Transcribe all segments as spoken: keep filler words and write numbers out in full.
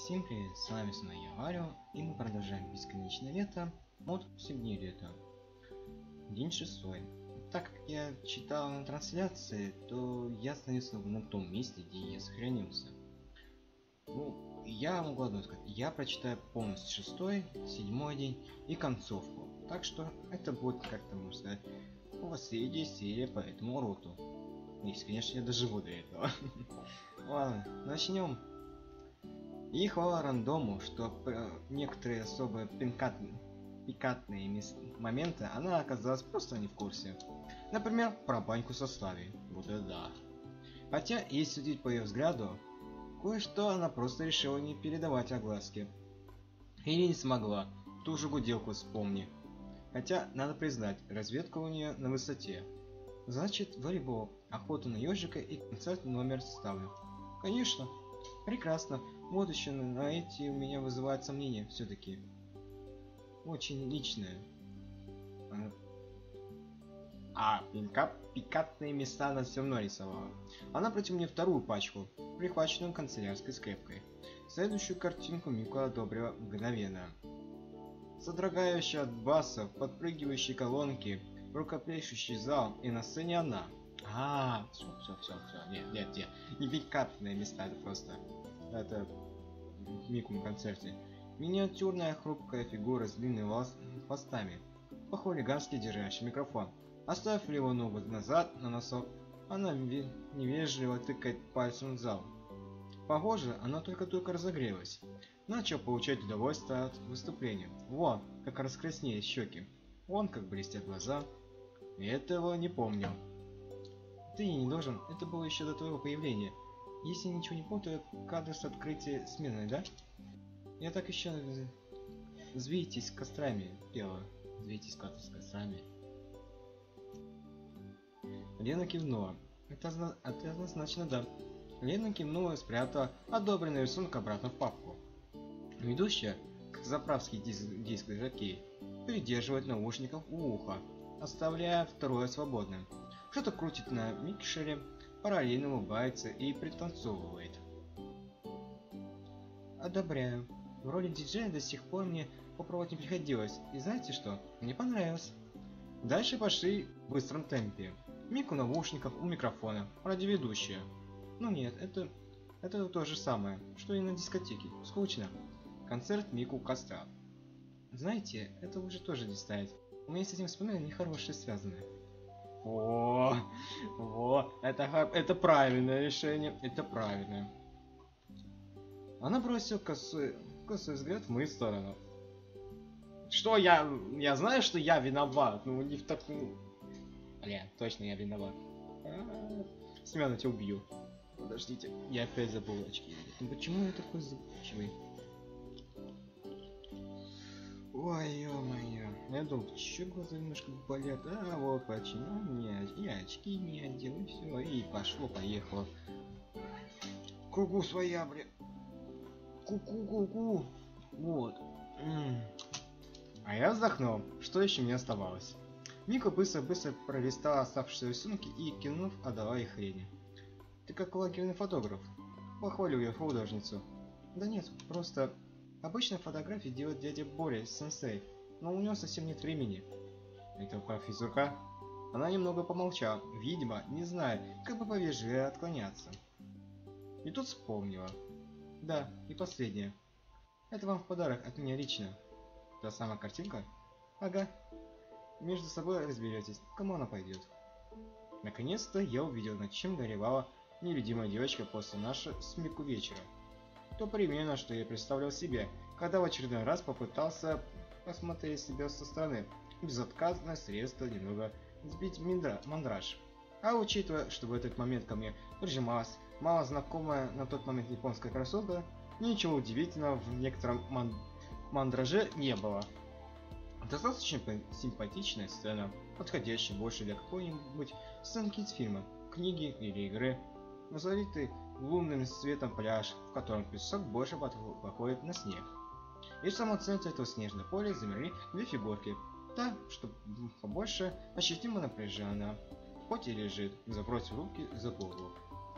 Всем привет, с вами снова я, Варю, и мы продолжаем бесконечное лето, мод семь дней лета, день шестой. Так как я читал на трансляции, то я остановился на том месте, где я сохранился. Ну, я могу одно сказать, я прочитаю полностью шестой, седьмой день и концовку, так что это будет, как-то можно сказать, последняя серия по этому роту. Если, конечно, я доживу до этого. Ладно, начнем. И хвала рандому, что некоторые особо пикантные, пикантные моменты она оказалась просто не в курсе. Например, про баньку со Славей. Вот это да. Хотя, если судить по ее взгляду, кое-что она просто решила не передавать огласке. Или не смогла, ту же гуделку вспомни. Хотя, надо признать, разведка у нее на высоте. Значит, волейбол, охота на ежика и концерт номер ставлю. Конечно. Прекрасно. Вот еще на эти у меня вызывают сомнения все-таки. Очень личное. А, пинка, пикантные места она все равно рисовала. Она против мне вторую пачку, прихваченную канцелярской скрепкой. Следующую картинку Мику одобрила мгновенно. Содрогающая от баса, подпрыгивающие колонки, рукоплещущий зал, и на сцене она. А, все, все, все, все, нет, нет, нет, не пикантные места, это просто, это в Микум концерте. Миниатюрная хрупкая фигура с длинными хвостами, по-хулигански держащий микрофон. Оставив левую ногу назад на носок, она невежливо тыкает пальцем в зал. Похоже, она только-только разогрелась. Начал получать удовольствие от выступления. Вон, как раскраснеют щеки. Вон, как блестят глаза. Этого не помню. Ты не должен, это было еще до твоего появления. Если ничего не путаю, кадр с открытия смены, да? Я так еще взвейтесь кострами пела. Взвейтесь с кострами. Лена кивнула. Это, это однозначно да. Лена кивнула и спрятала одобренный рисунок обратно в папку. Ведущая, как заправский диск, диск жокей, придерживает наушников у уха, оставляя второе свободным. Что-то крутит на микшере, параллельно улыбается и пританцовывает. Одобряю. В роли диджея до сих пор мне попробовать не приходилось. И знаете что? Мне понравилось. Дальше пошли в быстром темпе. Мику наушников у микрофона, радиоведущая. Ну нет, это... это то же самое, что и на дискотеке. Скучно. Концерт Мику костра. Знаете, это уже тоже не ставить. У меня с этим вспоминания нехорошие связаны. О, во, это, это правильное решение, это правильное. Она бросила косой, косой взгляд в мою сторону. Что я, я знаю, что я виноват, ну не в такую... Бля, точно я виноват. Семён, я тебя убью. Подождите, я опять забыл очки. Ну почему я такой забывчивый? Ой, ё-моё. Я думал, чё глаза немножко болят. А вот почему мне я очки не одел, и все, и пошло, поехало. Кругу своя, бля. Ку-ку-ку-ку. Вот. М-м. А я вздохнул. Что еще мне оставалось? Мика быстро-быстро пролистала оставшиеся рисунки и, кивнув, отдала их Рене. Ты как лагерный фотограф. Похвалил я художницу. Да нет, просто... Обычно фотографии делает дядя Боря, сенсей, но у него совсем нет времени. Это про физрука? Она немного помолчала, видимо, не зная, как бы повежливее отклоняться. И тут вспомнила. Да, и последнее. Это вам в подарок от меня лично. Та самая картинка? Ага. Между собой разберетесь, кому она пойдет. Наконец-то я увидел, над чем горевала невидимая девочка после нашего с Мику вечера. То примерно, что я представлял себе, когда в очередной раз попытался посмотреть себя со стороны. Безотказное средство немного сбить мандра мандраж. А учитывая, что в этот момент ко мне прижималась мало знакомая на тот момент японская красотка, ничего удивительного в некотором ман мандраже не было. Достаточно симпатичная сцена, подходящая больше для какой-нибудь сценки из фильма, книги или игры. Залитый лунным светом пляж, в котором песок больше походит на снег. И в самом центре этого снежного поля замерли две фигурки. Та, что побольше, ощутимо напряжена, хоть и лежит, забросив руки за голову.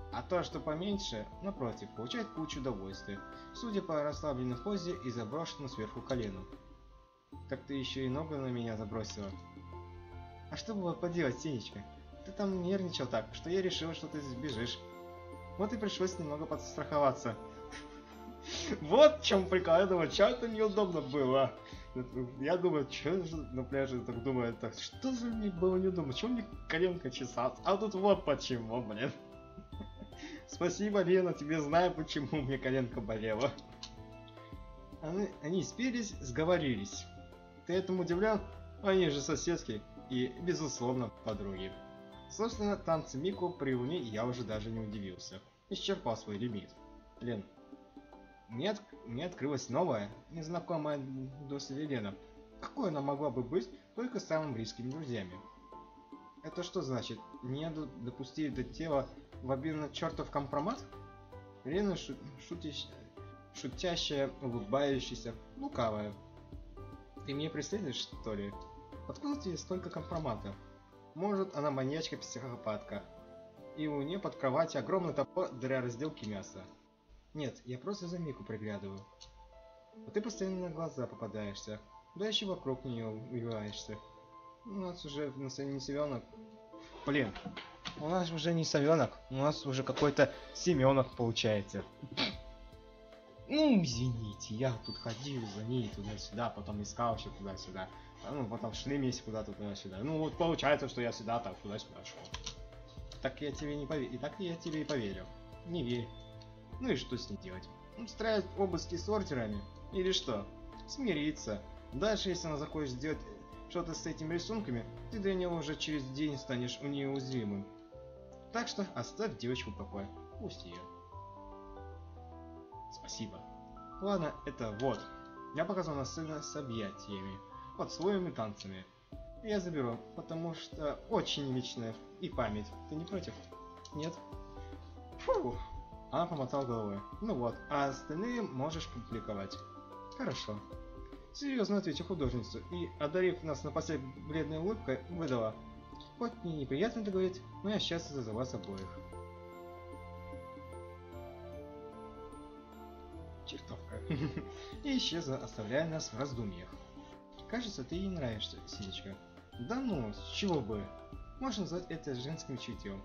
А то, что поменьше, напротив, получает кучу удовольствия, судя по расслабленной позе и заброшенному сверху колену. Так ты еще и ногу на меня забросила. А что было поделать, Синечка? Ты там нервничал так, что я решил, что ты сбежишь. Вот и пришлось немного подстраховаться. Вот в чем прикол, я думаю, что это неудобно было. Я думаю, что на пляже так думаю, так, что же мне было неудобно, чего мне коленка чесаться? А тут вот почему, блин. Спасибо, Лена, тебе знаю, почему мне коленка болела. Они, они спелись, сговорились. Ты этому удивлял? Они же соседки и, безусловно, подруги. Собственно, танцы Мику при луне я уже даже не удивился. Исчерпал свой лимит. Лен, мне, от... мне открылась новая, незнакомая доселе Лена. Какой она могла бы быть только с самыми близкими друзьями? Это что значит? Не допустили до тела в обмен на чертов компромат? Лена шу... шутищ... шутящая, улыбающаяся, лукавая. Ты меня преследуешь, что ли? Откуда тебе столько компроматов? Может, она маньячка-психопатка. И у нее под кроватью огромный топор для разделки мяса. Нет, я просто за Мику приглядываю. А ты постоянно на глаза попадаешься. Да еще вокруг нее убиваешься. У нас уже не совенок. Блин, у нас уже не совенок, у нас уже какой-то семенок получается. Ну, извините, я тут ходил за ней туда-сюда, потом искал еще туда-сюда. А, ну, потом шли вместе куда-то туда-сюда. Ну, вот получается, что я сюда, так, туда-сюда шел. Так я тебе не поверю. И так я тебе и поверю. Не верь. Ну и что с ним делать? Устраивать обыски с ордерами? Или что? Смириться. Дальше, если она захочет сделать что-то с этими рисунками, ты для него уже через день станешь неуязвимым. Так что оставь девочку в покое. Пусть ее. Спасибо. Ладно, это вот. Я показал на сына с объятиями, поцелуями, танцами. Я заберу, потому что очень личная и память. Ты не против? Нет? Фу. Она помотала головой. Ну вот, а остальные можешь публиковать. Хорошо. Серьезно ответила художница и, одарив нас напоследок бледной улыбкой, выдала. Хоть мне неприятно это говорить, но я счастлива за вас обоих. Чертовка. И исчезла, оставляя нас в раздумьях. Кажется, ты ей нравишься, Синечка. Да ну, с чего бы? Можно назвать это женским чутьем.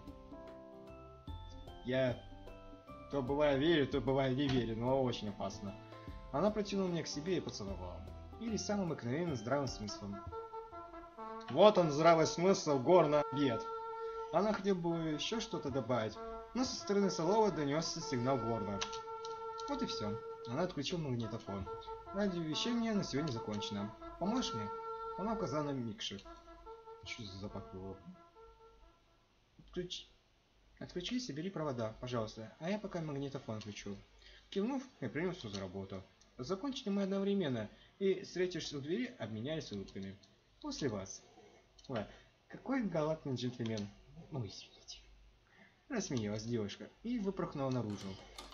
Я то бываю верю, то бываю не верю, но очень опасно. Она протянула меня к себе и поцеловала. Или самым обыкновенным здравым смыслом. Вот он, здравый смысл, гор на обед. Она хотела бы еще что-то добавить, но со стороны Солова донесся сигнал Горна. Вот и все. Она отключила магнитофон. Радиовещание на сегодня закончено. Поможешь мне? Она указала на Микши. Что за запах было? Отключи. Отключись и бери провода, пожалуйста, а я пока магнитофон включу. Кивнув, я принялся за работу. Закончили мы одновременно, и, встретившись у двери, обменялись улыбками. После вас. Ой, какой галантный джентльмен. Ой, извините. Рассмеялась девушка и выпорхнула наружу.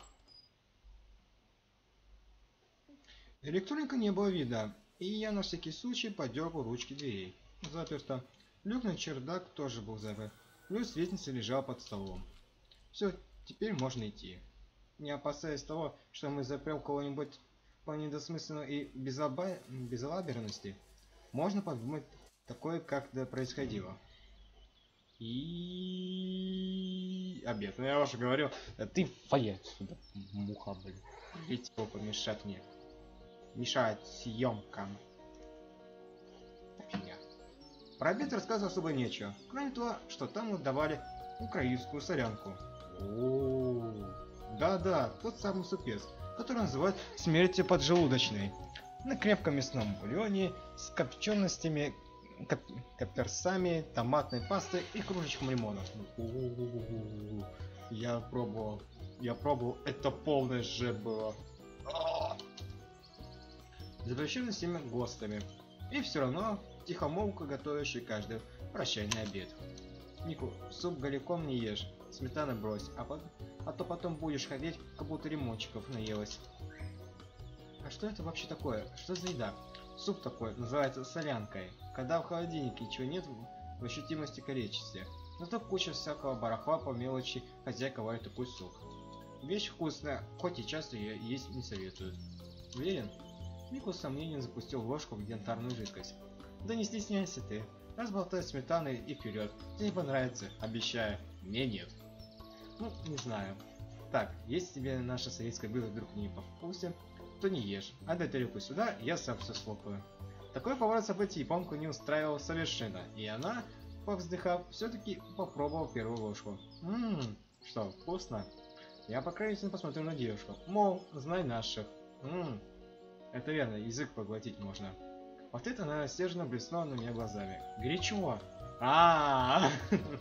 Электроника не было видно, и я на всякий случай подергал ручки дверей. Заперто. Люк на чердак тоже был заперт. Плюс лестница лежала под столом. Все, теперь можно идти. Не опасаясь того, что мы запрем кого-нибудь по недосмысленной и безоба... безалаберности, можно подумать такое, как-то происходило. И обед. Ну я уже говорил, ты фае сюда, муха, блин. Ведь его помешать мне. Мешает съемкам. Фигня. Про обед рассказывать особо нечего, кроме того, что там мы давали украинскую солянку. О, да-да, тот самый супец, который называют смертью поджелудочной. На крепком мясном бульоне с копченостями, коп каперсами, томатной пастой и кружечком лимона. О-о-о-о-о. Я пробовал, я пробовал, это полное же было. Запрещено всеми гостями. И все равно тихомолко готовящий каждый прощальный обед. Нику, суп голиком не ешь, сметана брось, а, под... а то потом будешь ходить, как будто ремонтчиков наелась. А что это вообще такое? Что за еда? Суп такой, называется солянкой. Когда в холодильнике ничего нет, в ощутимости количестве. Зато куча всякого барахла по мелочи хозяйка варит такой суп. Вещь вкусная, хоть и часто ее есть не советуют. Уверен? Мику с сомнением запустил ложку в янтарную жидкость. Да не стесняйся ты. Разболтай сметаной и вперед. Тебе понравится, обещаю. Мне нет. Ну, не знаю. Так, если тебе наше советское блюдо вдруг не по вкусу, то не ешь. Отдай тарелку сюда, я сам все слопаю. Такой поворот событий японку не устраивал совершенно, и она, повздыхав, все-таки попробовала первую ложку. Ммм, что, вкусно? Я покровительно посмотрю на девушку. Мол, знай наших. Ммм, это верно, язык поглотить можно. В ответ она рассерженно блеснула на меня глазами. Горячо. А,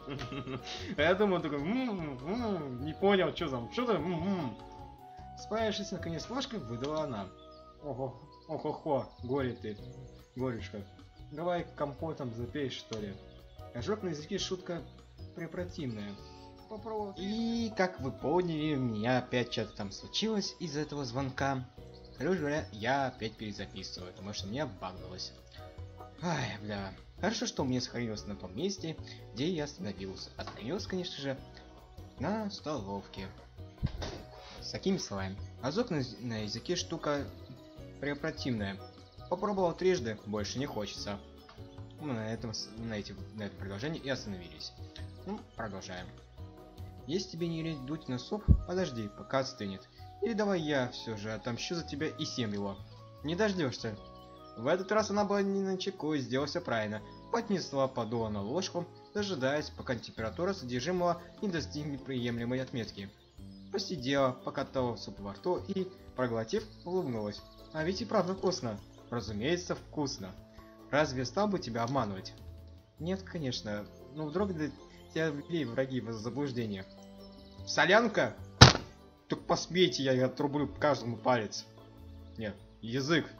я думаю, такой, не понял, что там, что там. Справившись наконец с ложкой, выдала она. Ого, охо-хо, горе ты, горюшка. Давай компотом запей, что ли. Ожог на языке шутка препротивная. Попробуй. И, как вы поняли, у меня опять что-то там случилось из-за этого звонка. Короче говоря, я опять перезаписываю, потому что у меня багнулось. Ай, бля. Хорошо, что у меня сохранилось на том месте, где я остановился. Остановился, конечно же, на столовке. С такими словами. Ожог на, на языке штука препротивная. Попробовал трижды, больше не хочется. Мы на этом, на, эти, на этом предложении и остановились. Ну, продолжаем. Если тебе не лень дуть на суп, подожди, пока остынет. Или давай я все же отомщу за тебя и съем его. Не дождешься. В этот раз она была не начеку и сделала все правильно. Поднесла подула на ложку, дожидаясь, пока температура содержимого не достигнет приемлемой отметки. Посидела, покатала суп во рту и, проглотив, улыбнулась. А ведь и правда вкусно. Разумеется, вкусно. Разве стал бы тебя обманывать? Нет, конечно. Ну вдруг для тебя ввели враги в заблуждение. Солянка? Так посмейте, я отрублю каждому палец. Нет, язык.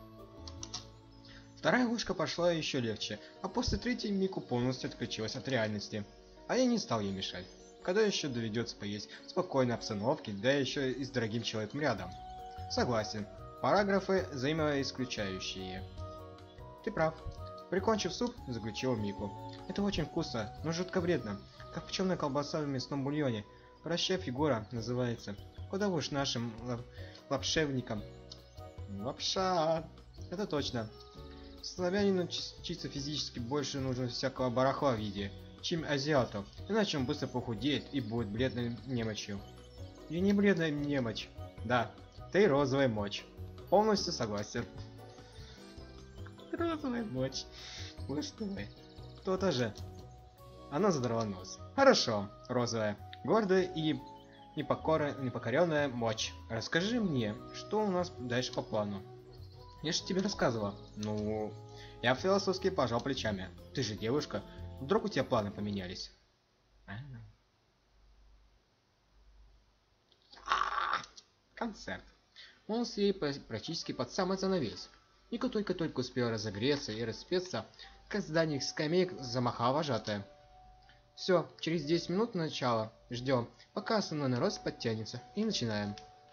Вторая ложка пошла еще легче, а после третьей Мику полностью отключилась от реальности. А я не стал ей мешать. Когда еще доведется поесть в спокойной обстановке, да еще и с дорогим человеком рядом. Согласен. Параграфы взаимоисключающие. Ты прав. Прикончив суп, заключила Мику. Это очень вкусно, но жутко вредно. Как печеная колбаса в мясном бульоне. Прощай, фигура, называется. Куда уж нашим лап лапшевникам. Лапша. Это точно. Славянину чисто физически больше нужно всякого барахла в виде, чем азиату, иначе он быстро похудеет и будет бледной немочью. И не бледная немочь. Да, ты розовая мочь. Полностью согласен. Розовая мочь. Вы что вы? То-то же. Она задрала нос. Хорошо, розовая, гордая и непокора... непокоренная мочь. Расскажи мне, что у нас дальше по плану? Я же тебе рассказывала. Ну, я философски пожал плечами. Ты же девушка. Вдруг у тебя планы поменялись? А -а -а. Концерт. Он сидел практически под самый занавес. Ника только-только успел разогреться и распеться, как с дальних скамеек замахала вожатая. Все, через десять минут начала. Ждем, пока основной народ подтянется. И начинаем.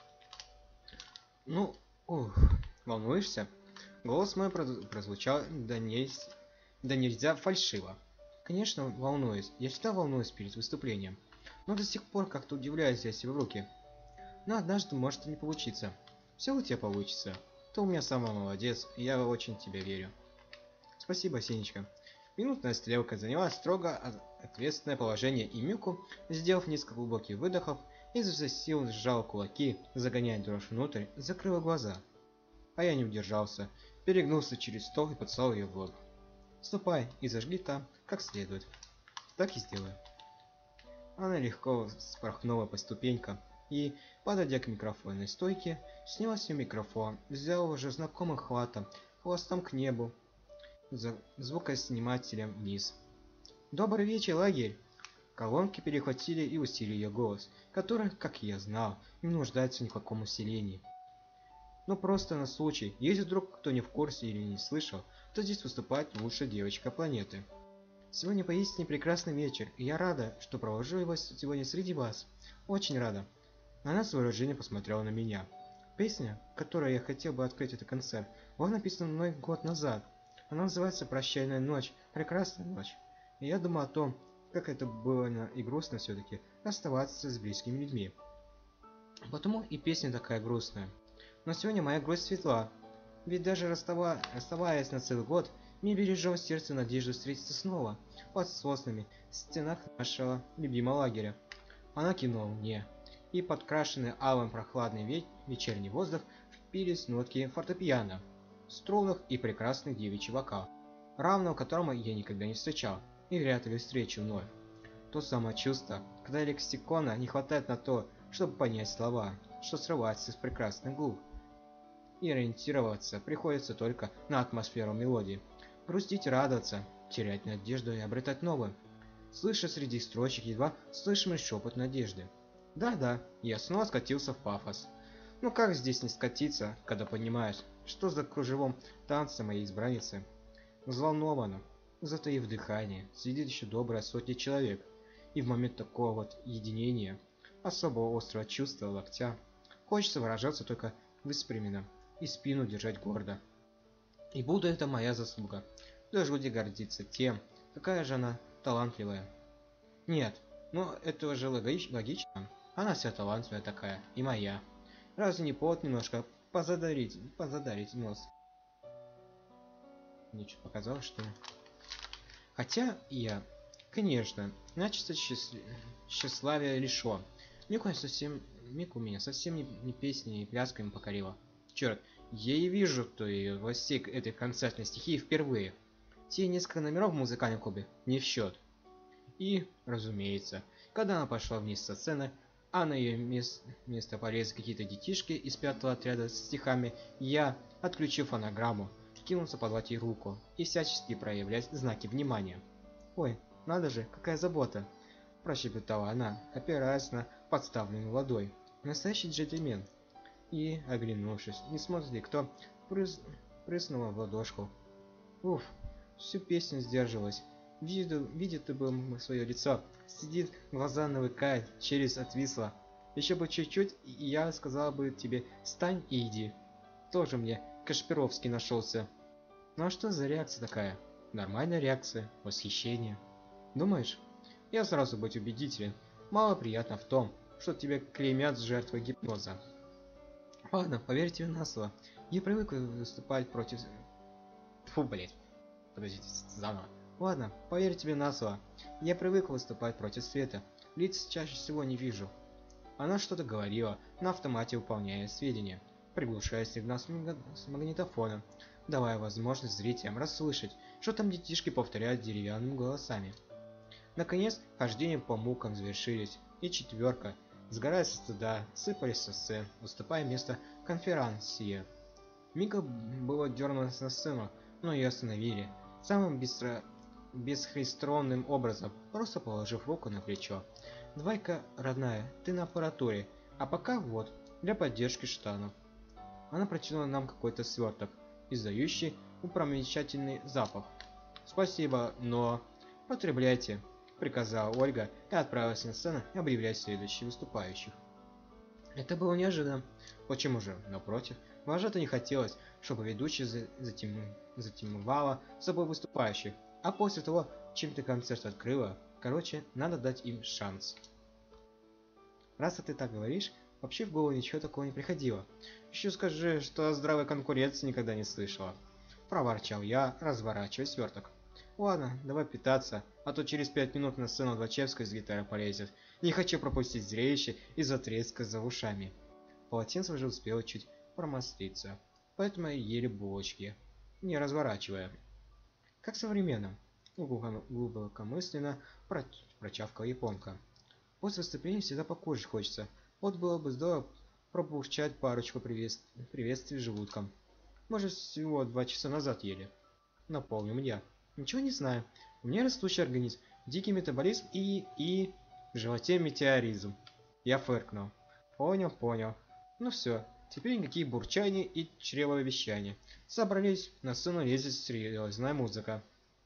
Ну, ух. Волнуешься? Голос мой прозвучал да, не... да нельзя фальшиво. Конечно, волнуюсь. Я всегда волнуюсь перед выступлением. Но до сих пор как-то удивляюсь я себе в руки. Но однажды может и не получиться. Все у тебя получится. Ты у меня самый молодец, и я очень тебе верю. Спасибо, Сенечка. Минутная стрелка заняла строго ответственное положение, и Мику, сделав несколько глубоких выдохов, изо сил сжал кулаки, загоняя дрожь внутрь, закрыла глаза. А я не удержался, перегнулся через стол и поцеловал ее в лоб. Ступай и зажги там, как следует. Так и сделаю. Она легко спорхнула по ступенькам и, подойдя к микрофонной стойке, сняла с нее микрофон, взяла уже знакомым хватом, хвостом к небу, за звукоснимателем вниз. Добрый вечер, лагерь! Колонки перехватили и усилили ее голос, который, как я знал, не нуждается ни в каком усилении. Но просто на случай, если вдруг кто не в курсе или не слышал, то здесь выступает лучшая девочка планеты. Сегодня поистине прекрасный вечер, и я рада, что провожу его сегодня среди вас. Очень рада. Она с выражением посмотрела на меня. Песня, которой я хотел бы открыть этот концерт, была написана мной год назад. Она называется «Прощальная ночь», прекрасная ночь. И я думаю о том, как это больно и грустно все-таки расставаться с близкими людьми. Потому и песня такая грустная. Но сегодня моя грусть светла. Ведь даже расстава... расставаясь на целый год, мы бережем в сердце надежду встретиться снова под соснами в стенах нашего любимого лагеря. Она кинула мне, и подкрашенный алым прохладный ве... вечерний воздух впились нотки фортепиано, струнных и прекрасный девичий вокал, равного которому я никогда не встречал и вряд ли встречу вновь. То самое чувство, когда лексикона не хватает на то, чтобы понять слова, что срывается из прекрасных губ. И ориентироваться приходится только на атмосферу мелодии. Грустить, радоваться, терять надежду и обретать новую. Слыша среди строчек едва слышимый шепот надежды. Да-да, я снова скатился в пафос. Ну как здесь не скатиться, когда понимаешь, что за кружевом танца моей избранницы? Взволнованно, затаив дыхание, сидит еще добрая сотня человек. И в момент такого вот единения, особого острого чувства локтя, хочется выражаться только выспряменно и спину держать гордо. И буду это моя заслуга. Даже люди гордиться тем, какая же она талантливая. Нет, но это же логич логично. Она вся талантливая такая, и моя. Разве не повод немножко позадарить, позадарить нос? Мне что показалось, что... Хотя я, конечно, начисто счастлив... тщеславие лишен. Мику совсем... Мику меня совсем не, не песней и плясками покорила. Черт, я и вижу, то и во всей этой концертной стихии впервые. Те несколько номеров в музыкальном клубе не в счет. И, разумеется, когда она пошла вниз со сцены, а на ее мест, место полезли какие-то детишки из пятого отряда с стихами, я, отключив фонограмму, кинулся подавать ей руку и всячески проявлять знаки внимания. «Ой, надо же, какая забота!» – прощебетала она, опираясь на подставленную ладонь. «Настоящий джентльмен!» И, оглянувшись, не смотрит ли кто, прыс... прыснула в ладошку. Уф, всю песню сдерживалась. Видит, видит ты бы свое лицо, сидит, глаза навыкает, челюсть отвисла. Еще бы чуть-чуть, и я сказала бы тебе «стань и иди». Тоже мне Кашпировский нашелся. Ну а что за реакция такая? Нормальная реакция, восхищение. Думаешь? Я сразу быть убедителен. Мало приятно в том, что тебя клеймят с жертвой гипноза. Ладно, поверьте мне на слово. Я привык выступать против... Фу, блять. Подождите, заново. Ладно, поверьте тебе на слово. Я привык выступать против света. Лиц чаще всего не вижу. Она что-то говорила, на автомате выполняя сведения, приглушая сигнал с магнитофона, давая возможность зрителям расслышать, что там детишки повторяют деревянными голосами. Наконец, хождение по мукам завершились, и четверка, сгорая со стыда, сыпались со сцен, уступая место конферансье. Мика было дернулась на сцену, но ее остановили, самым быстро... бесхристронным образом, просто положив руку на плечо. «Давай-ка, родная, ты на аппаратуре, а пока вот, для поддержки штанов». Она протянула нам какой-то сверток, издающий упромечательный запах. «Спасибо, но...» «Потребляйте», — приказала Ольга и отправилась на сцену объявлять следующих выступающих. Это было неожиданно. Почему же? Напротив, вожато не хотелось, чтобы ведущий затем... затемновала собой выступающих, а после того, чем ты концерт открыла, короче, надо дать им шанс. Раз ты так говоришь, вообще в голову ничего такого не приходило. Еще скажи, что о здравой конкуренции никогда не слышала. Проворчал я, разворачивая сверток. Ладно, давай питаться, а то через пять минут на сцену Двачевская с гитарой полезет. Не хочу пропустить зрелище из-за треска за ушами. Полотенце уже успело чуть промаслиться, поэтому я ели булочки, не разворачивая. Как современно, глубокомысленно прочавкала японка. После выступления всегда покушать хочется. Вот было бы здорово пробурчать парочку приветств... приветствий желудком. Может, всего два часа назад ели. Напомню я. Ничего не знаю. У меня растущий организм, дикий метаболизм и... и... в животе метеоризм. Я фыркнул. Понял, понял. Ну все, теперь никакие бурчания и чревовещания. Собрались, на сцену лезет серьезная музыка.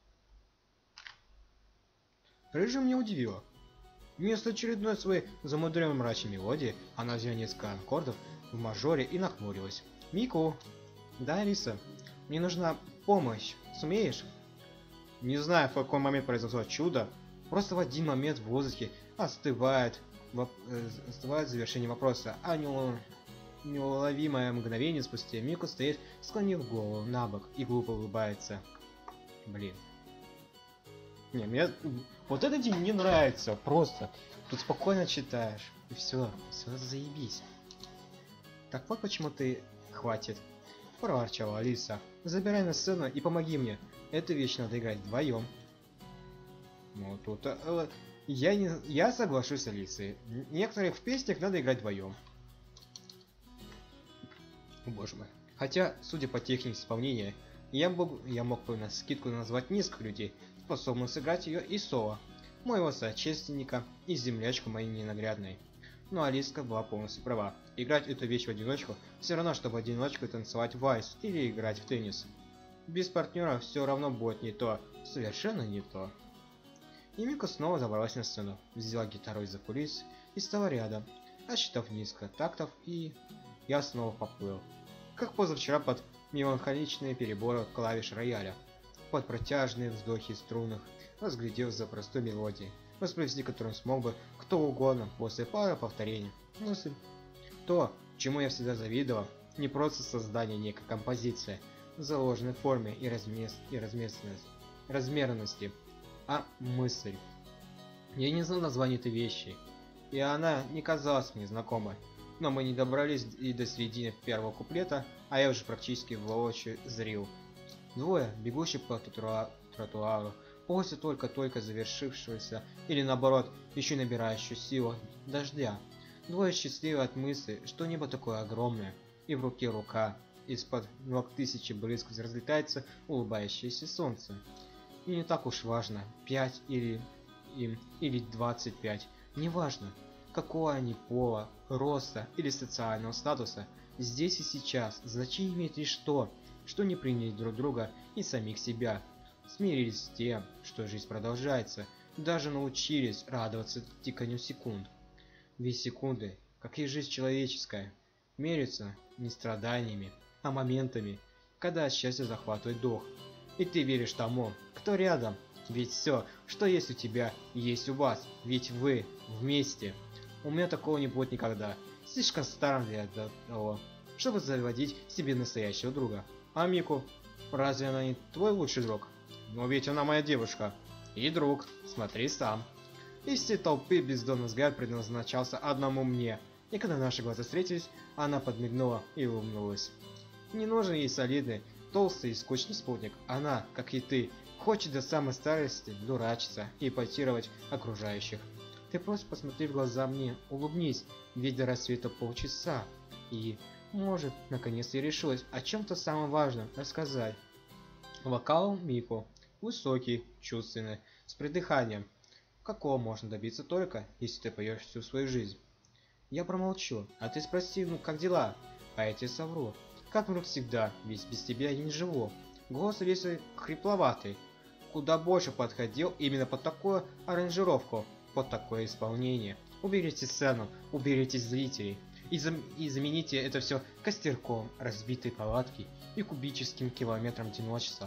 Рыжая меня удивила. Вместо очередной своей замудренной мрачной мелодии, она взяла несколько аккордов в мажоре и нахмурилась. «Мику!» «Да, Алиса? Мне нужна помощь. Сумеешь?» Не знаю, в какой момент произошло чудо, Просто в один момент в воздухе остывает, воп, э, остывает завершение вопроса, а не неуловимое мгновение спустя Мику стоит, склонив голову на бок и глупо улыбается. Блин. Не, мне вот этот день не нравится, просто. Тут спокойно читаешь, и все, все заебись. Так вот почему ты... Хватит. Проворчала Алиса. Забирай на сцену и помоги мне. Эту вещь надо играть вдвоем. Ну тут... Э, я, не, я соглашусь с Алисой. Некоторых в песнях надо играть вдвоем. О, боже мой. Хотя, судя по технике исполнения, я мог, я мог бы на скидку назвать несколько людей, способных сыграть ее и соло. Моего соотечественника и землячку моей ненаглядной. Но Алиска была полностью права. Играть эту вещь в одиночку все равно, что в одиночку танцевать вальс или играть в теннис. Без партнера все равно будет не то, совершенно не то. И Мика снова забралась на сцену, взяла гитару из-за кулис и стала рядом, отсчитав несколько тактов, и я снова поплыл. Как позавчера под меланхоличные переборы клавиш рояля, под протяжные вздохи струнных, разглядел за простой мелодией, воспроизвести которую смог бы кто угодно после пары повторений. Мысль. То, чему я всегда завидовал, не просто создание некой композиции, заложенной в форме и, размес... и размеренности, размеренности, а мысль. Я не знал название этой вещи, и она не казалась мне знакомой. Но мы не добрались и до середины первого куплета, а я уже практически воочию зрил. Двое, бегущих по тротуару, после только-только завершившегося, или наоборот, еще набирающего силу дождя. Двое счастливы от мысли, что небо такое огромное, и в руке рука, из-под ног тысячи брызг разлетается улыбающееся солнце. И не так уж важно, пять или им, или двадцать пять, неважно, какого они пола, роста или социального статуса, здесь и сейчас значение имеет лишь то, что не приняли друг друга и самих себя, смирились с тем, что жизнь продолжается, даже научились радоваться тиканью секунд. Ведь секунды, как и жизнь человеческая, меряются не страданиями, а моментами, когда от счастья захватывает дух. И ты веришь тому, кто рядом, ведь все, что есть у тебя, есть у вас, ведь вы вместе. У меня такого не будет никогда, слишком старым для того, чтобы заводить себе настоящего друга. А Мику, разве она не твой лучший друг? Но ведь она моя девушка. И друг, смотри сам. Из всей толпы бездонный взгляд предназначался одному мне, и когда наши глаза встретились, она подмигнула и улыбнулась. Не нужен ей солидный, толстый и скучный спутник. Она, как и ты, хочет до самой старости дурачиться и ипотировать окружающих. Ты просто посмотри в глаза мне, улыбнись, ведь до рассвета полчаса. И, может, наконец-то я решилась о чем-то самом важном рассказать. Вокал Мику. Высокий, чувственный, с придыханием. Какого можно добиться только, если ты поешь всю свою жизнь. Я промолчу, а ты спроси, ну как дела? А я тебе совру. Как вдруг всегда, ведь без тебя я не живу. Голос весь хрипловатый. Куда больше подходил именно под такую аранжировку, под такое исполнение. Уберите сцену, уберите зрителей. И, зам и замените это все костерком, разбитой палатки и кубическим километром одиночества.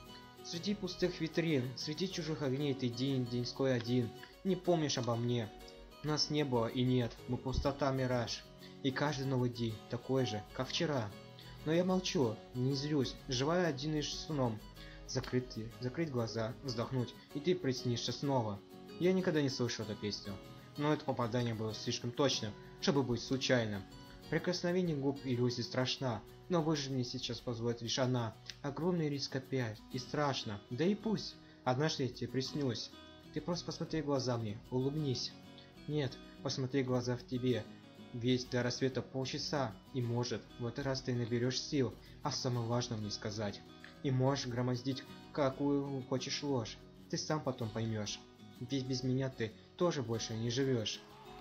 Среди пустых витрин, среди чужих огней ты день-деньской один, не помнишь обо мне. Нас не было и нет, мы пустота, мираж. И каждый новый день такой же, как вчера. Но я молчу, не злюсь, живая один лишь сном. Закрыть, закрыть глаза, вздохнуть, и ты приснишься снова. Я никогда не слышал эту песню, но это попадание было слишком точным, чтобы быть случайным. Прикосновение губ иллюзии страшна, но выжить мне сейчас позволит лишь она. Огромный риск опять, и страшно, да и пусть. Однажды я тебе приснюсь. Ты просто посмотри в глаза мне, улыбнись. Нет, посмотри в глаза в тебе. Ведь до рассвета полчаса, и может, в этот раз ты наберешь сил, а самое важное мне сказать. И можешь громоздить какую хочешь ложь. Ты сам потом поймешь. Ведь без меня ты тоже больше не живешь.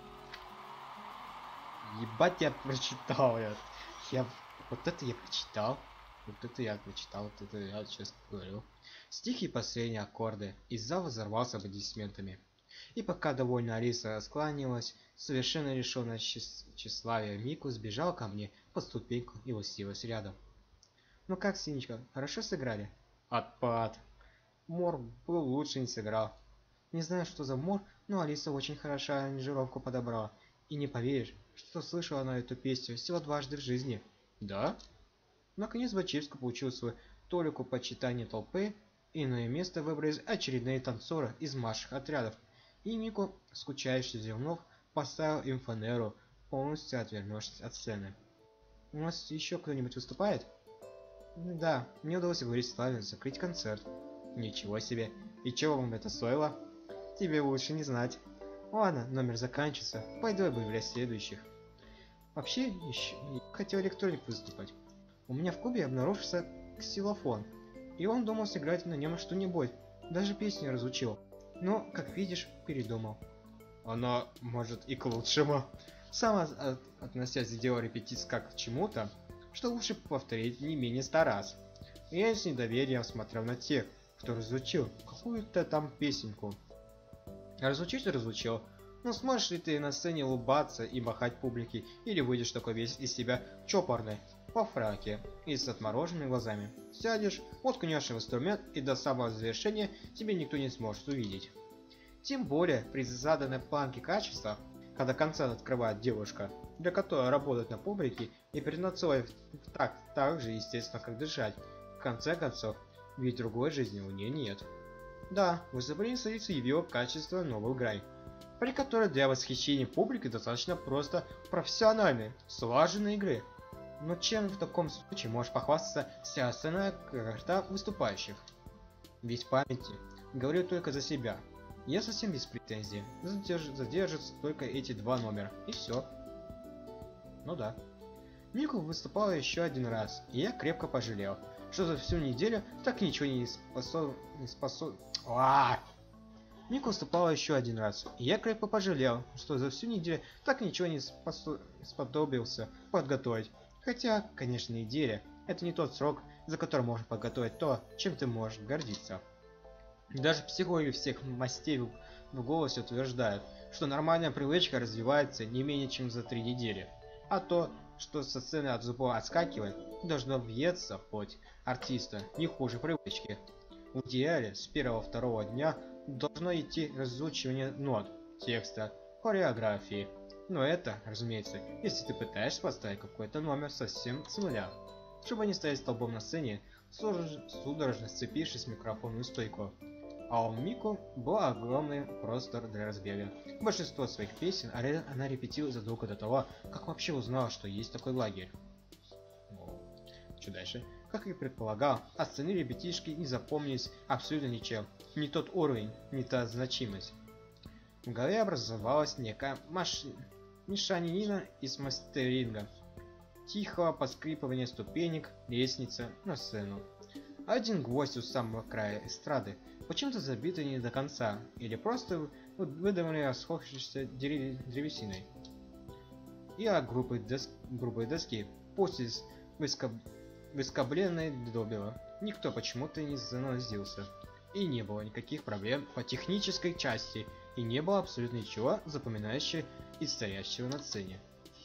Ебать, я прочитал я. я. Вот это я прочитал. Вот это я прочитал. Вот это я честно говорю. Стихи и последние аккорды. И зал взорвался аплодисментами. И пока довольно Алиса раскланялась, совершенно лишённая тщеславия Мику сбежал ко мне по ступеньку и уселась рядом. Ну как, Синичка, хорошо сыграли? Отпад. Мор был лучше не сыграл. Не знаю, что за мор, но Алиса очень хорошо аранжировку подобрала. И не поверишь, что слышала она эту песню всего дважды в жизни. Да? Наконец Бачевска получил свою толику почитания толпы, и на ее место выбрались очередные танцоры из маршевых отрядов. И Мико, скучающий зевнув, поставил им фанеру, полностью отвернувшись от сцены. У нас еще кто-нибудь выступает? Да, мне удалось уговорить Славина закрыть концерт. Ничего себе. И чего вам это стоило? Тебе лучше не знать. Ладно, номер заканчивается. Пойду объявлять следующих. Вообще, еще хотел электроник выступать. У меня в клубе обнаружился ксилофон, и он думал сыграть на нем что-нибудь. Даже песню разучил. Но, как видишь, передумал. Она, может, и к лучшему. Сам от, относясь к делу репетиции как к чему-то, что лучше повторить не менее ста раз. Я с недоверием смотрел на тех, кто разучил какую-то там песенку. Разучить разучил, но сможешь ли ты на сцене улыбаться и махать публике, или выйдешь такой весь из себя чопорный, по фраке и с отмороженными глазами. Сядешь, воткнешь в инструмент, и до самого завершения тебе никто не сможет увидеть. Тем более при заданной планке качества, когда концерт открывает девушка, для которой работает на публике, и перенацелой в такт так же естественно, как дышать. В конце концов, ведь другой жизни у нее нет. Да, выступление столицы явило качество новую грань, при которой для восхищения публики достаточно просто профессиональной, слаженной игры. Но чем в таком случае может похвастаться вся остальная карта выступающих? Ведь в памяти говорю только за себя. Я совсем без претензий. Задерж... Задержатся только эти два номера. И все. Ну да. Мико выступала еще один раз, и я крепко пожалел, что за всю неделю так ничего не способ... не способ... Аааа! Мико выступала еще один раз, и я крепко пожалел, что за всю неделю так ничего не способ... сподобился подготовить. Хотя, конечно, неделя – это не тот срок, за который можно подготовить то, чем ты можешь гордиться. Даже психологи всех мастей в голосе утверждают, что нормальная привычка развивается не менее чем за три недели. А то, что со сцены от зубов отскакивает, должно въеться в плоть артиста не хуже привычки. В идеале с первого-второго дня должно идти разучивание нот, текста, хореографии. Но это, разумеется, если ты пытаешься поставить какой-то номер совсем с нуля. Чтобы не стоять столбом на сцене, судорожно сцепившись в микрофонную стойку. А у Мико был огромный простор для разбега. Большинство своих песен она репетировала задолго до того, как вообще узнала, что есть такой лагерь. Что дальше? Как и предполагал, остальные ребятишки не запомнились абсолютно ничем. Не тот уровень, не та значимость. В голове образовалась некая маш... мешанина из мастеринга. Тихого поскрипывания ступенек, лестница на сцену. Один гвоздь у самого края эстрады, почему-то забитый не до конца, или просто выдавленный расхохшейся древесиной. И от грубой, дос... грубой доски, после выскоб... выскобленной добила, никто почему-то не занозился. И не было никаких проблем по технической части, и не было абсолютно ничего запоминающего и стоящего на сцене.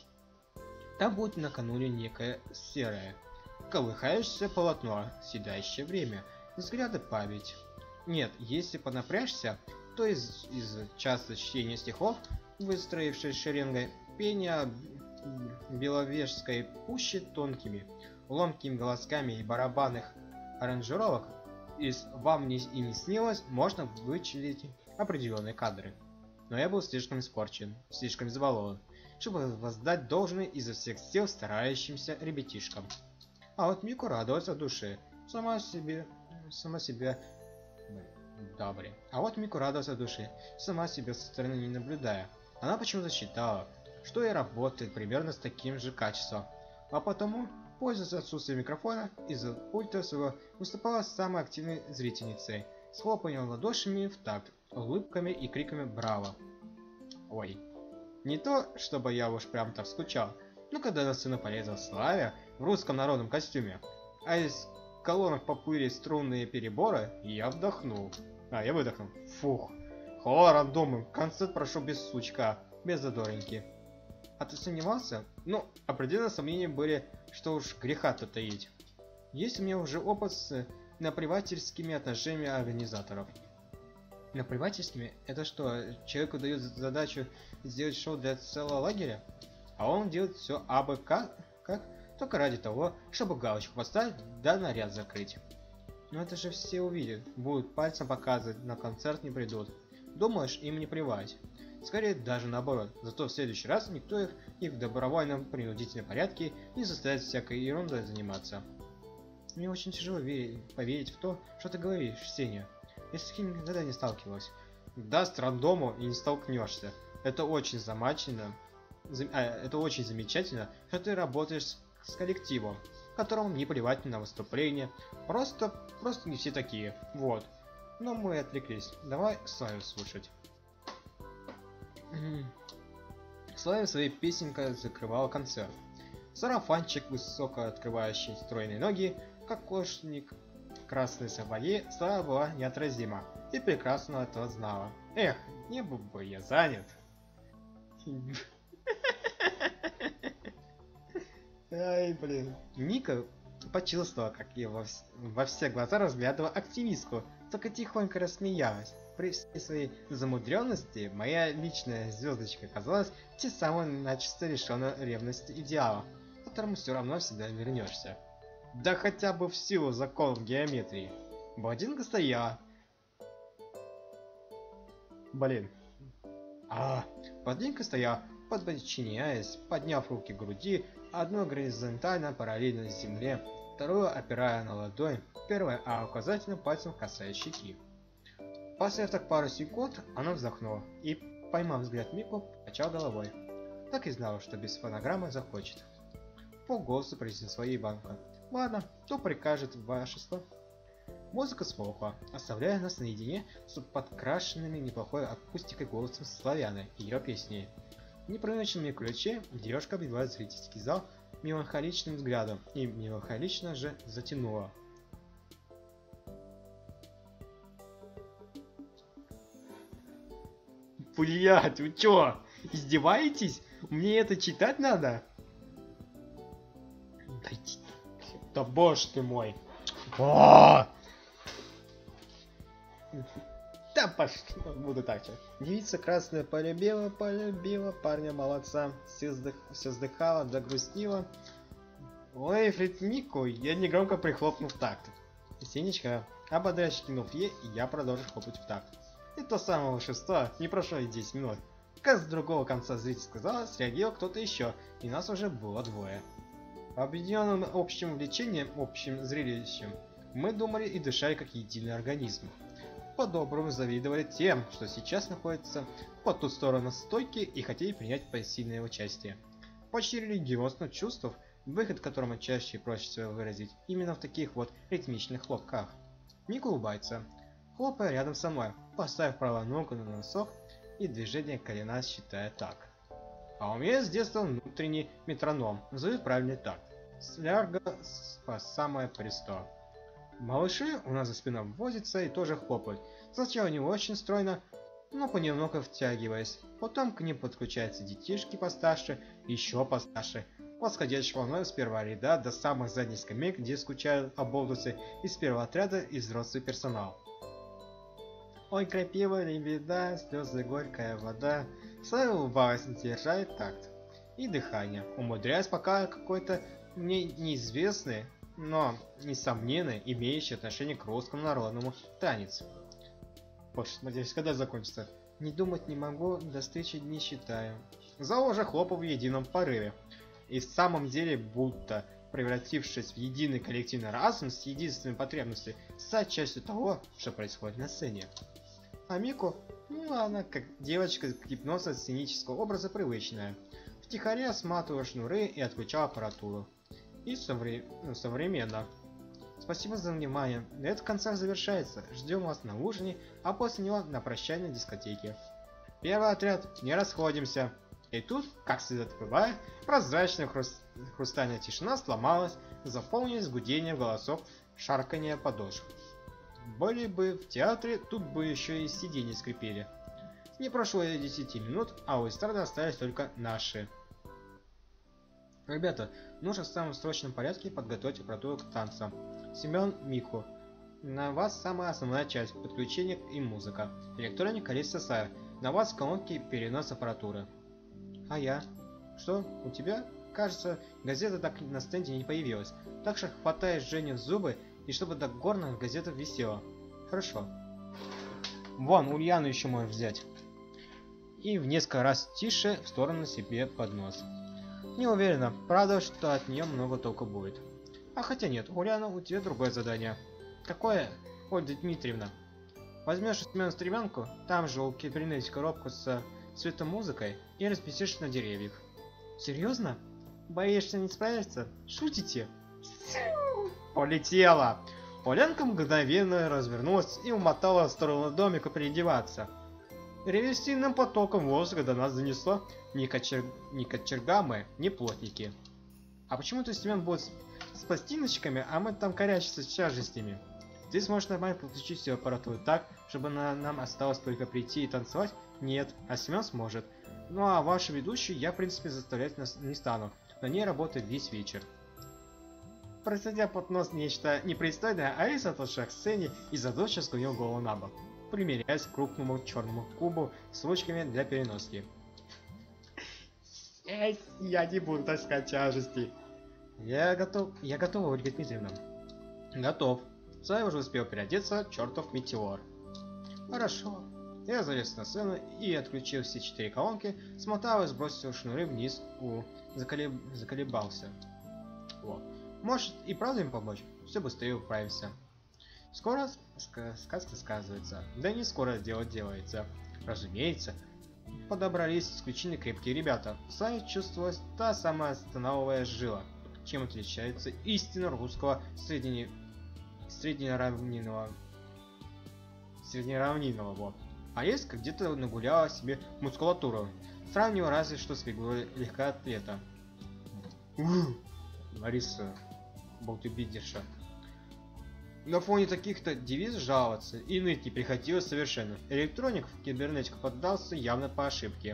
Там будет накануне некое серое, колыхающееся полотно, съедающее время, взгляды память. Нет, если понапрячься, то из, из часа чтения стихов, выстроившись шеренгой, пение беловежской пущи тонкими, ломкими голосками и барабанных аранжировок, из «Вам не, и не снилось» можно вычислить определенные кадры. Но я был слишком испорчен, слишком избалован, чтобы воздать должное изо всех сил старающимся ребятишкам. А вот Мико радовалась от души, сама себе, сама себя... Добре. А вот Мико радовалась от души, сама себя со стороны не наблюдая. Она почему-то считала, что и работает примерно с таким же качеством, а потому, пользуясь отсутствием микрофона, из-за пульта своего выступала самой активной зрительницей, с хлопанием ладошами в такт, улыбками и криками «Браво!». Ой, не то, чтобы я уж прям так скучал, но когда на сцену полезла Славя в русском народном костюме, а из колонок поплыли струнные переборы, я вдохнул. А, я выдохнул. Фух. Хвала рандому, концерт прошел без сучка, без задоринки. А ты сомневался? Ну, определенно сомнения были, что уж греха-то таить. Есть у меня уже опыт с наплевательскими отношениями организаторов. Наплевательскими? Это что, человеку дают задачу сделать шоу для целого лагеря? А он делает все абы как, как? Только ради того, чтобы галочку поставить, да наряд закрыть. Но это же все увидят, будут пальцем показывать, на концерт не придут. Думаешь, им не плевать? Скорее даже наоборот, зато в следующий раз никто их, их в добровольном принудительном порядке не заставит всякой ерундой заниматься. Мне очень тяжело верить, поверить в то, что ты говоришь, Сеня. Я с таким никогда не сталкивалась. Даст рандому и не столкнешься. Это очень замечательно. Зам... А, это очень замечательно, что ты работаешь с коллективом, которому не плевать на выступления. Просто, просто не все такие. Вот. Но мы отвлеклись. Давай Славю слушать. Славя своей песенкой закрывала концерт. Сарафанчик, высоко открывающий стройные ноги, кокошник, красные сапоги, Слава была неотразима и прекрасно это знала. Эх, не был бы я занят. Ай, блин. Ника почувствовала, как я во, вс во все глаза разглядывала активистку, только тихонько рассмеялась. При всей своей замудренности моя личная звездочка казалась те самой начисто лишенной ревности идеала, к которому все равно всегда вернешься. Да хотя бы в силу законов геометрии. Блондинка стояла. Блин. А, блондинка стояла, подчиняясь, подняв руки к груди, одну горизонтально параллельно земле, вторую опирая на ладонь, первая а указательным пальцем касаясь щеки. После так пару секунд она вздохнула и, поймав взгляд Мику, покачал головой. Так и знала, что без фонограммы захочет. По голосу произнесла Иванка. Ладно, то прикажет вашество. Музыка смолкла, оставляя нас наедине с подкрашенными неплохой акустикой голосом Славяны и ее песней. В непривычном ключе девушка обвела зрительский зал меланхоличным взглядом и меланхолично же затянула. Блять, вы чё? Издеваетесь? Мне это читать надо? Дайте. Да боже ты мой. О! Да пошли, буду так же. Девица красная полюбила, полюбила парня молодца. Все, вздых... все вздыхала, да грустила. Ой, Фритнику, я негромко прихлопнул в такт. Синечка ободряюще кинув ей, и я продолжил хлопать в такт. И то самое волшебство не прошло и десять минут. Как с другого конца зрительского зала среагировал кто-то еще, и нас уже было двое. Объединенным общим влечением, общим зрелищем, мы думали и дышали как единый организм. По-доброму завидовали тем, что сейчас находятся по ту сторону стойки и хотели принять пассивное участие. Почти религиозных чувств, выход к которому чаще и проще всего выразить именно в таких вот ритмичных хлопках. Ник улыбается, хлопая рядом со мной, поставив правую ногу на носок и движение колена считая так. А у меня с детства внутренний метроном, зовет правильный такт. Слярга по самое престо. Малыши у нас за спиной возятся и тоже хлопают. Сначала не очень стройно, но понемногу втягиваясь. Потом к ним подключаются детишки постарше, еще постарше, восходящей волной с первого ряда до самых задних скамеек, где скучают оболтусы из первого отряда и взрослый персонал. Ой, крапива, лебеда, слезы, горькая вода. Слава улыбалась, держа такт и дыхание, умудряясь пока какой-то мне неизвестный, но несомненно имеющий отношение к русскому народному танец. Боже, надеюсь, когда закончится? Не думать не могу, до встречи не считаю. Зал уже хлопал в едином порыве. И в самом деле, будто превратившись в единый коллективный разум с единственной потребностью стать частью того, что происходит на сцене. А Мику, ну она как девочка гипноза сценического образа привычная. Втихаря сматывала шнуры и отключала аппаратуру. И совре... ну, современно. Спасибо за внимание. Этот концерт завершается. Ждем вас на ужине, а после него на прощальной дискотеке. Первый отряд, не расходимся. И тут, как следует бывает, прозрачная хруст... хрустальная тишина сломалась, заполнилась гудением голосов, шарканье подошв. Были бы в театре, тут бы еще и сиденья скрипели. Не прошло и десяти минут, а у эстрады остались только наши. Ребята, нужно в самом срочном порядке подготовить аппаратуру к танцам. Семен, Мику, На вас самая основная часть – подключение и музыка. Электроника Лиса. На вас колонки перенос аппаратуры. А я? Что? У тебя? Кажется, газета так на стенде не появилась. Так что хватай Женю в зубы, и чтобы до горна газета висела. Хорошо. Вон, Ульяну еще можешь взять. И в несколько раз тише в сторону себе под нос. Не уверена, правда, что от нее много толку будет. А хотя нет, Ульяна, у тебя другое задание. Какое, Ольга Дмитриевна? Возьмешь у Семена стремянку, там же у кибернетики коробку с светомузыкой и расписишь на деревьях. Серьезно? Боишься не справиться? Шутите? Полетела! Полянка мгновенно развернулась и умотала в сторону домика переодеваться. Реверсивным потоком воздуха до нас занесло ни, кочер... ни кочергамы, ни плотники. А почему-то Семен будет с... с пластиночками, а мы там корячимся с тяжестями. Ты сможешь нормально подключить всю аппаратуру так, чтобы на... нам осталось только прийти и танцевать? Нет, а Семен сможет. Ну а вашу ведущую я в принципе заставлять нас не стану. На ней работает весь вечер. Просадя под нос нечто непристойное, Алиса отошла к сцене и задумчиво склонила голову на бок, примеряясь к крупному черному кубу с ручками для переноски. Эй, я не буду таскать тяжести. Я готов, я готов, Ольга Дмитриевна. Готов. Сай уже успел переодеться, чертов метеор. Хорошо. Я залез на сцену и, отключил все четыре колонки, смотал и сбросил шнуры вниз, у заколеб... заколебался. Вот. Может и правда им помочь? Все быстрее управимся. Скоро ска сказка сказывается. Да не скоро дело делается. Разумеется. Подобрались исключительно крепкие ребята. В Сане чувствовалась та самая становая жила, чем отличается истинно русского средне... среднеравнинного... среднеравнинного, вот. А есть где-то нагуляла себе мускулатуру. Сравниваю разве что с фигурой легкоатлета. Лариса, болтубидерша. На фоне таких-то девиз жаловаться и ныть не приходилось совершенно. Электроник в кибернетику поддался явно по ошибке.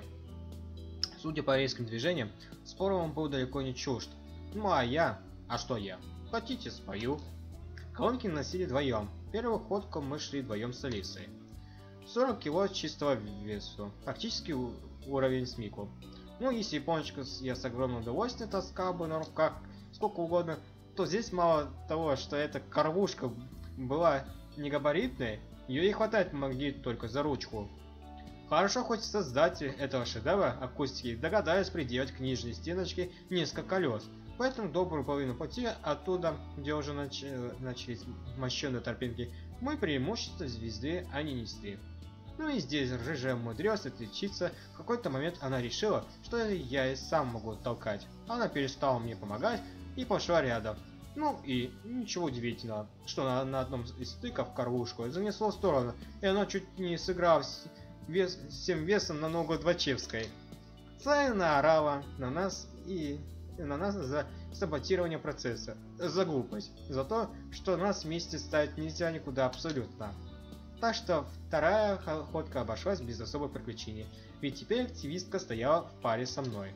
Судя по резким движениям, спором он был далеко не чужд. Ну а я? А что я? Хотите, спою. Колонки носили вдвоем. Первую ходку мы шли вдвоем с Алисой. сорок кило чистого весу. Практически уровень с Мику. Ну, если япончику я с огромным удовольствием таскал бы на руках сколько угодно, то здесь мало того, что эта коровушка была негабаритной, ее и хватать могли только за ручку. Хорошо, хоть создатели этого шедевра акустики догадались приделать к нижней стеночке несколько колес, поэтому добрую половину пути оттуда, где уже нач... начались мощеные торпинки, мы преимущество звезды, а не несли. Ну и здесь рыжая умудрилась отличиться. В какой-то момент она решила, что я и сам могу толкать. Она перестала мне помогать и пошла рядом. Ну и ничего удивительного, что на, на одном из стыков коровушку занесло в сторону, и она чуть не сыграла вес, всем весом на ногу Двачевской. Славина орала на нас и, и на нас за саботирование процесса, за глупость, за то, что нас вместе ставить нельзя никуда абсолютно. Так что вторая ходка обошлась без особых приключений, ведь теперь активистка стояла в паре со мной.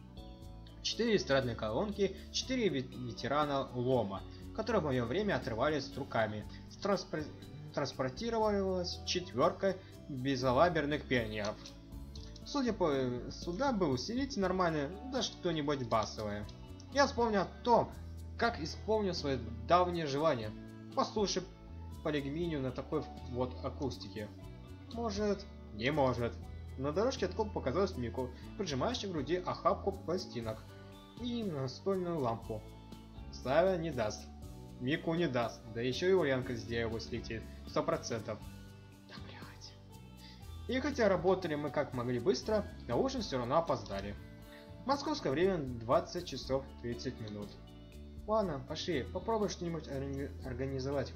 Четыре эстрадные колонки, четыре ветерана лома, которые в мое время отрывались с руками. Транспор... Транспортировалась четверка безалаберных пионеров. Судя по сюда был усилитель нормальный, да что-нибудь басовое. Я вспомнил о том, как исполнил свое давнее желание. Послушай полигминию на такой вот акустике. Может, не может. На дорожке откуда показалась Мику, поджимающий в груди охапку пластинок и настольную лампу. Слава не даст. Мику не даст. Да еще и Ульянка с дерева слетит. Сто процентов. Да блять. И хотя работали мы как могли быстро, на ужин все равно опоздали. Московское время двадцать часов тридцать минут. Ладно, пошли, попробуй что-нибудь организовать.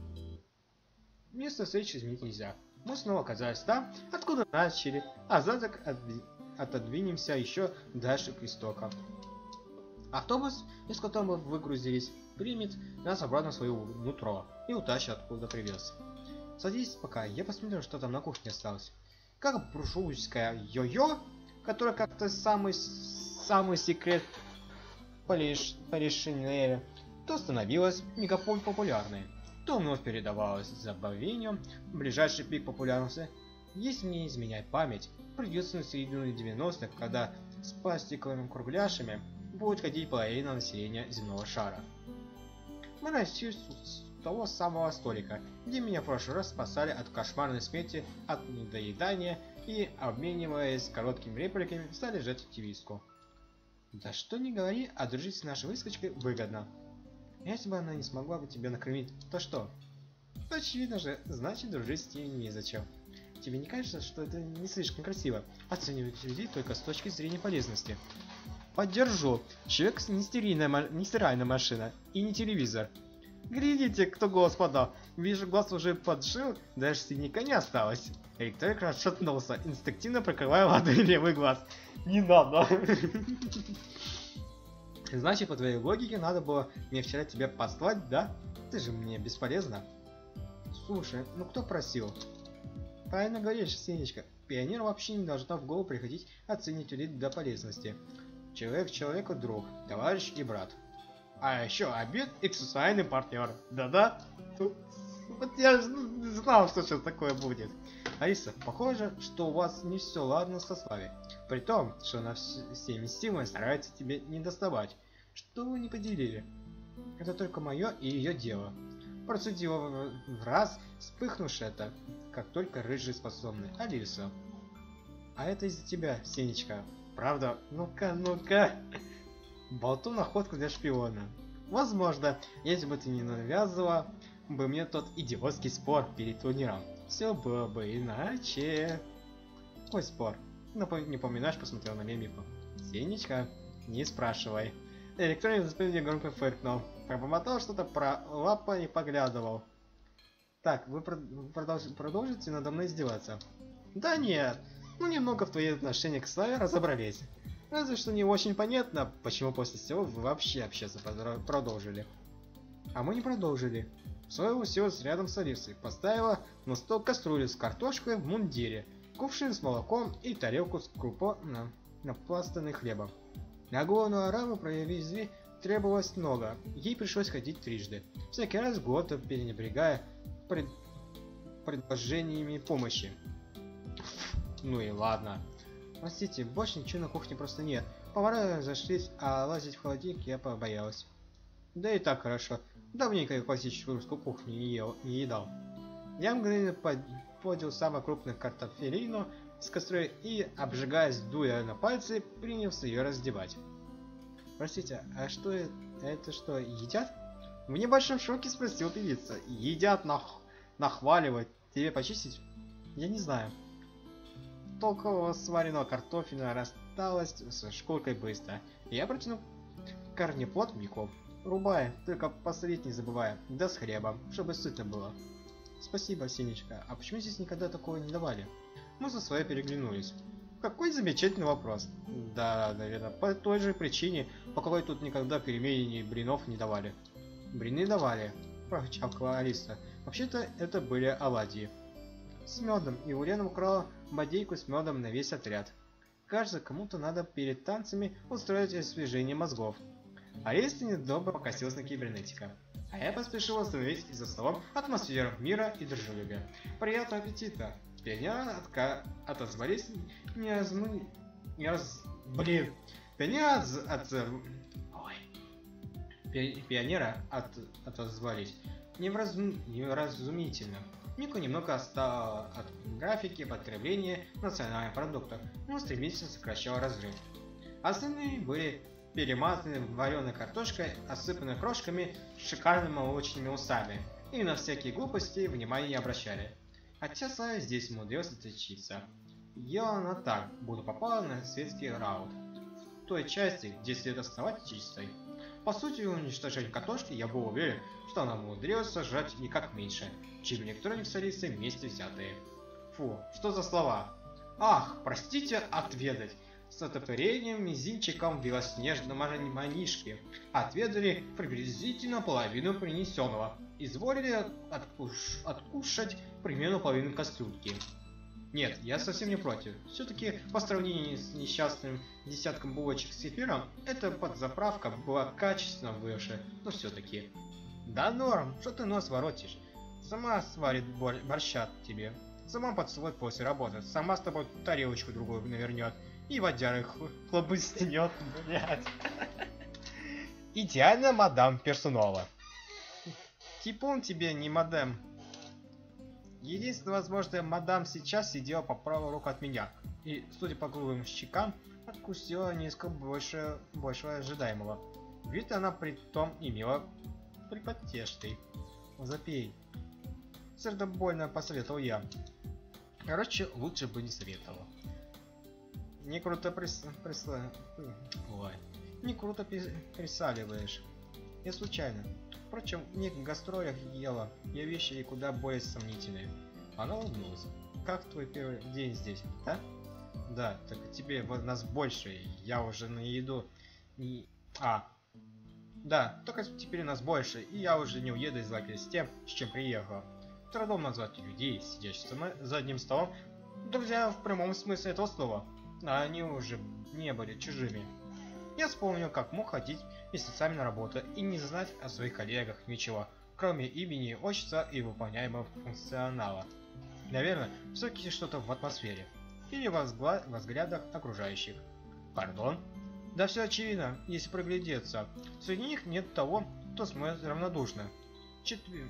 Место встречи изменить нельзя. Мы снова оказались там, откуда начали, а задок отдви... отодвинемся еще дальше к истокам. Автобус, из которого мы выгрузились, примет нас обратно в свое нутро и утащит откуда привез. Садись пока, я посмотрю, что там на кухне осталось. Как буржуйская йо-йо, которая как-то самый самый секрет Полиш... Полишинеля, то становилась мегаполь популярной. то вновь передавалось забавению. Ближайший пик популярности, если мне изменяет память, придется на середину девяностых, когда с пластиковыми кругляшами будет ходить половина населения земного шара. Мы начали с того самого столика, где меня в прошлый раз спасали от кошмарной смерти, от недоедания, и, обмениваясь короткими репликами, стали жать активистку. Да что не говори, а дружить с нашей выскочкой выгодно. Если бы она не смогла бы тебя накормить, то что? То очевидно же, значит дружить с ней незачем. Тебе не кажется, что это не слишком красиво? Оценивать людей только с точки зрения полезности. Поддержу. Человек не стерильная, не стиральная машина и не телевизор. Глядите, кто голос подал. Вижу, глаз уже поджил, даже синяка не осталось. Электрик отшатнулся, инстинктивно прикрывая ладонью левый глаз. Не надо. Значит, по твоей логике, надо было мне вчера тебя послать, да? Ты же мне бесполезна. Слушай, ну кто просил? Правильно говоришь, Сенечка. Пионеру вообще не должна в голову приходить оценить людей до полезности. Человек человеку друг, товарищ и брат. А еще обед и сексуальный партнер. Да-да? Вот я знал, что сейчас такое будет. Алиса, похоже, что у вас не все ладно со Славей. При том, что она всеми силами старается тебе не доставать. Что вы не поделили? Это только мое и ее дело. Процедила в раз, вспыхнувши это, как только рыжий способный. Алиса. А это из-за тебя, Сенечка. Правда? Ну-ка, ну-ка. Болтун находка для шпиона. Возможно, если бы ты не навязывала бы мне тот идиотский спор перед турниром, все было бы иначе. Какой спор? Напом... Не поминаешь, посмотрел на мемику. Сенечка, не спрашивай. Электроник за спиной громко фыркнул. Пробормотал что-то про лапа и поглядывал. Так, вы продолж... продолжите надо мной издеваться? Да нет, ну немного в твои отношения к Славе разобрались. Разве что не очень понятно, почему после всего вы вообще общаться продолжили. А мы не продолжили. Слава уселась рядом с Алисой, поставила на стол кастрюлю с картошкой в мундире, кувшин с молоком и тарелку с крупой на напластанной хлебом. На голову арабу провезли требовалось много, ей пришлось ходить трижды, всякий раз глотом пренебрегая пред... предложениями помощи. Ну и ладно. Простите, больше ничего на кухне просто нет. Повара разошлись, а лазить в холодильник я побоялась. Да и так хорошо. Давненько я классическую русскую кухню не, ел, не едал. Я мгновенно под... подел самую крупную картофелину с кастрюли и, обжигаясь, дуя на пальцы, принялся ее раздевать. Простите, а что это? Это что, едят? В небольшом шоке спросил певица. Едят, нах... нахваливать. Тебе почистить? Я не знаю. Толкового сваренного картофеля рассталась с шкуркой быстро. Я протянул корнеплод Мику. Рубай, только посолить не забывай, да с хлебом, чтобы сытно было. Спасибо, Сенечка, а почему здесь никогда такого не давали? Мы со своей переглянулись. Какой замечательный вопрос. Да, наверное, по той же причине, по какой тут никогда пельменей и блинов не давали. Блины давали, прочавкала Алиса. Вообще-то это были оладьи. С медом, и Ульяна украла бодейку с медом на весь отряд. Кажется, кому-то надо перед танцами устроить освежение мозгов. А если недобро покосилась на кибернетика. А я поспешил восстановить за столом атмосферу мира и дружелюбия. Приятного аппетита! Пионеры отка... отозвались не размы... не раз... Блин! Пионеры от... от... Ой. Пи... Пионеры от... отозвались невразум... невразумительно. Мику немного остало от графики потребления национальных продуктов, но стремительно сокращал разрыв. Остальные были перемазаны вареной картошкой, осыпаны крошками с шикарными молочными усами, и на всякие глупости внимания не обращали. Хотя Славя здесь умудрился отличиться. Ела она так, будто попала на светский раут. В той части, где следует оставать чистой. По сути, уничтожение картошки я был уверен, что она умудрилась сожрать никак меньше, чем электроник с Алисой вместе взятые. Фу, что за слова? Ах, простите, отведать. С отопырением мизинчиком белоснежной манишки. Отведали приблизительно половину принесенного. Изволили откуш... откушать примерно половину кастрюльки. Нет, я совсем не против. Все-таки по сравнению с несчастным десятком булочек с эфиром, эта подзаправка была качественно выше, но все-таки. Да норм, что ты нос воротишь? Сама сварит бор борщат тебе. Сама поцелует после работы. Сама с тобой тарелочку другую навернет. И водярой хлобыснет, блядь. Идеально, мадам Персунова. Типун тебе, не мадам. Единственное возможное, мадам сейчас сидела по правую руку от меня. И, судя по круглым щекам, откусила несколько больше, большего ожидаемого. Вид она при том имела припотешный. Запей. Сердобольно посоветовал я. Короче, лучше бы не советовал. Не круто прис... присла... Ой. Не круто присаливаешь. Я случайно. Впрочем, в неких гастролях ела. Я вещи и куда более сомнительные. Она улыбнулась. Как твой первый день здесь, да? Да, так тебе нас больше. Я уже на еду. И... А. Да, только теперь нас больше, и я уже не уеду из лагеря с тем, с чем приехал. Трудом назвать людей, сидящих за одним столом, друзья в прямом смысле этого слова. А они уже не были чужими. Я вспомнил, как мог ходить месяцами на работу и не знать о своих коллегах ничего, кроме имени, отчества и выполняемого функционала. Наверное, все-таки что-то в атмосфере. Или в взгла... взглядах окружающих. Пардон? Да все очевидно, если приглядеться. Среди них нет того, кто смотрит равнодушно. Четвер...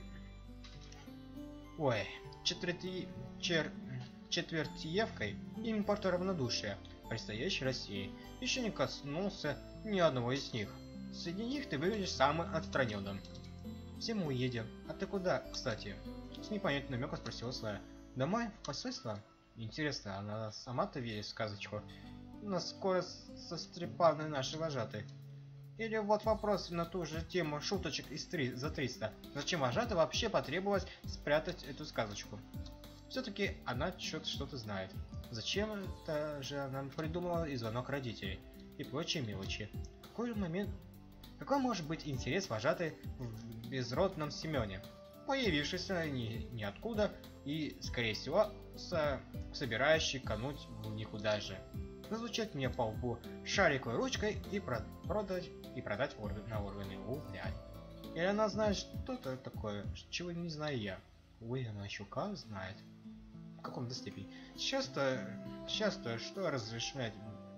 Ой, четверти... Чер... четвертиевкой импорта равнодушия, предстоящей России, еще не коснулся ни одного из них. Среди них ты выглядишь самым отстраненным. Все мы уедем. А ты куда, кстати? С непонятным намеком спросила Слая. Домой? В посольство? Интересно, она сама-то верит в сказочку? Наскоро сострепанные наши вожатые. Или вот вопрос на ту же тему шуточек из три за триста. Зачем вожатой вообще потребовалось спрятать эту сказочку? Все-таки она что-то знает. Зачем это же она придумала и звонок родителей? И прочие мелочи. Какой момент... Какой может быть интерес вожатой в безродном Семене? Появившийся ни, ниоткуда и, скорее всего, со... собирающий кануть в никуда же. Звучать мне по лбу шариковой ручкой и про продать и продать орган на органы. О, блядь. Или она знает что-то такое, чего не знаю я. Ой, она еще как знает. В каком-то степени. Сейчас-то... Сейчас-то что размышлять...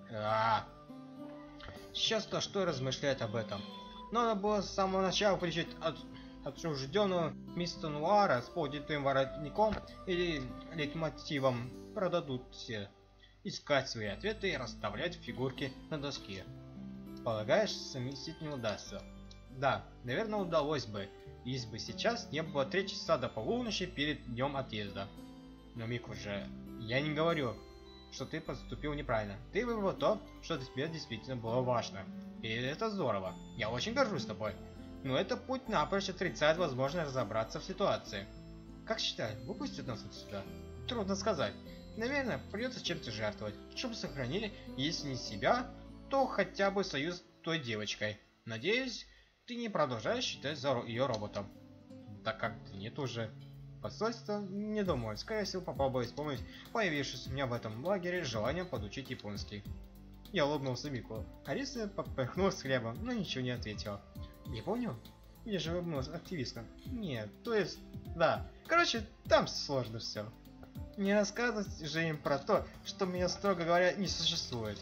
А -а -а. Сейчас-то что размышлять об этом? Надо было с самого начала получить от... отчужденного мистера Нуара с полудетым воротником или лейтмотивом продадут все. Искать свои ответы и расставлять фигурки на доске. Полагаешь, совместить не удастся? Да, наверное, удалось бы, если бы сейчас не было три часа до полуночи перед днем отъезда. Но, Мик, уже я не говорю, что ты поступил неправильно. Ты выбрал то, что для тебя действительно было важно. И это здорово. Я очень горжусь тобой. Но это путь напрочь отрицает возможность разобраться в ситуации. Как считаешь, выпустят нас отсюда? Трудно сказать. Наверное, придется чем-то жертвовать, чтобы сохранили, если не себя, то хотя бы союз с той девочкой. Надеюсь, ты не продолжаешь считать за ее роботом. Так как ты нет уже. Посольство, не думаю, скорее всего попробую исполнить появившееся у меня в этом лагере желание подучить японский. Я улыбнулся Мику. Алиса поперхнулась хлебом, но ничего не ответила. Не понял? Я же улыбнулся активистом. Нет, то есть, да. Короче, там сложно все. Не рассказывать же им про то, что меня, строго говоря, не существует.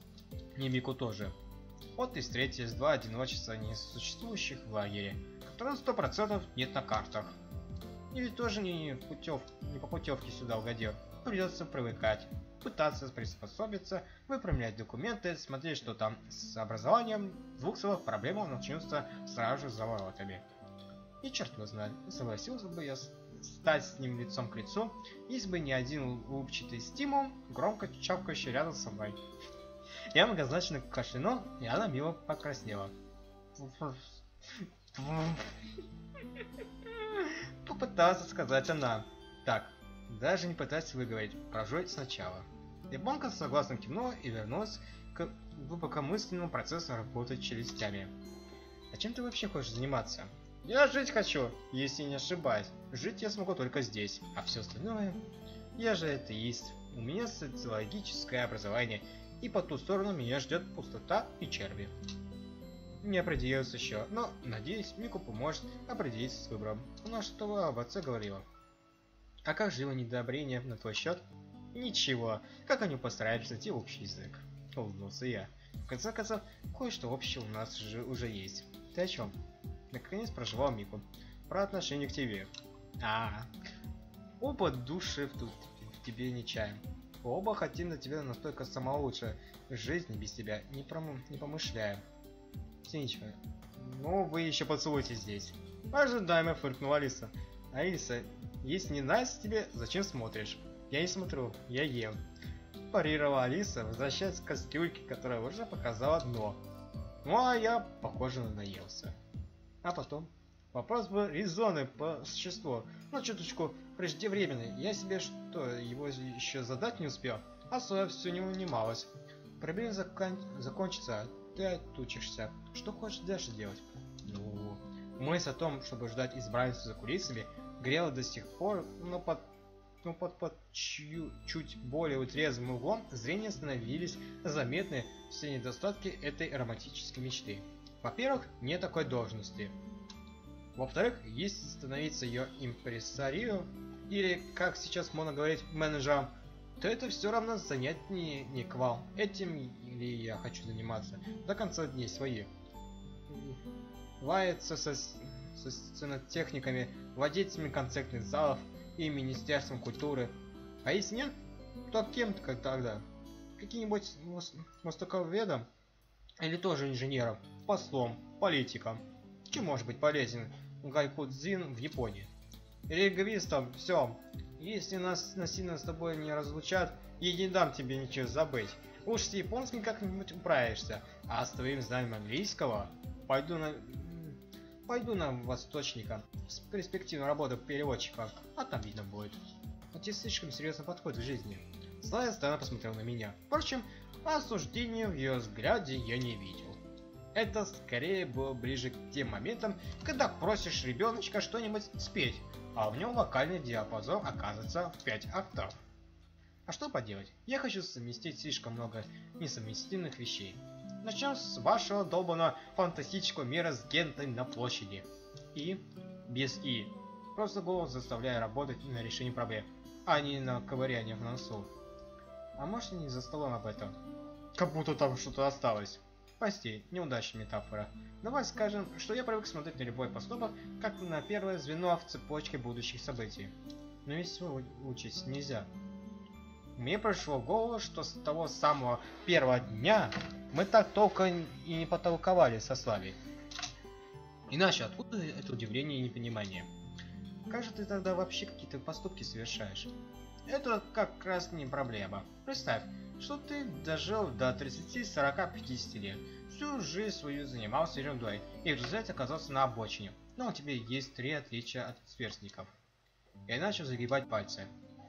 И Мику тоже. Вот и встретились два одиночества несуществующих в лагере, которых сто процентов нет на картах. И ведь тоже не, путев, не по путевке сюда угодил. Придется привыкать, пытаться приспособиться, выправлять документы, смотреть, что там с образованием. В двух словах проблемы начнутся сразу же за воротами. И черт его знает, согласился бы я стать с ним лицом к лицу, если бы не один улыбчатый стимул, громко чавкающий рядом со мной. Я многозначно кашлянул, и она мило покраснела. Попытался сказать она. Так, даже не пытаясь выговорить, прожить сначала. Японка согласно кивнула и вернулась к глубокомысленному процессу работы челюстями. А чем ты вообще хочешь заниматься? Я жить хочу, если не ошибаюсь. Жить я смогу только здесь, а все остальное... Я же атеист, у меня социологическое образование, и по ту сторону меня ждет пустота и черви. не определился еще, но, надеюсь, Мику поможет определиться с выбором. Она что об отце говорила. А как же его недообрение на твой счет? Ничего, как они постарались найти общий язык. Улыбнулся я. В конце концов, кое-что общее у нас же уже есть. Ты о чем? Наконец проживал Мику. Про отношение к тебе. А, оба души в, тут, в тебе не чаем. Оба хотим на тебя настолько самолучше. Жизни без тебя не, пром... не помышляем. Ничего. Ну, вы еще поцелуйте здесь. Ожидаемо фыркнула Алиса. Алиса, если не нравится тебе, зачем смотришь? Я не смотрю, я ем. Парировала Алиса, возвращаясь к кастрюльке, которая уже показала дно. Ну а я, похоже, наелся. А потом? Вопрос был резонный по существу, но чуточку преждевременный. Я себе что, его еще задать не успел, а Соя все не унималась. Проблема закон... закончится, ты отучишься. Что хочешь дальше делать? Ну, мысль о том, чтобы ждать избранницу за кулисами, грела до сих пор, но под, но под, под чью, чуть более трезвым углом зрения становились заметны все недостатки этой романтической мечты. Во-первых, нет такой должности. Во-вторых, если становиться ее импресарио, или, как сейчас можно говорить, менеджером, то это все равно занять не, не квал. Этим или я хочу заниматься до конца дней своих. Лаяться со, со сценотехниками, владельцами концертных залов и Министерством культуры. А если нет, то кем тогда? Каким-нибудь востоковедом? Или тоже инженером, послом, политиком? Чем может быть полезен Гайкудзин в Японии? Лингвистом, все. Если нас насильно с тобой не разлучат, я не дам тебе ничего забыть. Уж с японским как-нибудь управишься, а с твоим знанием английского пойду на... Пойду на восточника с перспективной работы переводчика, а там видно будет. Но тебе слишком серьезно подходит к жизни. Злая Стана посмотрел на меня. Впрочем, осуждения в ее взгляде я не видел. Это скорее было ближе к тем моментам, когда просишь ребеночка что-нибудь спеть, а в нем вокальный диапазон оказывается в пять октав. А что поделать? Я хочу совместить слишком много несовместимых вещей. Начнем с вашего долбаного фантастического мира с Гентой на площади. И без И. Просто голос заставляя работать на решение проблем, а не на ковыряние в носу. А может, не за столом об этом? Как будто там что-то осталось. Прости, неудачная метафора. Давай скажем, что я привык смотреть на любой поступок, как на первое звено в цепочке будущих событий. Но ведь учесть нельзя. Мне пришло в голову, что с того самого первого дня мы так толком и не потолковали со Славей. Иначе откуда это удивление и непонимание? Как же ты тогда вообще какие-то поступки совершаешь? Это как раз не проблема. Представь, что ты дожил до тридцати, сорока, пятидесяти лет. Всю жизнь свою занимался ерундой и в результате оказался на обочине. Но у тебя есть три отличия от сверстников. Я начал загибать пальцы.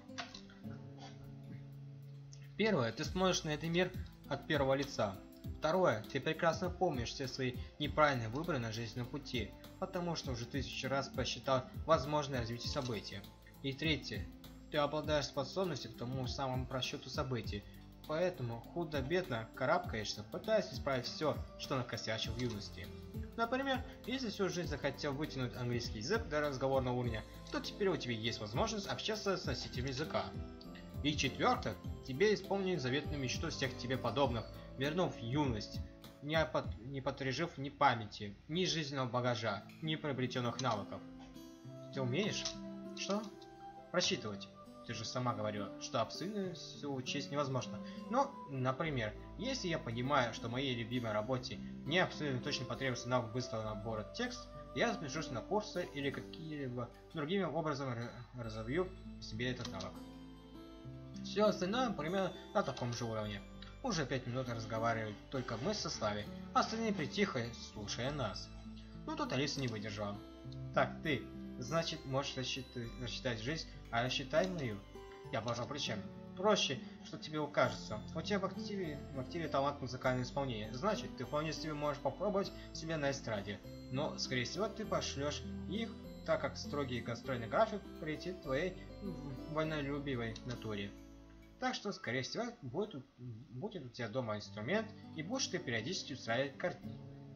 Первое, ты смотришь на этот мир от первого лица. Второе, ты прекрасно помнишь все свои неправильные выборы на жизненном пути, потому что уже тысячу раз просчитал возможное развитие событий. И третье, ты обладаешь способностью к тому самому просчету событий, поэтому худо-бедно карабкаешься, пытаясь исправить все, что накосячил в юности. Например, если всю жизнь захотел вытянуть английский язык до разговорного уровня, то теперь у тебя есть возможность общаться с носителем языка. И четвертое, тебе исполнить заветную мечту всех тебе подобных, вернув юность, не, под, не потрежив ни памяти, ни жизненного багажа, ни приобретенных навыков. Ты умеешь? Что? Просчитывать. Ты же сама говорила, что абсолютно все учесть невозможно. Но, например, если я понимаю, что моей любимой работе не абсолютно точно потребуется навык быстрого набора текст, я запишусь на курсы или какие-либо другими образом разовью себе этот навык. Все остальное примерно на таком же уровне. Уже пять минут разговаривают только мы со Славей, а остальные притихли, слушая нас. Ну тут Алиса не выдержала. Так, ты, значит, можешь рассчитать, рассчитать жизнь, а рассчитай мою. Я пожал плечами. Проще, что тебе укажется. У тебя в активе, в активе талант музыкального исполнения. Значит, ты вполне себе можешь попробовать себя на эстраде. Но, скорее всего, ты пошлешь их, так как строгий гастрольный график претит твоей вольнолюбивой натуре. Так что, скорее всего, будет, будет у тебя дома инструмент, и будешь ты периодически устраивать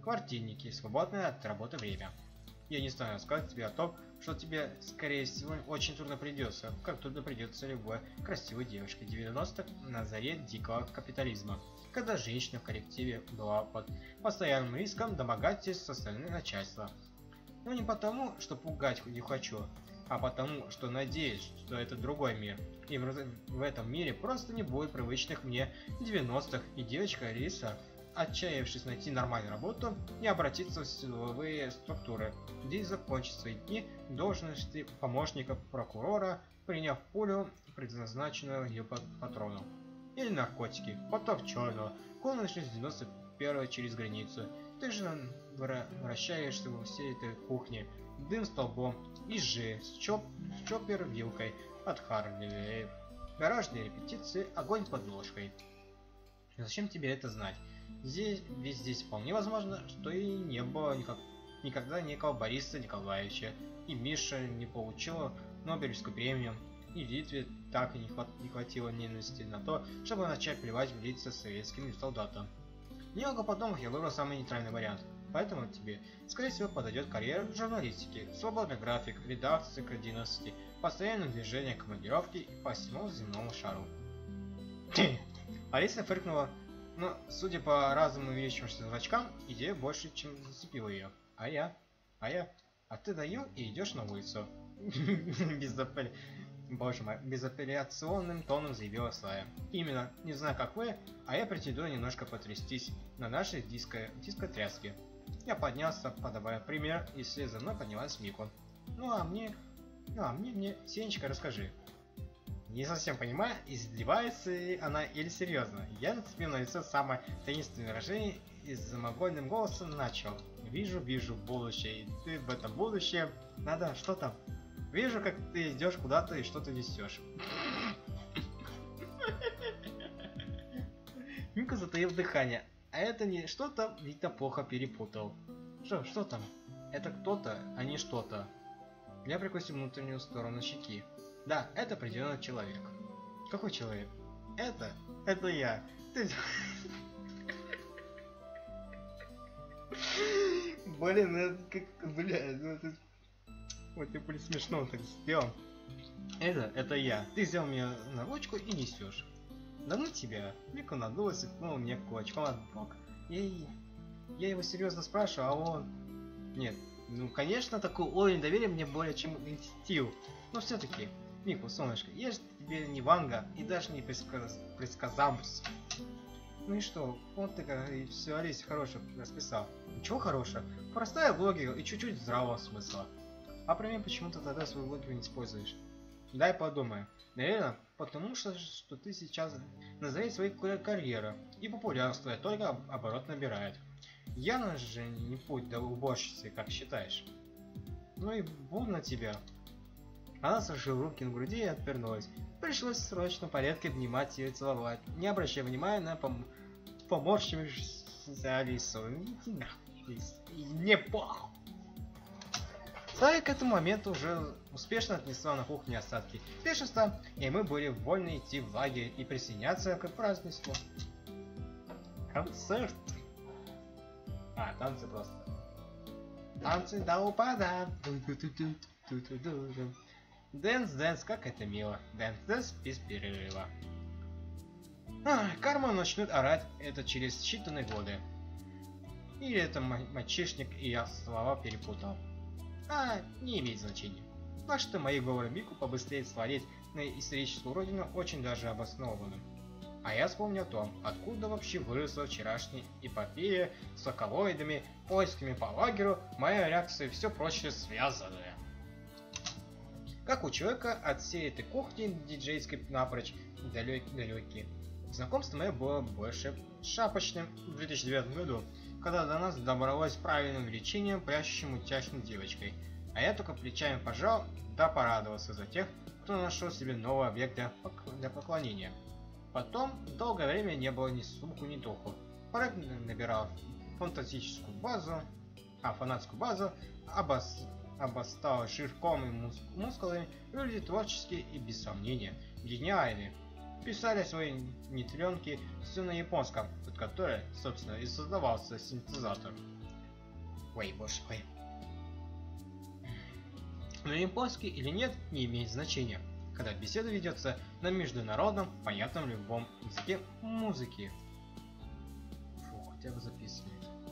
квартирники, свободное от работы время. Я не стану рассказывать тебе о том, что тебе, скорее всего, очень трудно придется, как трудно придется любой красивой девушке девяностых на заре дикого капитализма, когда женщина в коллективе была под постоянным риском домогательств со стороны начальства. Но не потому, что пугать не хочу, а потому, что надеюсь, что это другой мир, и в, в этом мире просто не будет привычных мне девяностых, и девочка Алиса, отчаявшись найти нормальную работу, не обратиться в силовые структуры, где закончит свои дни в должности помощника прокурора, приняв пулю, предназначенную ее патрону. Или наркотики, поток черного, конувшись в девяносто первого через границу. Ты же вращаешься во всей этой кухне, дым столбом, и же с, чоп, с чоппер вилкой от Харли, гаражные репетиции, огонь под ложкой. Зачем тебе это знать? Здесь, ведь здесь вполне возможно, что и не было никак, никогда никакого Бориса Николаевича, и Миша не получила Нобелевскую премию, и Литве так и не, хват, не хватило ненависти на то, чтобы начать плевать в лица советским солдатам. Немного подумав, я выбрал самый нейтральный вариант, поэтому тебе, скорее всего, подойдет карьера в журналистике, свободный график, редакции к одиннадцати, постоянное движение командировки и по всему земному шару. Алиса фыркнула. Но, судя по разуму увеличившимся зрачкам, идея больше, чем зацепила ее. А я? А я? А ты даю и идешь на улицу. Безапелли... Боже мой, безапелляционным тоном заявила Слая. Именно, не знаю как вы, а я претендую немножко потрястись на нашей диско... дискотряске. Я поднялся, подавая пример, и вслед за мной поднялась Мику. Ну а мне... Ну а мне, мне, Сенечка, расскажи. Не совсем понимаю, издевается ли она или серьезно. Я нацепил на лицо самое таинственное выражение и с самогольным голосом начал. Вижу, вижу будущее, и ты в этом будущем... Надо, что там? Вижу, как ты идешь куда-то и что-то несешь. Мика затаил дыхание. А это не что-то, видно, плохо перепутал. Что, что там? Это кто-то, а не что-то. Я прикусил внутреннюю сторону щеки. Да, это определенно человек. Какой человек? Это? Это я. Ты... Блин, это как... Блядь, ну это... Вот я, блин, смешно так сделал. Это, это я. Ты взял меня на ручку и несешь. Да ну тебя. Мика надулась и ткнула мне кулачком от бок. Я, я его серьезно спрашиваю, а он... Нет. Ну, конечно, такой уровень доверия мне более чем инстинктив. Но все-таки... Мику, солнышко, я же тебе не Ванга и даже не предсказ... предсказамс. Ну и что? Вот ты как и все Алисе хорошее расписал. Ничего хорошего. Простая логика и чуть-чуть здравого смысла. А про меня почему-то тогда свою логику не используешь? Дай подумаю. Наверное, потому что, что ты сейчас на заре своей карьеры и популярность только оборот набирает. Явно же не путь до уборщицы, как считаешь. Ну и бум на тебя. Она сложила руки на груди и отвернулась. Пришлось в срочном порядке обнимать ее и целовать, не обращая внимания на пом поморщившуюся Алису. Не пох. Слая к этому моменту уже успешно отнесла на кухне остатки пиршества, и мы были вольны идти в лагерь и присоединяться к празднеству. Концерт. А, танцы просто. Танцы до упада. Дэнс, дэнс, как это мило. Дэнс, дэнс без перерыва. А, карма начнут орать это через считанные годы. Или это мальчишник, и я слова перепутал. А, не имеет значения. Так что мои говоры Мику побыстрее свалить на историческую родину очень даже обоснованным. А я вспомнил о том, откуда вообще выросла вчерашняя эпопея с соколоидами, поисками по лагерю, моя реакция и все прочее связанное. Как у человека от всей этой кухни диджейской напрочь далекие. Знакомство мое было больше шапочным в две тысячи девятом году, когда до нас добралось правильным увеличением прячущим утяжной девочкой, а я только плечами пожал, да порадовался за тех, кто нашел себе новый объект для, пок для поклонения. Потом долгое время не было ни слуху, ни духу. Проект набирал фантастическую базу, а фанатскую базу обос... обостал жирком и мус... мускулами, люди творческие и без сомнения гениальные. Писали свои нейтринки все на японском, под которой, собственно, и создавался синтезатор. Ой, боже мой. Но японский или нет, не имеет значения, когда беседа ведется на международном, понятном любом языке музыки. Фу, хотя бы записывает.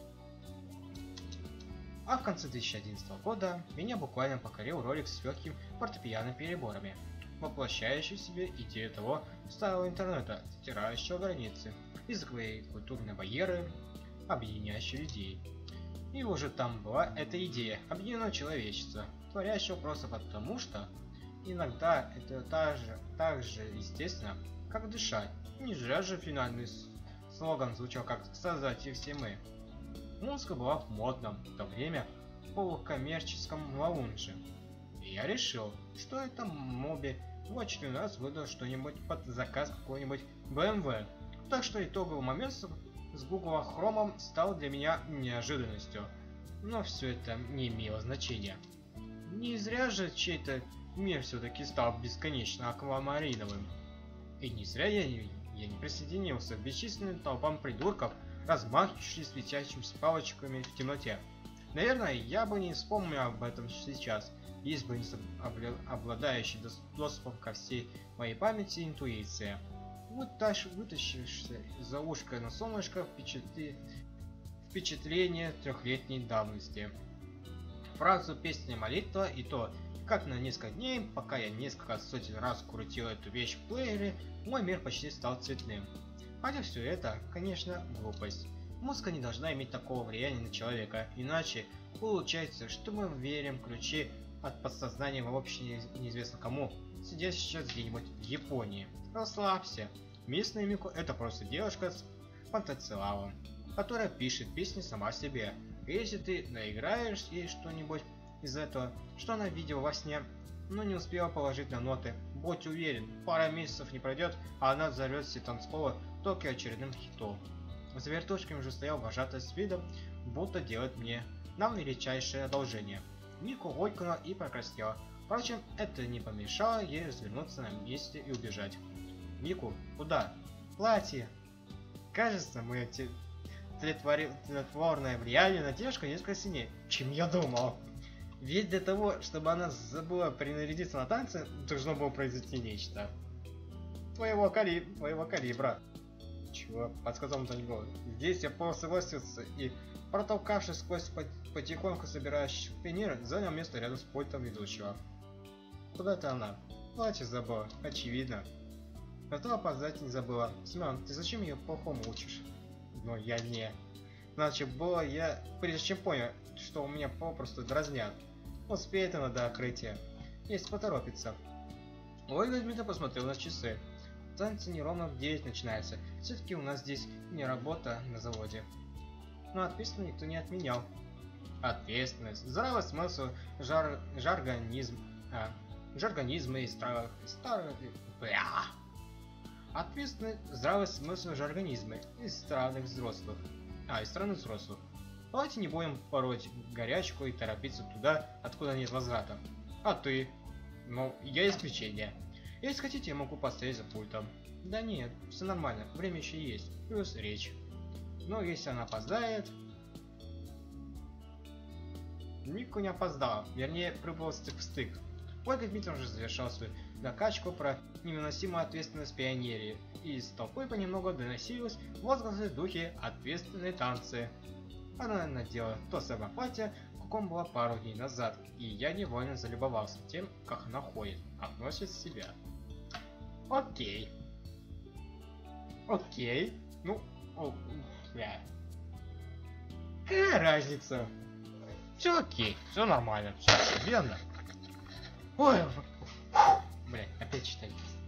А в конце две тысячи одиннадцатого года меня буквально покорил ролик с легким фортепианными переборами, воплощающий в себе идею того старого интернета, стирающего границы, языковые и культурные барьеры, объединяющие людей. И уже там была эта идея объединенного человечества, творящего просто потому, что иногда это так же, так же естественно, как дышать. Не зря же финальный слоган звучал как «Создатели все мы». Музыка была в модном в то время полукоммерческом лаунже. И я решил, что это моби в очередной раз выдал что-нибудь под заказ какой-нибудь бэ эм вэ. Так что итоговый момент с Google Chrome стал для меня неожиданностью. Но все это не имело значения. Не зря же чей-то мир все-таки стал бесконечно аквамариновым. И не зря я не, я не присоединился к бесчисленным толпам придурков, размахивающих светящимися палочками в темноте. Наверное, я бы не вспомнил об этом сейчас, если бы не обладающий доступом ко всей моей памяти интуиция. Вот так вытащившись за ушко на солнышко впечатли... впечатление трехлетней давности. Фразу «песня молитва» и то, как на несколько дней, пока я несколько сотен раз крутил эту вещь в плеере, мой мир почти стал цветным. Хотя все это, конечно, глупость. Музыка не должна иметь такого влияния на человека, иначе получается, что мы верим ключи от подсознания вообще неизвестно кому, сидя сейчас где-нибудь в Японии. Расслабься. Местная Мико — это просто девушка с потенциалом, которая пишет песни сама себе. И если ты наиграешь ей что-нибудь из этого, что она видела во сне, но не успела положить на ноты, будь уверен, пара месяцев не пройдет, а она взорвет все танцполы только очередным хитом. За вертушками же стоял вожатый с видом, будто делает мне нам величайшее одолжение. Мико ойкнула и покраснела. Впрочем, это не помешало ей развернуться на месте и убежать. Мику, куда? Платье. Кажется, мое тлетворное влияние на девушку несколько сильнее, чем я думал. Ведь для того, чтобы она забыла принарядиться на танцы, должно было произойти нечто. Твоего, кали... Твоего калибра. Чего? Подсказал он Таньго. Здесь я полностью согласился и, протолкавшись сквозь потихоньку собирающих пионеры, занял место рядом с пультом ведущего. Куда-то она. Платье забыла, очевидно. Зато опоздать не забыла. Семен, ты зачем ее плохому учишь? Но я не. Значит, было я, прежде чем понял, что у меня попросту дразнят. Успеет она до открытия. Есть поторопится. Ольга Дмитриевна посмотрел на часы. Танцы неровно в девять начинается. Все-таки у нас здесь не работа на заводе. Но ответственность никто не отменял. Ответственность, здравый смысл, жар, жаргонизм, а, жаргонизмы и старых, старых, бля. Ответственность, здравый смысл, жаргонизмы и странных взрослых, а и странных взрослых. Давайте не будем пороть горячку и торопиться туда, откуда нет возврата. А ты? Ну, я исключение. Если хотите, я могу поставить за пультом. Да нет, все нормально, время еще есть, плюс речь. Но если она опоздает... Мико не опоздала, вернее, прибыл стык в стык. Ольга Дмитриевна уже завершала свою накачку про невыносимую ответственность пионерии, и из толпы понемногу доносилось возгласы в духе «ответственные танцы». Она надела то самое платье, в каком была пару дней назад, и я невольно залюбовался тем, как она ходит, относит себя. Окей. Окей. Ну, о, бля. Какая разница? Все окей, все нормально, все офигенно. Ой, блять, опять читать.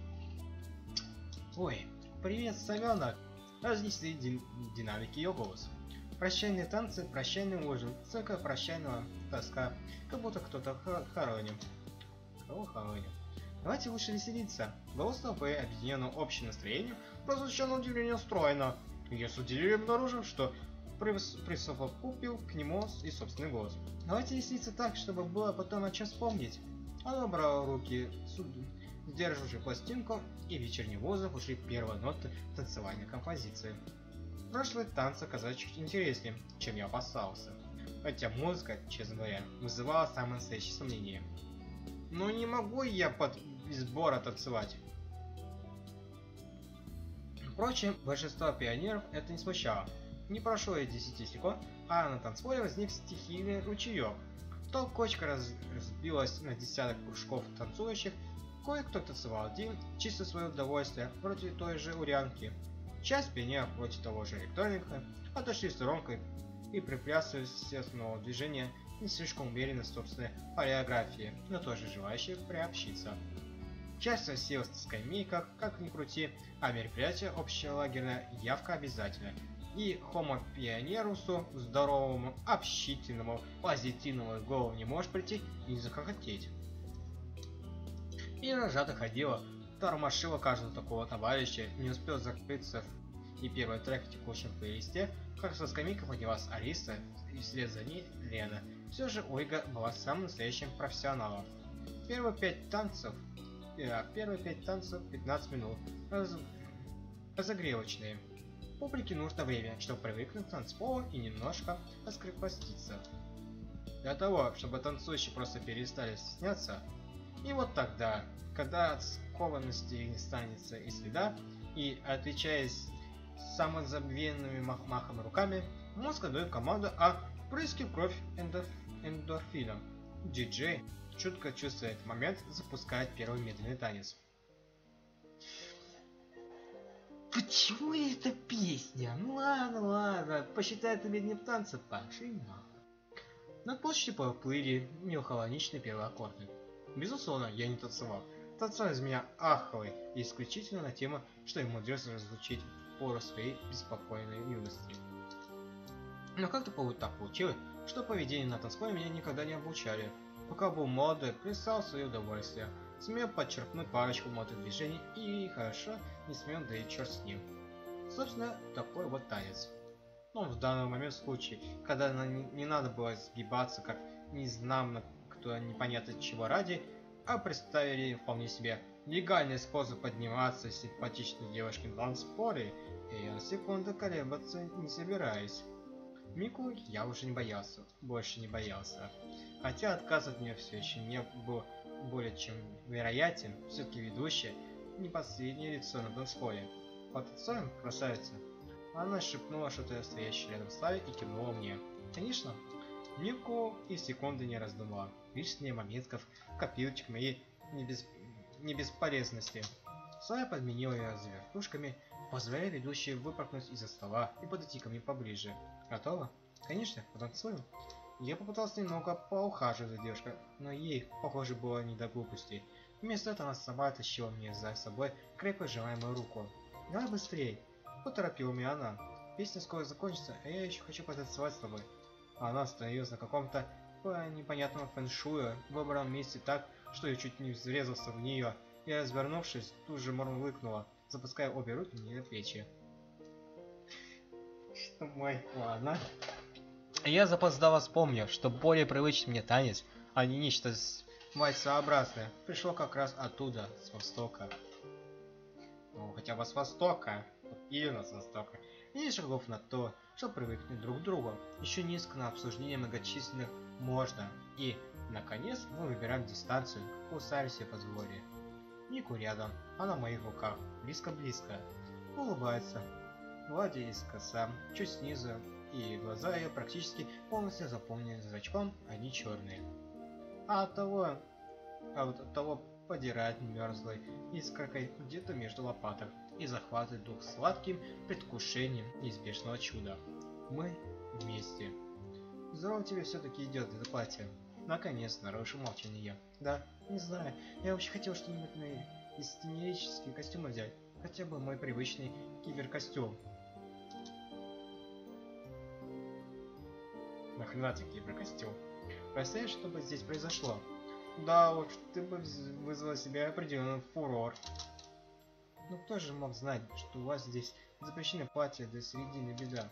Ой, привет, совенок. Разнесли дин динамики ее голос. Прощальные танцы, прощальный ужин, цирка прощального тоска, как будто кто-то хороним. Кого хороним? Давайте лучше веселиться. Голос толпы, объединенным общим настроением, прозвучал на удивление стройно. Я с удивлением обнаружил, что присовокупил к нему и собственный голос. Давайте веселиться так, чтобы было потом о чем вспомнить. Она убрала руки, сдерживавшие пластинку, и в вечерний воздух ушли первые ноты танцевальной композиции. Прошлые танцы оказались чуть интереснее, чем я опасался. Хотя музыка, честно говоря, вызывала самое настоящее сомнение. Но не могу я под сбора танцевать. Впрочем, большинство пионеров это не смущало. Не прошло и десяти секунд, а на танцполе возник стихийный ручеек. Толкочка раз разбилась на десяток кружков танцующих, кое-кто танцевал один, чисто свое удовольствие, вроде той же урянки. Часть пионеров, вроде того же электроника, отошли в сторонку и приплясывали естественного движения, не слишком уверенно в собственной хореографии, но тоже желающие приобщиться. Часть расселась на скамейках, как ни крути, а мероприятие общелагерное явка обязательно. И хомо-пионерусу, здоровому, общительному, позитивному в голову не может прийти и не захохотеть. И нажато ходила, тормошила каждого такого товарища, не успел закрыться и первый трек в текущем плейлисте, как со скамейки поднялась Алиса, и вслед за ней Лена. Все же Ольга была самым настоящим профессионалом. Первые пять танцев, э, первые пять танцев пятнадцать минут, раз, разогревочные. Публике нужно время, чтобы привыкнуть к танцполу и немножко раскрепоститься. Для того, чтобы танцующие просто перестали стесняться, и вот тогда, когда от скованности не станется и следа, и отвечаясь самозабвенными мах-махами руками, мозг отдает команду о впрыске в кровь эндорф... эндорфином. Диджей, чутко чувствуя этот момент, запускает первый медленный танец. Почему эта песня? Ну ладно, ладно, посчитай это медленным танцем, пошли нахуй. На площади поплыли меланхоличные первые аккорды. Безусловно, я не танцевал. Танцевал из меня аховый, исключительно на тему, что ему умудрился разлучить в пору своей беспокойной юности. Но как-то так получилось, что поведение на танцполе меня никогда не обучали. Пока был молодой, плясал в свое удовольствие, смел подчеркнуть парочку модных движений и хорошо не смел, да и черт с ним. Собственно, такой вот танец. Но в данный момент случай, когда не, не надо было сгибаться, как незнамо кто непонятно чего ради, а представили вполне себе легальный способ подниматься с симпатичной девушкой на танцполе, и я на секунду колебаться не собираюсь. Мику я уже не боялся, больше не боялся. Хотя отказ от нее все еще не был более чем вероятен, все-таки ведущая не последнее лицо на танцполе. Потанцуем, красавица? Она шепнула что-то стоящее рядом Славе и кивнула мне. Конечно, Мику и секунды не раздумала. Лишний моментов, копилочек моей небес... небесполезности. Славя подменила ее за верхушками, позволяя ведущей выпорхнуть из-за стола и подойти ко мне поближе. Готово? Конечно, потанцуем. Я попытался немного поухаживать за девушкой, но ей, похоже, было не до глупостей. Вместо этого она сама тащила мне за собой крепко сжимаемую руку. «Давай быстрей!» – поторопила меня она. «Песня скоро закончится, а я еще хочу потанцевать с тобой». Она остановилась на каком-то по непонятному фэншую в выбранном месте так, что я чуть не врезался в нее, и, развернувшись, тут же мурлыкнула, запуская обе руки мне на плечи. Что мой, ладно. Я запоздало вспомнил, что более привычный мне танец, а не нечто вальсообразное, пришло как раз оттуда, с востока. Ну, хотя бы с востока, именно с востока. И шагов на то, чтобы привыкнуть друг к другу. Еще низко на обсуждение многочисленных можно. И, наконец, мы выбираем дистанцию, какую сами себе позволили. Нику рядом, она в моих руках, близко-близко. Улыбается. Гладя из коса, чуть снизу, и глаза ее практически полностью заполнены зрачком, они черные. А от того, а вот от того подирает мерзлой искоркой где-то между лопаток и захватывает дух сладким предвкушением неизбежного чуда. Мы вместе. Здорово тебе все-таки идет это платье. Наконец нарушил молчание я. Да, не знаю, я вообще хотел что-нибудь на из тенерический костюм взять. Хотя бы мой привычный киберкостюм. Нахрена тебе киберкостюм? Представляешь, что бы здесь произошло? Да уж, ты бы вызвала себе определенный фурор. Ну кто же мог знать, что у вас здесь запрещены платья до середины беда?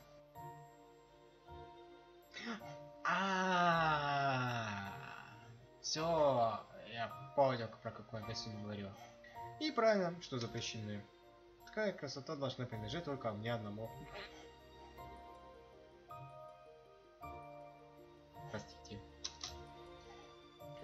А, все, я понял, про какой костюм говорю. И правильно, что запрещены. Такая красота должна принадлежать только мне одному.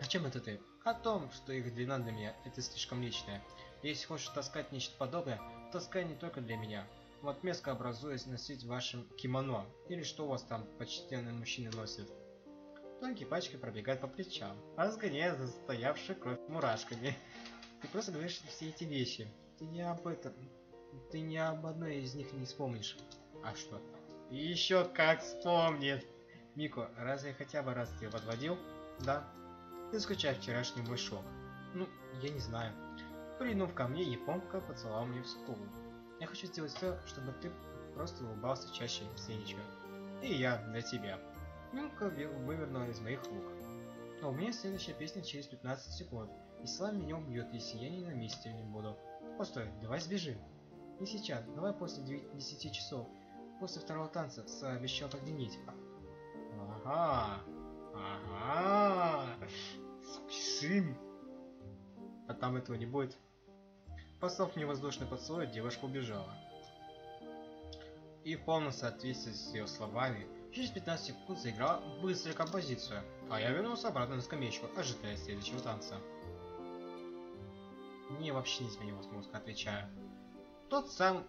чем это ты? О том, что их длина для меня это слишком личное. Если хочешь таскать нечто подобное, таскай не только для меня. Вот место образуясь носить вашим кимоно, или что у вас там почтенные мужчины носят. Тонкие пачки пробегают по плечам, разгоняя застоявшую кровь мурашками. Ты просто говоришь все эти вещи. Ты не об этом. Ты ни об одной из них не вспомнишь. А что? Еще как вспомнит. Мико, разве хотя бы раз ты подводил? Да. Ты скучаешь вчерашний мой шок. Ну, я не знаю. Прильнув ко мне, японка поцеловала мне в скулу. Я хочу сделать все, чтобы ты просто улыбался чаще, Сенечка. И я для тебя. Милка вывернула из моих рук. Но у меня следующая песня через пятнадцать секунд. И слава меня убьет, если я не на месте не буду. Постой, давай сбежим. Не сейчас, давай после десяти часов. После второго танца обещал подменить. Ага, ага, спешим. А там этого не будет. Послав мне воздушный поцелуй, девушка убежала. И в полном соответствии с ее словами, через пятнадцать секунд заиграла быструю композицию, а я вернулся обратно на скамеечку, ожидая следующего танца. Мне вообще не изменилось мозг, отвечаю. Тот сам...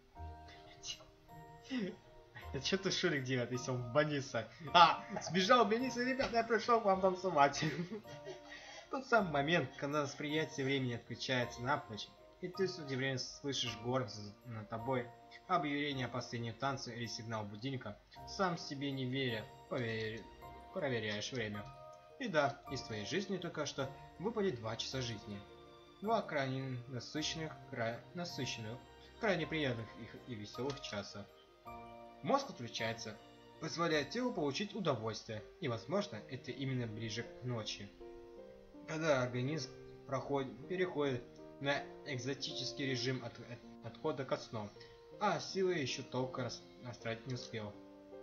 Это что ты Шурик делает, если он в больнице? А, сбежал в больницу, ребята, я пришел к вам танцевать. Тот самый момент, когда восприятие времени отключается напрочь, и ты с удивлением слышишь город над тобой, объявление о последнем танце или сигнал будильника, сам себе не веря, поверь, проверяешь время. И да, из твоей жизни только что выпадет два часа жизни. Два крайне насыщенных, край... насыщенных, крайне приятных и веселых часа. Мозг отключается, позволяя телу получить удовольствие, и возможно это именно ближе к ночи. Когда организм проходит, переходит на экзотический режим от, от, отхода ко сну, а силы еще толком растратить не успел.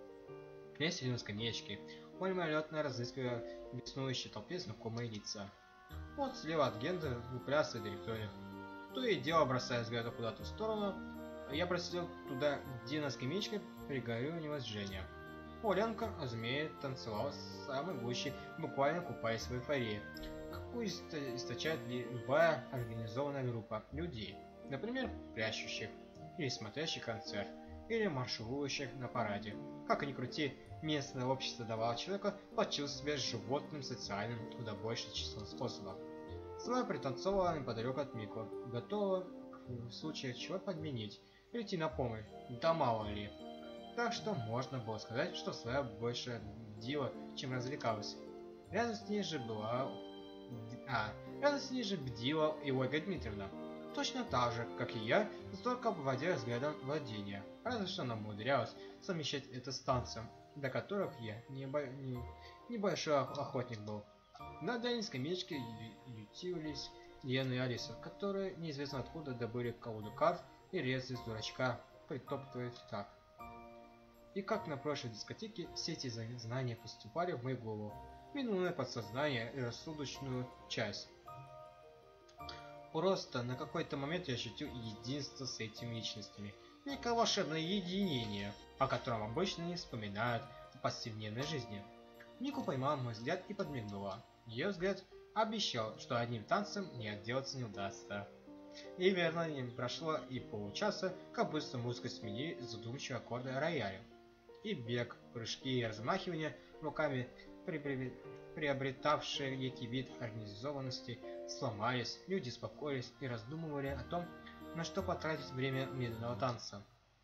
Я сидел на скамеечке, мимолетно разыскивая в беснующей толпе знакомые лица. Вот слева от Генды выплясывает директория. То и дело бросая взгляды куда-то в сторону, я просидел туда, где на скамеечке пригорюнилась Женя. Оленка, разумеется, танцевала с самой гуще, буквально купаясь в эйфории, какую источает любая организованная группа людей, например, прячущих, или смотрящих концерт, или марширующих на параде. Как ни крути, местное общество давало человеку почувствовать себя животным социальным куда больше числа способов. Сама пританцовала неподалеку от Мико, готова в случае чего подменить, прийти на помощь, да мало ли. Так что можно было сказать, что своя больше бдила, чем развлекалась. Рядом с ней же была... А, рядом с ней же бдила и Ольга Дмитриевна. Точно так же, как и я, только обводя взглядом владения. Разве что она умудрялась совмещать это с танцем, до которых я небо... не... небольшой охотник был. На дальней скамеечке ютились Лена и Алиса, которые неизвестно откуда добыли колоду карт и резали с дурачка, притоптывая так. И как на прошлой дискотеке, все эти знания поступали в мою голову, минуя подсознание и рассудочную часть. Просто на какой-то момент я ощутил единство с этими личностями, некое волшебное единение, о котором обычно не вспоминают в повседневной жизни. Нику поймала мой взгляд и подмигнула. Ее взгляд обещал, что одним танцем мне отделаться не удастся. И верно, не прошло и получаса, как быстро музыка сменили задумчивые аккорды рояля. И бег, прыжки и размахивания руками, при при приобретавшие некий вид организованности, сломались, люди успокоились и раздумывали о том, на что потратить время медленного танца.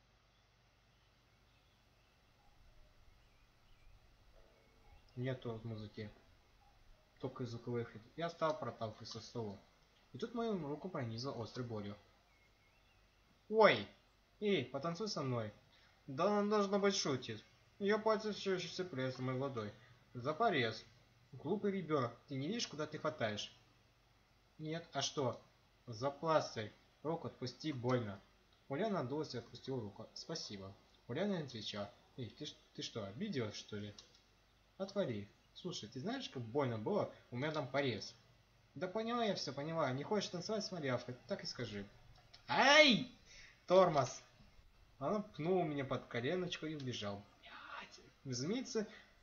Нету музыки, только звуковой эффект. Я стал проталкиваться в столу. И тут мою руку пронизало острой болью. Ой! Эй, потанцуй со мной. Да она должно быть шутит. Ее пальцы все еще цепляются моей ладой. За порез. Глупый ребенок, ты не видишь, куда ты хватаешь? Нет, а что? За пластырь. Руку отпусти, больно. Ульяна надулась и отпустила руку. Спасибо. Ульяна отвечала. Эй, ты, ты что, обиделась, что ли? Отвали. Слушай, ты знаешь, как больно было? У меня там порез. Да поняла я все, поняла. Не хочешь танцевать с малявкой? Так и скажи. Ай! Тормоз! Она пнула меня под коленочку и убежал. Разумеется,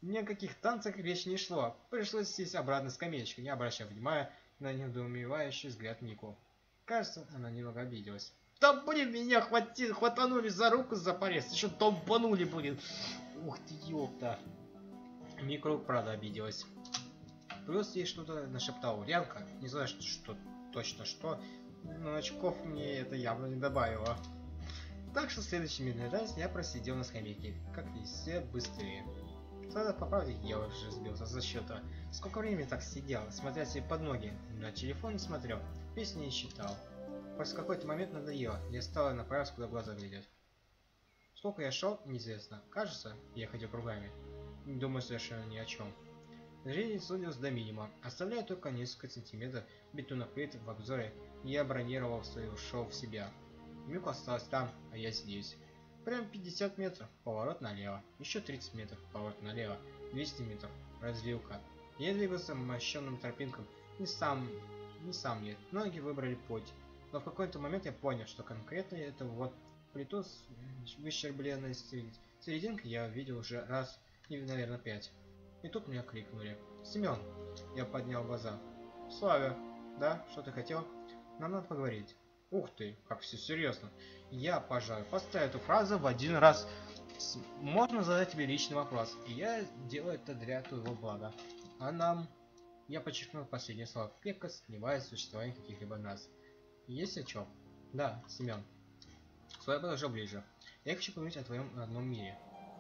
Ни о каких танцах речь не шло. Пришлось сесть обратно с скамеечки, не обращая внимания на недоумевающий взгляд Нику. Кажется, она немного обиделась. Да блин, меня хвати... хватанули за руку за порез, еще долбанули, блин. Ух ты, ёпта. Микро, правда, обиделась. Плюс ей что-то нашептал Ульянка. Не знаю, что, что точно что, но очков мне это явно не добавило. Так что следующий минут раз я просидел на скамейке, как и все быстрее. Тогда по правде я уже сбился за счета. Сколько времени так сидел, смотря себе под ноги, на телефон не смотрел, песни не читал. После какой-то момент надоело, я стал направиться, куда глаза глядят. Сколько я шел, неизвестно. Кажется, я ходил кругами. Не думаю совершенно ни о чем. Зрение сузилось до минимума, оставляя только несколько сантиметров бетонных плит в обзоре, и я бронировал свой ушел в себя. Мюк осталась там, а я здесь. Прям пятьдесят метров, поворот налево, еще тридцать метров, поворот налево, двести метров, развилка. Я двигался мощенным тропинкам, не сам, не сам нет, ноги выбрали путь. Но в какой-то момент я понял, что конкретно это вот плиту с выщербленной серединкой я видел уже раз, и, наверное, пять. И тут меня крикнули. «Семен!» Я поднял глаза. «Славя!» «Да? Что ты хотел?» «Нам надо поговорить». «Ух ты! Как все серьезно!» «Я, пожалуй, поставлю эту фразу в один раз. Можно задать тебе личный вопрос, и я делаю это для твоего блага. А нам...» Я подчеркнул последнее слово, крепко сомневаясь в существовании каких-либо нас. «Есть о чем?» «Да, Семен». Славя подошел ближе. «Я хочу поговорить о твоем родном мире».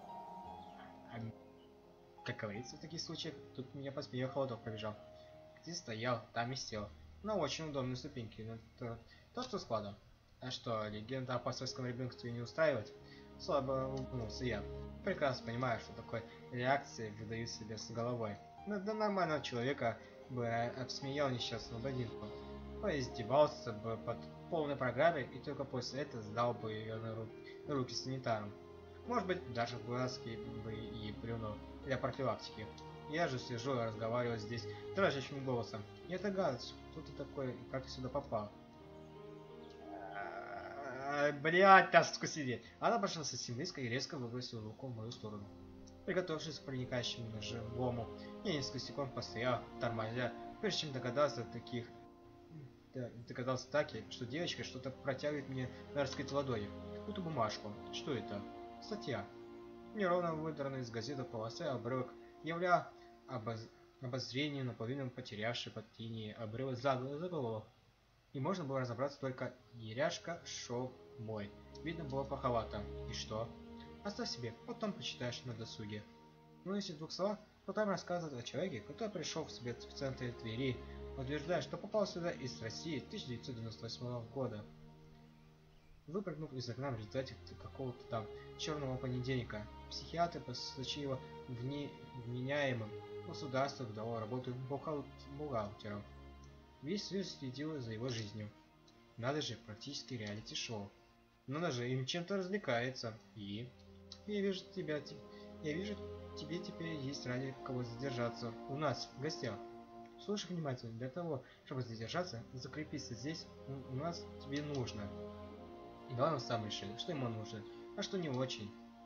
Как говорится в таких случаях, тут меня по спине холодок пробежал. Где стоял, там и сел. На очень удобной ступеньке, на то, то что складом. А что, легенда о пасторском ребенке не устраивает? Слабо улыбнулся я. Прекрасно понимаю, что такой реакции выдают себе с головой. Но для нормального человека бы обсмеял несчастную богинку. Поиздевался бы под полной программой и только после этого сдал бы ее на, ру на руки санитарам. Может быть, даже в глазки бы и плюнул для профилактики. Я же сижу и разговариваю здесь дрожащим голосом. Я догадываюсь, кто ты такой и как ты сюда попал. Блять, таску сидеть. Она пошла совсем близко и резко выбросила руку в мою сторону. Приготовившись к проникающему живому, я несколько секунд постоял, тормозя, прежде чем догадаться таких... Да, догадался таки, что девочка что-то протягивает мне на раскрытой ладони. Какую-то бумажку. Что это? Статья. Неровно выдранный из газеты полосы обрывок, являя обоз... обозрение наполовину потерявший под тени обрыва заголовок. И можно было разобраться только «Еряшка шел бой». Видно было плоховато. И что? Оставь себе, потом почитаешь на досуге. Ну если в двух словах, то там рассказывает о человеке, который пришел в себе в центре Твери, утверждая, что попал сюда из России тысяча девятьсот девяносто восьмого года. Выпрыгнув из окна в результате какого-то там черного понедельника, психиатр посочил его вне... вменяемым, государство дало работу бухгал... бухгалтером. Весь мир следил за его жизнью. Надо же, практически реалити-шоу. Надо же, им чем-то развлекается. И... Я вижу тебя... Я вижу, тебе теперь есть ради кого задержаться. У нас, в гостях. Слушай внимательно. Для того, чтобы задержаться, закрепиться здесь, у, у нас тебе нужно. И главное, сам решил, что ему нужно, а что не очень.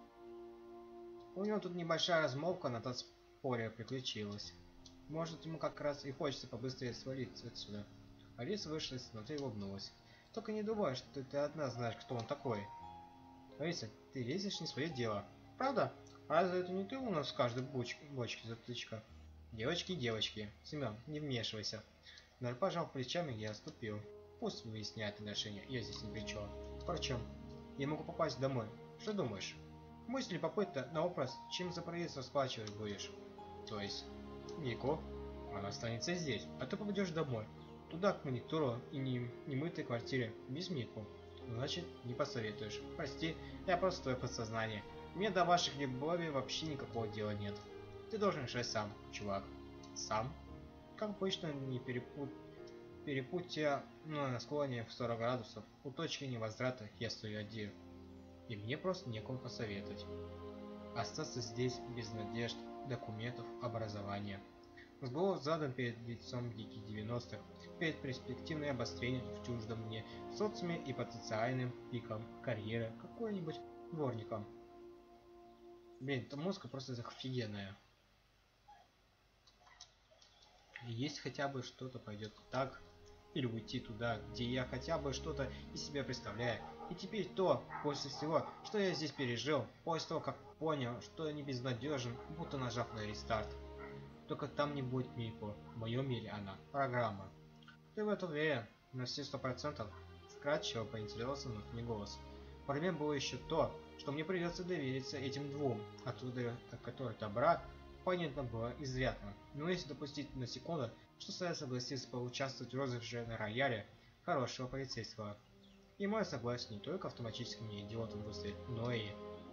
У него тут небольшая размолвка на танцполе приключилась. Может, ему как раз и хочется побыстрее свалиться отсюда. Алиса вышла изнутри и улыбнулась. Только не думай, что ты одна знаешь, кто он такой. Алиса, ты лезешь не в свое дело. Правда? А разве это не ты у нас в каждой бочке, бочке затычка? Девочки, девочки. Семен, не вмешивайся. Нар пожал плечами, я отступил. Пусть выясняет отношения, я здесь ни при чем. Впрочем, я могу попасть домой. Что думаешь? Мысли любопытно на вопрос, чем за проезд расплачивать будешь? То есть... Нико, она останется здесь, а ты попадешь домой. Туда, к монитору и не, немытой квартире, без Мику. Значит, не посоветуешь. Прости, я просто твое подсознание. Мне до ваших любовей вообще никакого дела нет. Ты должен решать сам, чувак. Сам? Как обычно, не перепут... перепутья, ну, на склоне в сорок градусов. У точки невозврата я стою один. И мне просто некому посоветовать. Остаться здесь без надежд, документов, образования. Разговор задан перед лицом диких девяностых, перед перспективной обострением в чуждом мне социуме и потенциальным пиком карьеры какой-нибудь дворником. Блин, эта музыка просто офигенная. Есть хотя бы что-то пойдет так, или уйти туда, где я хотя бы что-то из себя представляю. И теперь то, после всего, что я здесь пережил, после того, как понял, что я не безнадежен, будто нажав на рестарт. Только там не будет Мико. В моем мире она программа. Ты в это уверен? На все сто процентов? Вкратчиво поинтересовался внутренний голос. Проблем было еще то, что мне придется довериться этим двум, оттуда от которых добра, понятно было изрядно. Но если допустить на секунду, что Совет согласился поучаствовать в розыгрыше на рояле хорошего полицейского. И мое согласие не только автоматически мне идиотом выставит, но и...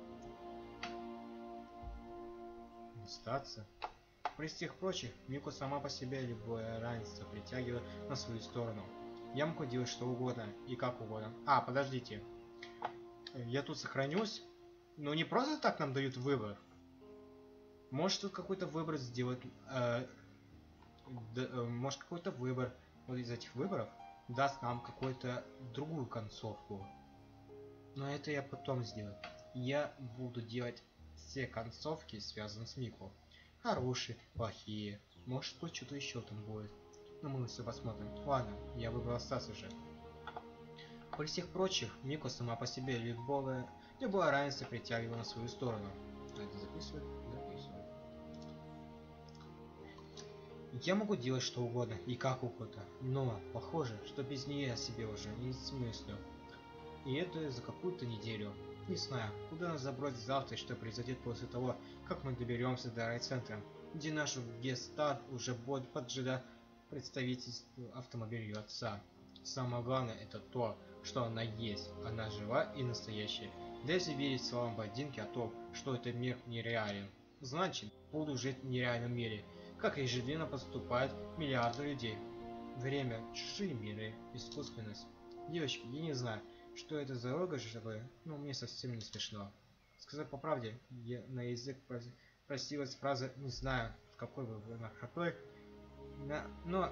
Остаться. При всех прочих, Мико сама по себе любое равенство притягивает на свою сторону. Я могу делать что угодно и как угодно. А, подождите. Я тут сохранюсь? Но не просто так нам дают выбор. Может тут какой-то выбор сделать... Э, да, э, может какой-то выбор вот из этих выборов даст нам какую-то другую концовку. Но это я потом сделаю. Я буду делать все концовки, связанные с Мико. Хорошие, плохие. Может быть что-то еще там будет. Но мы все посмотрим. Ладно, я выбрал остаться уже. При всех прочих, Мико сама по себе любое, любое равенство притягивала на свою сторону. Это записывает? Записывает. Я могу делать что угодно и как угодно, но похоже, что без нее я себе уже не смыслю. И это за какую-то неделю. Не знаю, куда нас забросить завтра и что произойдет после того, как мы доберемся до райцентра, где нашу гестарт уже будет поджидать представительство автомобиля ее отца. Самое главное это то, что она есть, она жива и настоящая. Да если верить словам Бодинки о том, что этот мир нереален, значит, буду жить в нереальном мире, как ежедневно поступают миллиарды людей. Время, чужие миры, искусственность. Девочки, я не знаю, что это за розыгрыш, но мне совсем не смешно. Сказать по правде, я на язык просилась фраза «не знаю, в какой вы какой», но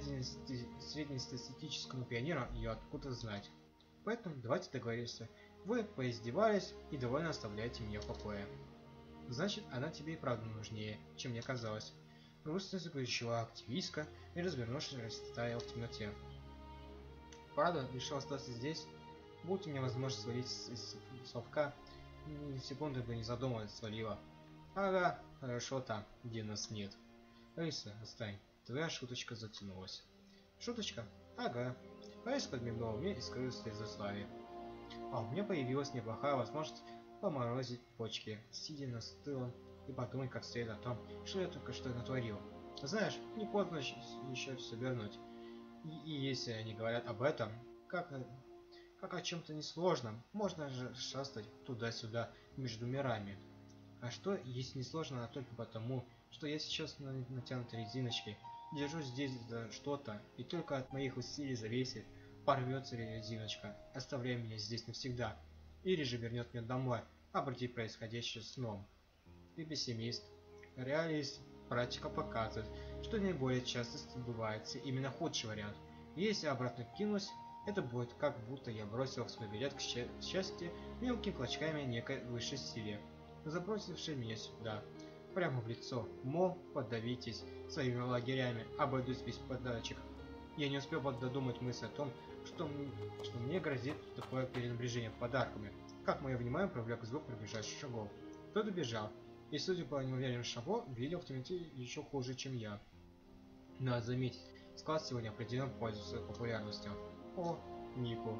среднестатистическому пионеру ее откуда знать. Поэтому давайте договоримся. Вы поиздевались и довольно оставляете меня в покое. Значит, она тебе и правда нужнее, чем мне казалось. Грустно заключила активистка и, развернувшись, растаяла в темноте. Правда, решил остаться здесь. Будь у меня возможность свалить из совка, ни секунды бы не задумываясь свалила. Ага, хорошо там, где нас нет. Алиса, отстань. Твоя шуточка затянулась. Шуточка? Ага. Алиса подмигнула мне и скрылась вслед за Славей. А у меня появилась неплохая возможность поморозить почки, сидя на стуле и подумать как следует о том, что я только что натворил. Знаешь, не поздно еще все вернуть. И, и если они говорят об этом, как, как о чем-то несложном, можно же шастать туда-сюда между мирами. А что, если несложно, а только потому, что я сейчас на натянутой резиночке, держусь здесь за что-то, и только от моих усилий зависит, порвется ли резиночка, оставляя меня здесь навсегда, или же вернет меня домой, обратив происходящее сном. Ты пессимист. Реалист. Практика показывает, что наиболее часто сбывается именно худший вариант. И если обратно кинусь, это будет как будто я бросил свой билет к счастью мелкими клочками некой высшей силе, забросившей меня сюда, прямо в лицо, мол, подавитесь своими лагерями, обойдусь без подачек. Я не успел додумать мысль о том, что, что мне грозит такое перенапряжение подарками, как мое внимание привлек звук приближающих шагов. Кто-то бежал, и, судя по неуверенным шагам, видел в темноте еще хуже, чем я. Надо заметить, склад сегодня определенно пользуется популярностью. О, Нико.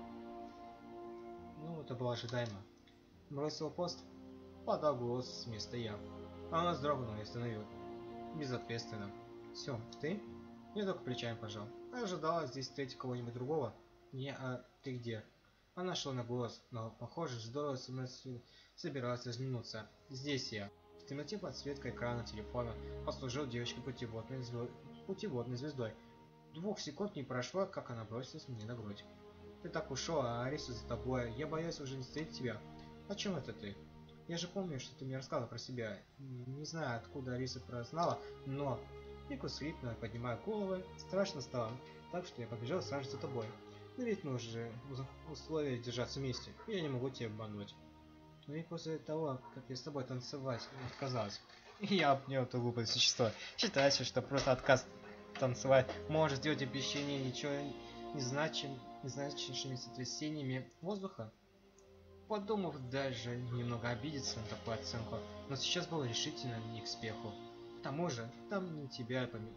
Ну, это было ожидаемо. Бросил пост, подал голос с места я. Она вздрогнула и остановила. Безответственно. Все, ты? Я только плечами пожал. Я ожидала здесь встретить кого-нибудь другого. Не, а ты где? Она шла на голос, но, похоже, здорово со мной собиралась разминуться. Здесь я. В темноте подсветка экрана телефона послужил девочке путеводной, звезд... путеводной звездой. Двух секунд не прошло, как она бросилась мне на грудь. Ты так ушел, а Ариса за тобой. Я боюсь уже не встретить тебя. О чем это ты? Я же помню, что ты мне рассказывал про себя. Не знаю, откуда Ариса прознала, но... Мико схлипнула, поднимая голову. Страшно стало, так что я побежал сразу за тобой. Но ведь мы уже условия держаться вместе, и я не могу тебя обмануть. Но и после того, как я с тобой танцевать отказалась, я обнял это глупое существо. Считается, что просто отказ танцевать, может сделать обещание ничего не значим, не значащими сотрясениями воздуха. Подумав, даже немного обидеться на такую оценку, но сейчас было решительно не к спеху. К тому же, там не тебя помимо...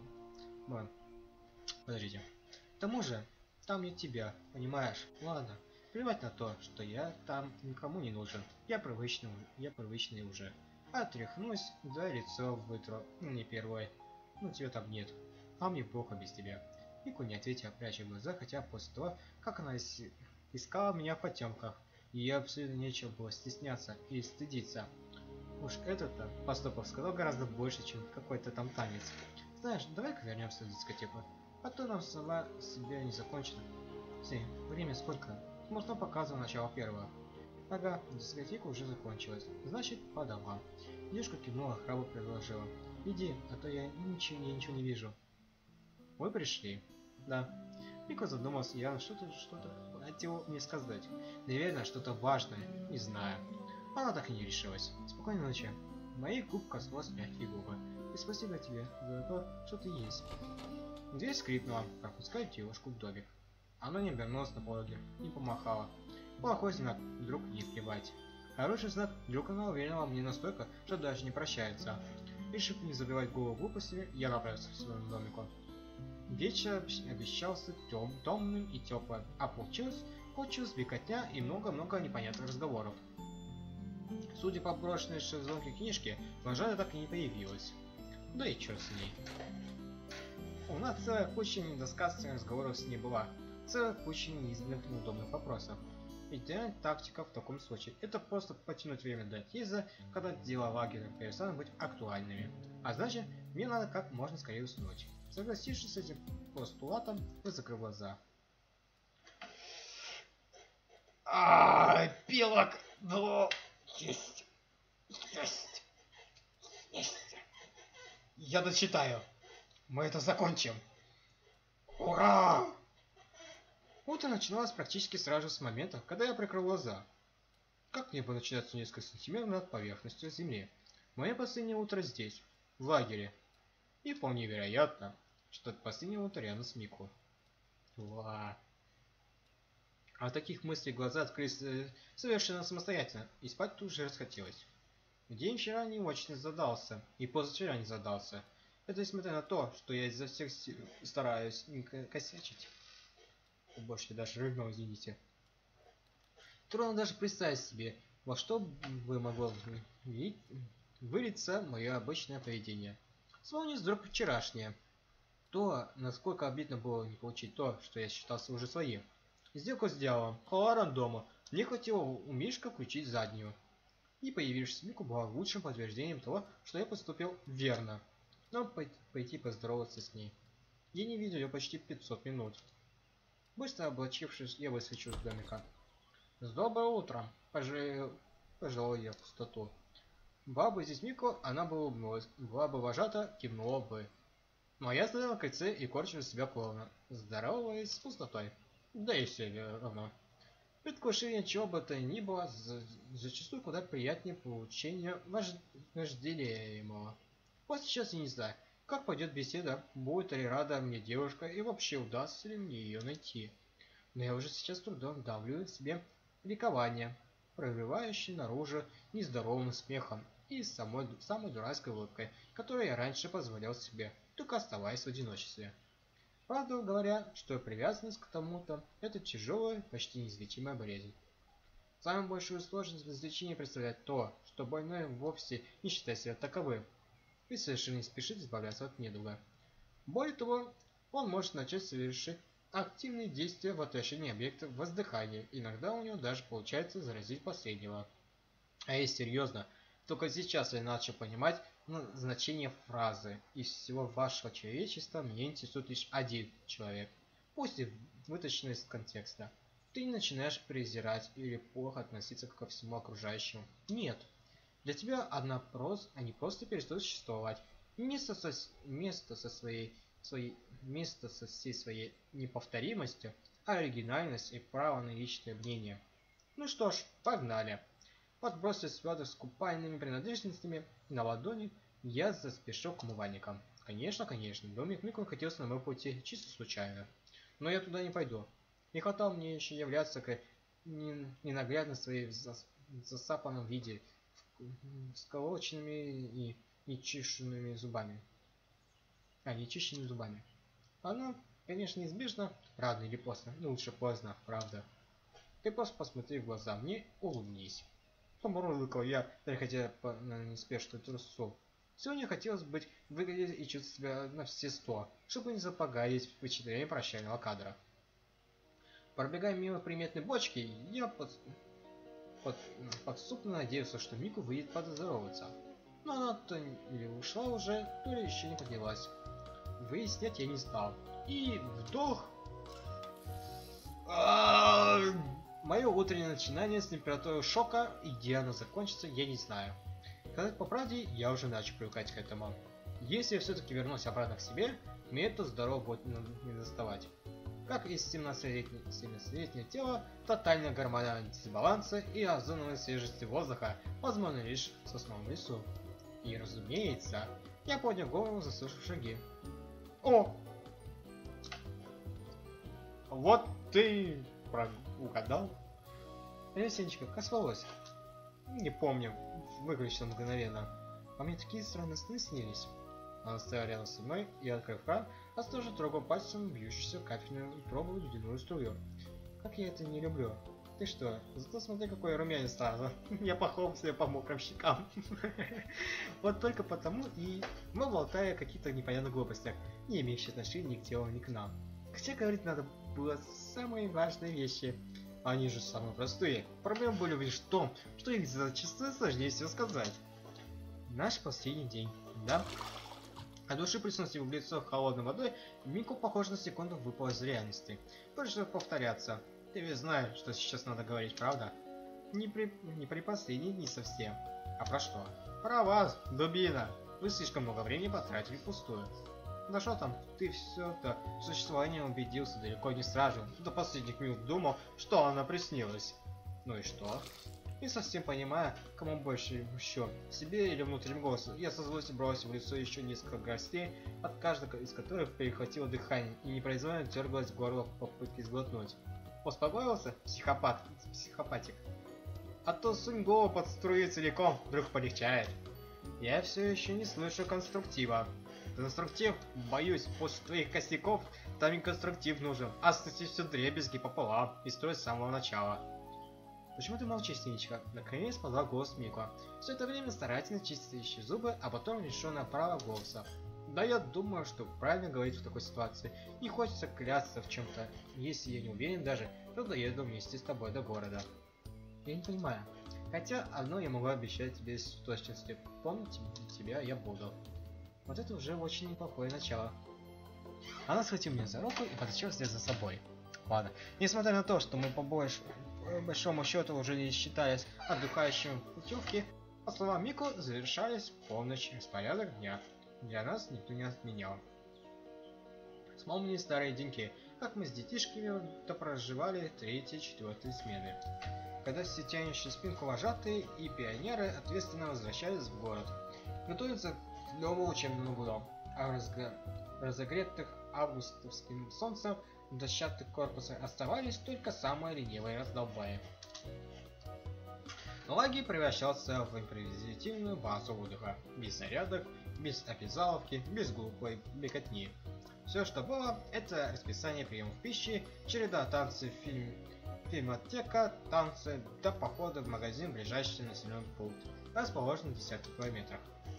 Подождите. К тому же, там не тебя, понимаешь? Ладно, плевать на то, что я там никому не нужен. Я привычный, я привычный уже. Отряхнусь, да лицо вытру. Не первой. Ну тебя там нет. А мне плохо без тебя. Мику не ответила, пряча глаза, хотя после того, как она искала меня в потемках, ей абсолютно нечего было стесняться или стыдиться. Уж этот-то поступок сказал гораздо больше, чем какой-то там танец. Знаешь, давай-ка вернемся в дискотеку, а то нам сама себя не закончена. Си, время сколько? Можно показывать начало первого. Ага, дискотека уже закончилась. Значит, по домам. Девушка кивнула, храбро предложила. Иди, а то я ничего, я ничего не вижу. Вы пришли? Да. Мико задумался, я что-то что-то хотел мне сказать. Наверное, что-то важное. Не знаю. Она так и не решилась. Спокойной ночи. Моих губ коснулась мягкие губы. И спасибо тебе за то, что ты есть. Дверь скрипнула, пропуская девушку в домик. Она не обернулась на пороге, не помахала. Плохой знак, вдруг не плевать. Хороший знак, вдруг она уверила мне настолько, что даже не прощается. Решив не забивать голову глупостями, я направился к своему домику. Вечер обещался тем, томным и теплым, а получилось, получилось беготня и много-много непонятных разговоров. Судя по брошенной шезлонге книжке, Ванжана так и не появилась. Да и черт с ней. У нас целая куча недосказанных разговоров с ней была. Целая куча неизменных неудобных вопросов. Идеальная тактика в таком случае – это просто потянуть время до отъезда, когда дела лагеря перестанут быть актуальными. А значит, мне надо как можно скорее уснуть. Согласившись с этим постулатом, я закрыл глаза. Ааа, белок, ну, есть, есть, есть. Я дочитаю. Мы это закончим. Ура! Утро начиналось практически сразу с момента, когда я прикрыл глаза. Как небо начинается несколько сантиметров над поверхностью земли. Мое последнее утро здесь, в лагере. И вполне вероятно, что это последнее утро рядом с Мику. Ва. От таких мыслей глаза открылись э, совершенно самостоятельно, и спать тут же расхотелось. День вчера не очень задался, и позавчера не задался. Это несмотря на то, что я изо всех сил стараюсь не косячить. Больше даже рыгнул, извините. Трудно даже представить себе, во что бы могло вылиться мое обычное поведение. Вспомнить вдруг вчерашнее. То, насколько обидно было не получить то, что я считался уже своим. Сделку с дьяволом, Халаром дома, мне хватило у Мишка включить заднюю. И появившаяся Мику была лучшим подтверждением того, что я поступил верно. Но пойти поздороваться с ней. Я не видел ее почти пятьсот минут. Быстро облачившись, я выскочил из домика. «С добрым утром!» – пожалел, пожалел я в пустоту. Была бы здесь Мико, она бы улыбнулась. Была бы вожата, кивнула бы. Но я стоял на кольце и корчил себя клоуна, здороваясь с пустотой. Да и все равно. Предвкушение чего бы то ни было, за, зачастую куда приятнее получения вож, вожделеемого. Вот сейчас я не знаю, как пойдет беседа, будет ли рада мне девушка и вообще удастся ли мне ее найти. Но я уже сейчас трудом давлю в себе ликование, прорывающее наружу нездоровым смехом и самой, самой дурацкой улыбкой, которую я раньше позволял себе, только оставаясь в одиночестве. Правду говоря, что привязанность к тому-то – это тяжелая, почти неизлечимая болезнь. Самую большую сложность в излечении представляет то, что больной вовсе не считает себя таковым и совершенно не спешит избавляться от недуга. Более того, он может начать совершить активные действия в отношении объекта воздыхания, иногда у него даже получается заразить последнего. А если серьезно, только сейчас я начал понимать ну, значение фразы. Из всего вашего человечества меня интересует лишь один человек, пусть и вытащенный из контекста. Ты не начинаешь презирать или плохо относиться ко всему окружающему. Нет. Для тебя одна просто, они просто перестают существовать. Место со, место со своей, своей, место со всей своей неповторимостью, оригинальность и право на личное мнение. Ну что ж, погнали. Подбросив сверток с купальными принадлежностями на ладони, я заспешил к умывальникам. Конечно, конечно, домик Мико находился на моем пути чисто случайно. Но я туда не пойду. Не хватало мне еще являться к ненаглядно своей в зас... засапанном виде, с сколоченными и нечищенными зубами. А, нечищенными зубами. Оно, конечно, неизбежно, рано или поздно, но лучше поздно, правда. Ты просто посмотри в глаза мне, улыбнись. Помурлыкал я, переходя по, на неспешную трусу. Сегодня хотелось быть выглядеть и чувствовать себя на все сто, чтобы не запогарить впечатление прощального кадра. Пробегая мимо приметной бочки, я под, под, подступно надеялся, что Мику выйдет поздороваться. Но она то ли ушла уже, то ли еще не поднялась. Выяснять я не стал. И вдох... Мое утреннее начинание с температурой шока, и где оно закончится, я не знаю. Сказать по правде, я уже начал привыкать к этому. Если я все-таки вернусь обратно к себе, мне это здорово будет не доставать. Как и семнадцатилетнее тело, тотальная гормональная дисбаланса и озоновой свежести воздуха, возможно лишь в сосновом лесу. И разумеется, я поднял голову, заслышав шаги. О! Вот ты угадал? Привет, Сенечка, как спалось? Не помню, выключил мгновенно. А мне такие странные сны снились. Она стояла рядом со мной и, открыв кран, осторожно трогал пальцем бьющуюся капельную и пробовал ледяную струю. Как я это не люблю. Ты что, зато смотри, какой румянец стал. Я похлопал себе по мокрым щекам. Вот только потому и мы болтая о каких-то непонятных глупостях, не имеющих отношения ни к телу, ни к нам. Хотя говорить надо было самые важные вещи. Они же самые простые. Проблема была лишь в том, что их зачастую сложнее всего сказать. Наш последний день, да? От души плеснув в лицо холодной водой, Мику, похоже, на секунду выпал из реальности. Пришлось повторяться. Ты ведь знаешь, что сейчас надо говорить, правда? Не при, не при последней, не совсем. А про что? Про вас, дубина. Вы слишком много времени потратили впустую. Да что там, ты все-то в существовании убедился далеко не сразу. До последних минут думал, что она приснилась. Ну и что? Не совсем понимая, кому больше еще, себе или внутренним голосом, я со злостью бросил в лицо еще несколько гостей, от каждого из которых перехватило дыхание и непроизвольно дергалось в горло в попытке сглотнуть. Успокоился, психопат, психопатик? А то сунь голову под струю целиком, вдруг полегчает. Я все еще не слышу конструктива. Конструктив, боюсь, после твоих косяков там и конструктив нужен, а сносить все дребезги пополам и строить с самого начала. Почему ты молчишь, Синичка? Наконец подал голос Мико. Все это время старательно чистящие зубы, а потом лишенное права голоса. Да, я думаю, что правильно говорить в такой ситуации. Не хочется клясться в чем-то. Если я не уверен даже, то доеду вместе с тобой до города. Я не понимаю. Хотя одно я могу обещать тебе с точностью. Помнить тебя я буду. Вот это уже очень неплохое начало. Она схватила меня за руку и потащила вслед за собой. Ладно, несмотря на то, что мы по больш... большому счету уже не считались отдыхающими в путевке, по словам Мико, завершались полночь распорядок дня. Для нас никто не отменял. Вспомнили старые деньки, как мы с детишками-то проживали третьей и четвертой смены. Когда все тянущие спинку вожатые и пионеры ответственно возвращались в город. Готовиться к новому учебному году, а в разг... разогретых августовским солнцем в дощатых корпусах оставались только самые ленивые раздолбаи. Лагерь превращался в импровизативную базу отдыха, без зарядок, без обязаловки, без глупой беготни. Все, что было, это расписание приемов пищи, череда танцев, фильм... фильмотека, танцы, до похода в магазин ближайший населенный пункт, расположенный в десятках километрах.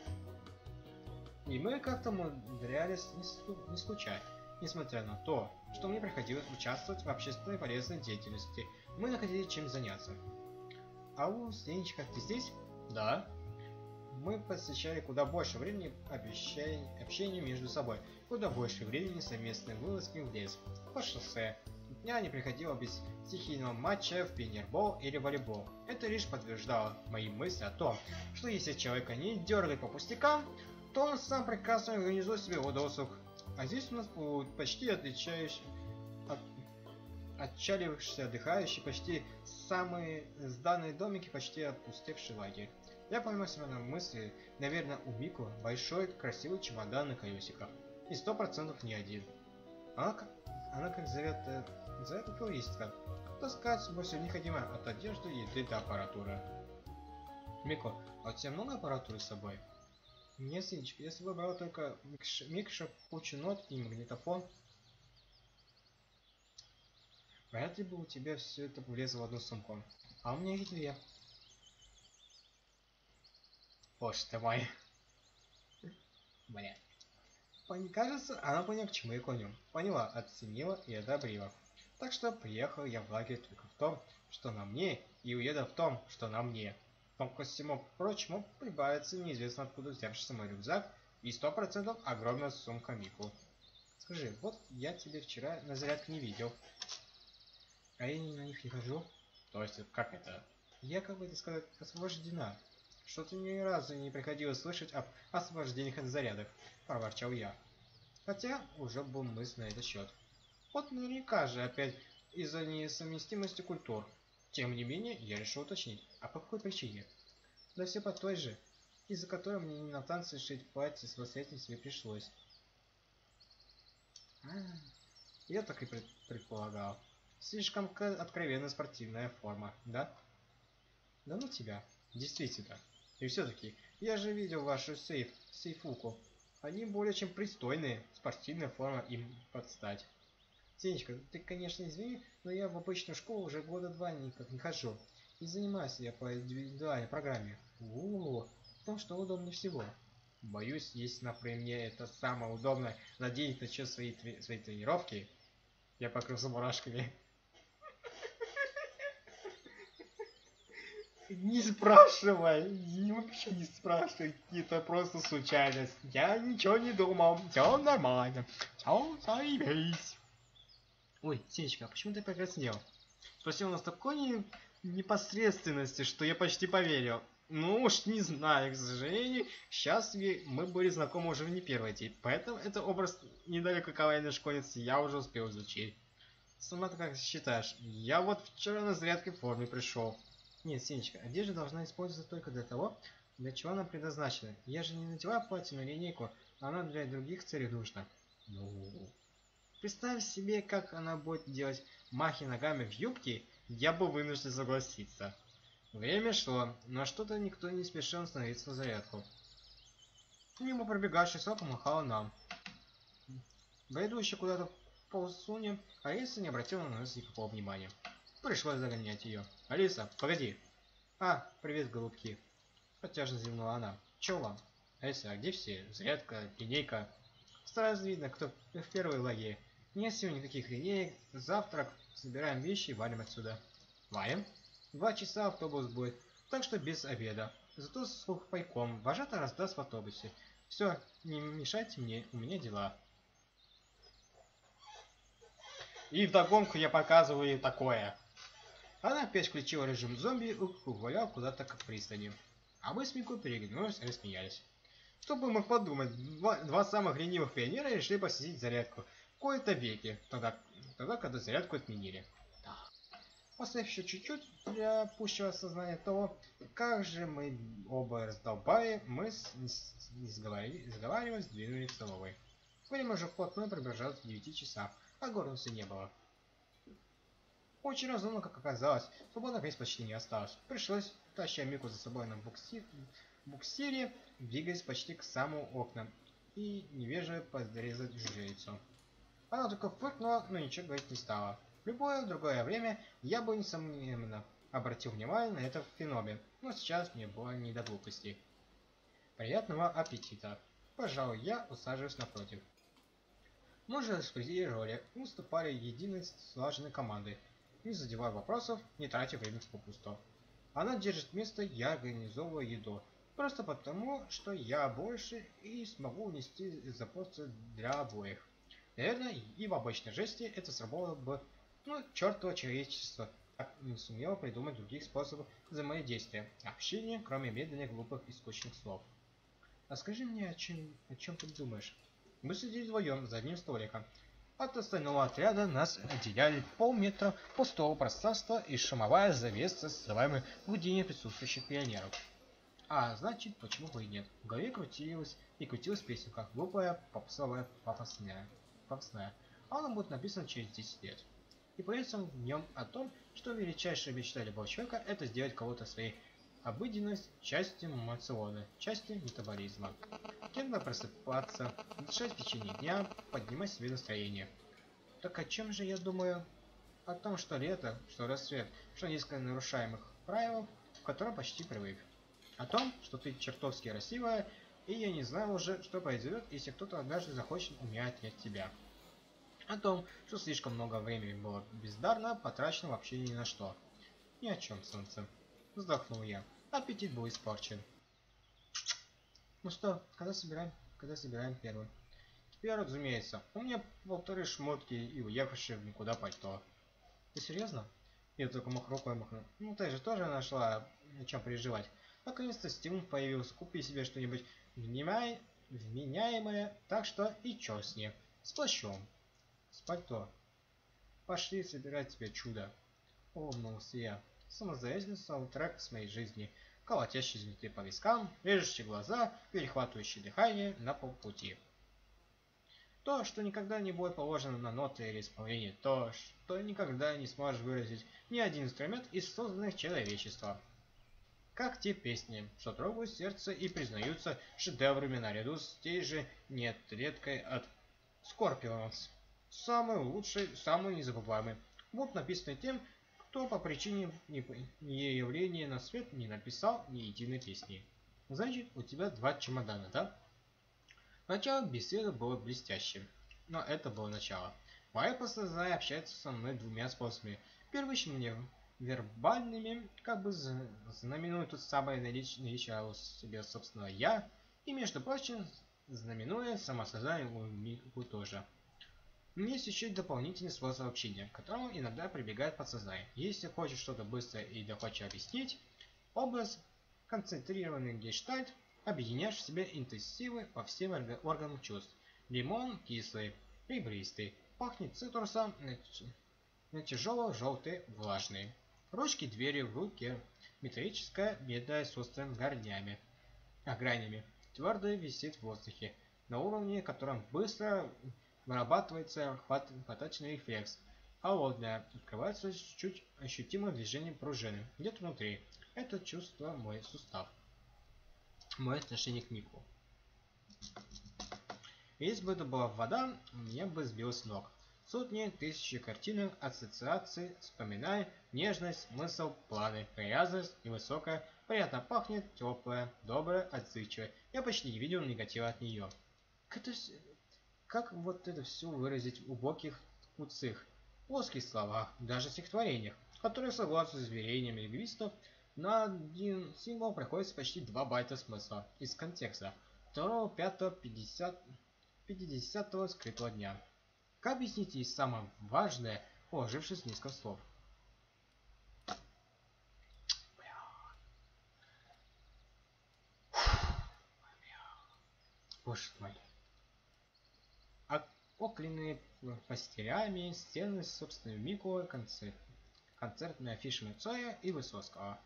И мы как-то умудрялись не, не скучать. Несмотря на то, что мне приходилось участвовать в общественной полезной деятельности, мы находили чем заняться. Ау, Сенечка, ты здесь? Да. Мы посвящали куда больше времени обещанию, общению между собой, куда больше времени совместной вылазки в лес, по шоссе. Дня не приходило без стихийного матча в пионербол или волейбол. Это лишь подтверждало мои мысли о том, что если человека не дергать по пустякам, то он сам прекрасно организует себе досуг. А здесь у нас почти отличающий, от, отчалившийся отдыхающий, почти самые сданные домики, почти опустевший лагерь. Я поймал себя на мысли, наверное, у Мико большой красивый чемодан на колесиках. И сто процентов не один. Она как, она как зовет, э, зовет туристка. Таскать с собой все необходимое от одежды, еды до аппаратуры. Мико, а у тебя много аппаратуры с собой? Нет, Синечка, я с собой брал только микш, микшер, кучу нот и магнитофон. Вряд ли бы у тебя все это влезло в одну сумку. А у меня их две. Боже ты мой. Бля. Мне кажется, она поняла, к чему я клоню. Поняла, оценила и одобрила. Так что приехал я в лагерь только в том, что на мне, и уеду в том, что на мне. Том, ко всему прочему, прибавится неизвестно откуда взявшийся мой рюкзак и сто процентов огромная сумка Мику. Скажи, вот я тебе вчера на зарядке не видел. А я на них не хожу. То есть, как это? Я, как бы это сказать, освобождена. Что-то ни разу не приходилось слышать об освобождениях от зарядок, проворчал я. Хотя уже был мысль на этот счет. Вот наверняка же опять из-за несовместимости культур. Тем не менее, я решил уточнить, а по какой причине? Да все по той же, из-за которой мне не на танцы шить платье с лосятницей пришлось. А, я так и пред предполагал. Слишком откровенно спортивная форма, да? Да ну тебя, действительно. И все-таки, я же видел вашу сейф, сейфуку. Они более чем пристойные, спортивная форма им подстать. Сенечка, ты, конечно, извини, но я в обычную школу уже года два никак не хожу. И занимаюсь я по индивидуальной программе. У-у-у, в том, что удобнее всего. Боюсь, если, например, мне это самое удобное надеть на час свои, свои тренировки, я покрылся мурашками. Не спрашивай, вообще не спрашивай, это просто случайность. Я ничего не думал, все нормально, все заебись. Ой, Сенечка, а почему ты покраснел? Спросил он с такой не... непосредственности, что я почти поверил. Ну уж не знаю, к сожалению, сейчас мы были знакомы уже не первый день, поэтому это образ недалеко коварной школьницы я уже успел изучить. Сама-то как считаешь? Я вот вчера на зарядке в форме пришел. Нет, Сенечка, одежда должна использоваться только для того, для чего она предназначена. Я же не надела платье на линейку, она для других целей нужна. Ну... Представь себе, как она будет делать махи ногами в юбке, я бы вынужден согласиться. Время шло, но что-то никто не спешил становиться на зарядку. Мимо пробегавший сок помахала нам. Идущая куда-то полсуня, Алиса не обратила на нас никакого внимания. Пришлось загонять ее. Алиса, погоди. А, привет, голубки. Протяжно зевнула она. Че вам? Алиса, а где все? Зарядка, линейка. Сразу видно, кто в первой лагере. Нет сегодня никаких линеек, завтрак, собираем вещи и валим отсюда. Валим? Два часа автобус будет, так что без обеда. Зато с сухпайком вожатый раздаст в автобусе. Все, не мешайте мне, у меня дела. И вдогонку я показываю ей такое. Она опять включила режим зомби и угуляла куда-то к пристани. А мы с Мико переглянулись и рассмеялись. Кто бы мог подумать, два, два самых ленивых пионера решили посетить зарядку. В кои-то веки, тогда, тогда, когда зарядку отменили. Да. После еще чуть-чуть для пущего осознания того, как же мы оба раздолбали, мы с, с, не сговариваясь, двинули в столовой. Время уже вплотную приближалось к девяти часам, а горницы не было. Очень разумно, как оказалось, свободных мест почти не осталось. Пришлось, таща Мику за собой на буксир, буксире, двигаясь почти к самым окнам и невежливо подрезать жужелицу. Она только фыркнула, но ничего говорить не стала. В любое другое время я бы, несомненно, обратил внимание на это феномен, но сейчас мне было не до глупостей. Приятного аппетита. Пожалуй, я усаживаюсь напротив. Мы же распределили роли и выступали единой слаженной командой, не задевая вопросов, не тратя время попусту. Она держит место, я организовываю еду. Просто потому, что я больше и смогу унести запросы для обоих. Наверное, и в обычной жести это сработало бы, ну, чертово человечество так не сумело придумать других способов взаимодействия, общения, кроме медленных, глупых и скучных слов. А скажи мне, о чем, о чем ты думаешь? Мы сидели вдвоем за одним столиком. От остального отряда нас отделяли полметра пустого пространства и шумовая завеса, создаваемая гудением присутствующих пионеров. А значит, почему бы и нет. В голове крутилась и крутилась песенка, глупая, попсовая, пафосная. пафосная. А она будет написана через десять лет. И при этом в нем о том, что величайшая мечта любого человека – это сделать кого-то своей обыденность частью эмоциона, частью метаболизма. Кем-то просыпаться, дышать в течение дня, поднимать себе настроение. Так о чем же я думаю? О том, что лето, что рассвет, что несколько нарушаемых правил, в котором почти привык. О том, что ты чертовски красивая, и я не знаю уже, что произойдет, если кто-то однажды захочет умирать от тебя. О том, что слишком много времени было бездарно потрачено вообще ни на что. Ни о чем, солнце. Вздохнул я. Аппетит был испорчен. Ну что, когда собираем? Когда собираем первый? Теперь, разумеется, у меня полторы шмотки и уехавшие в никуда пальто. Ты серьезно? Я только мах рукой махну. Ну ты же тоже нашла о чем переживать. Наконец-то стимул появился. Купи себе что-нибудь внимай... вменяемое, так что и чё с ним. С плащом. С пальто. Пошли собирать тебе чудо. Улыбнулся я. Самозаветный саундтрек с моей жизни. Колотящий изнутри по вискам, режущий глаза, перехватывающий дыхание на полпути. То, что никогда не будет положено на ноты или исполнение, то, что никогда не сможешь выразить ни один инструмент из созданных человечеством. Как те песни, что трогают сердце и признаются шедеврами наряду с тей же нет редкой от Scorpions. Самый лучший, самый незабываемый. Вот написанный тем, кто по причине неявления на свет не написал ни единой песни. Значит, у тебя два чемодана, да? Начало беседы было блестящим, но это было начало. Моя подсознание общается со мной двумя способами. Первыми вербальными, как бы знаменуя тут самое наличие у себя собственного я, и между прочим, знаменуя самосознание у Мику тоже. Есть еще и дополнительный способ общения, к которому иногда прибегает подсознание. Если хочешь что-то быстро и доходчиво объяснить, образ, концентрированный гештальт, объединяешь в себе интенсивы по всем органам чувств. Лимон кислый, ребристый, пахнет цитрусом, на тяжело желтый, влажный. Ручки двери в руке, металлическая медная с острыми горнями, а гранями, твердая висит в воздухе, на уровне котором быстро вырабатывается хватательный рефлекс. Холодная, открывается с чуть ощутимым движением пружины, где-то внутри. Это чувство мой сустав. Мое отношение к Мику. Если бы это была вода, меня бы сбил с ног. Сотни, тысячи картинок, ассоциаций, вспоминай, нежность, смысл, планы, привязанность, невысокая, приятно пахнет, теплая, добрая, отзывчивая. Я почти не видел негатива от нее. Как, это, как вот это все выразить в глубоких, куцых, плоских словах, даже стихотворениях, которые, согласно заверениям лингвистов, на один символ приходится почти два байта смысла из контекста второго, пятого, пятидесятого скрытого дня. Как объяснить и самое важное, положившись в несколько слов? Боже мой. Окленные пастерями стены с собственной Мику, концерт, концертные афишами Цоя и Высоцкого.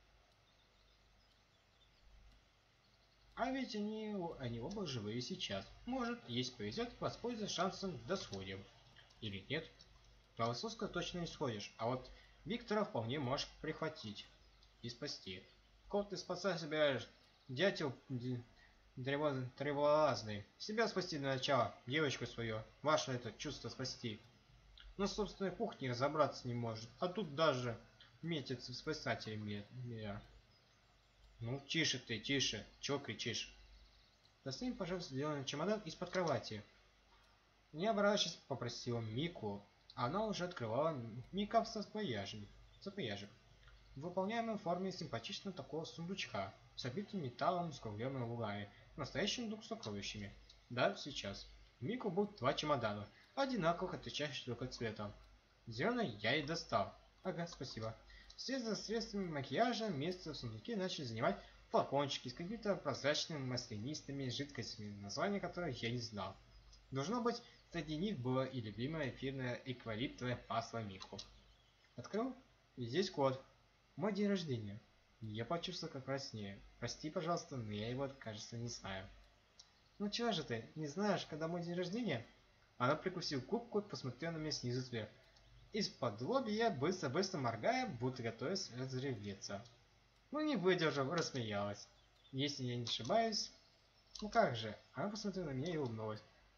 А ведь они, они оба живые сейчас. Может, если повезет, воспользоваться шансом да сходим. Или нет. Про Высоцкого точно не сходишь, а вот Виктора вполне можешь прихватить и спасти. Кого ты спасать собираешь? Дятел древолазный. Себя спасти для начала, девочку свою. Ваше это чувство спасти. На собственной кухне разобраться не может, а тут даже метится в спасателе мира. Ну, тише ты, тише. Чего кричишь? Достань, пожалуйста, зеленый чемодан из-под кровати. Не оборачиваясь, попросила Мику. Она уже открывала Мика в саквояжик. Выполняемой в форме симпатичного такого сундучка, с обитым металлом, с круглыми углами, настоящим дух с сокровищами. Да, сейчас. В Мику будут два чемодана, одинаковых, отличающихся только цветом. Зеленый я и достал. Ага, спасибо. Вслед за средствами макияжа место в сундуке начали занимать флакончики с какими-то прозрачными маслянистыми жидкостями, названия которых я не знал. Должно быть, среди них было и любимое эфирное эвкалиптовое масло Мику. Открыл, и здесь код. Мой день рождения. Я почувствовал, как краснею. Прости, пожалуйста, но я его, кажется, не знаю. Ну чего же ты, не знаешь, когда мой день рождения? Она прикусила губку и посмотрела на меня снизу вверх. Из-под лобья, быстро-быстро моргая, будто готовясь разреветься. Ну не выдержав, рассмеялась. Если я не ошибаюсь... Ну как же? Она посмотрела на меня и улыбнулась.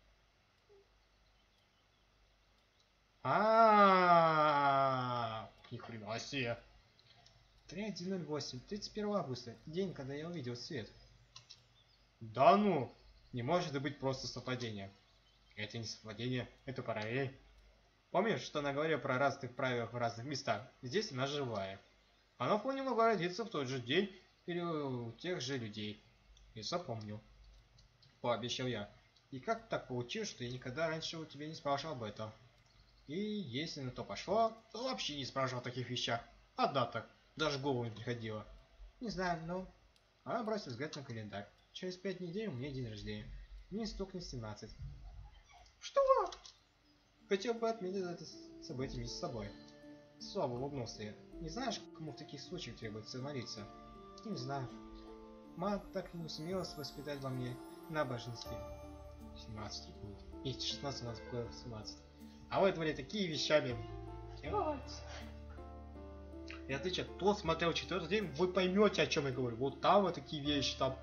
А-а-а! Ни хрена себе! три один ноль восемь, тридцать первого августа, день, когда я увидел свет. Да ну! Не может это быть просто совпадение. Это не совпадение, это параллель. Помнишь, что она говорила про разных правилах в разных местах? Здесь она живая. Она вполне могла родиться в тот же день или у тех же людей. И запомнил. Пообещал я. И как так получилось, что я никогда раньше у тебя не спрашивал об этом? И если на то пошло, то вообще не спрашивал о таких вещах. А датах. Даже в голову не приходило. Не знаю, но... Она бросила взгляд на календарь. Через пять недель у меня день рождения. Мне стукнет семнадцать. Что? Хотел бы отметить это событие вместе с собой. Слабо улыбнулся я. Не знаешь, кому в таких случаях требуется молиться? Не знаю. Мама так и не сумела воспитать во мне набожности. семнадцать будет. Есть шестнадцать, у нас было семнадцать. А вы творили такие вещами. Делать. И отвечаю, кто смотрел четвертый день, вы поймете, о чем я говорю. Вот там вот такие вещи, там.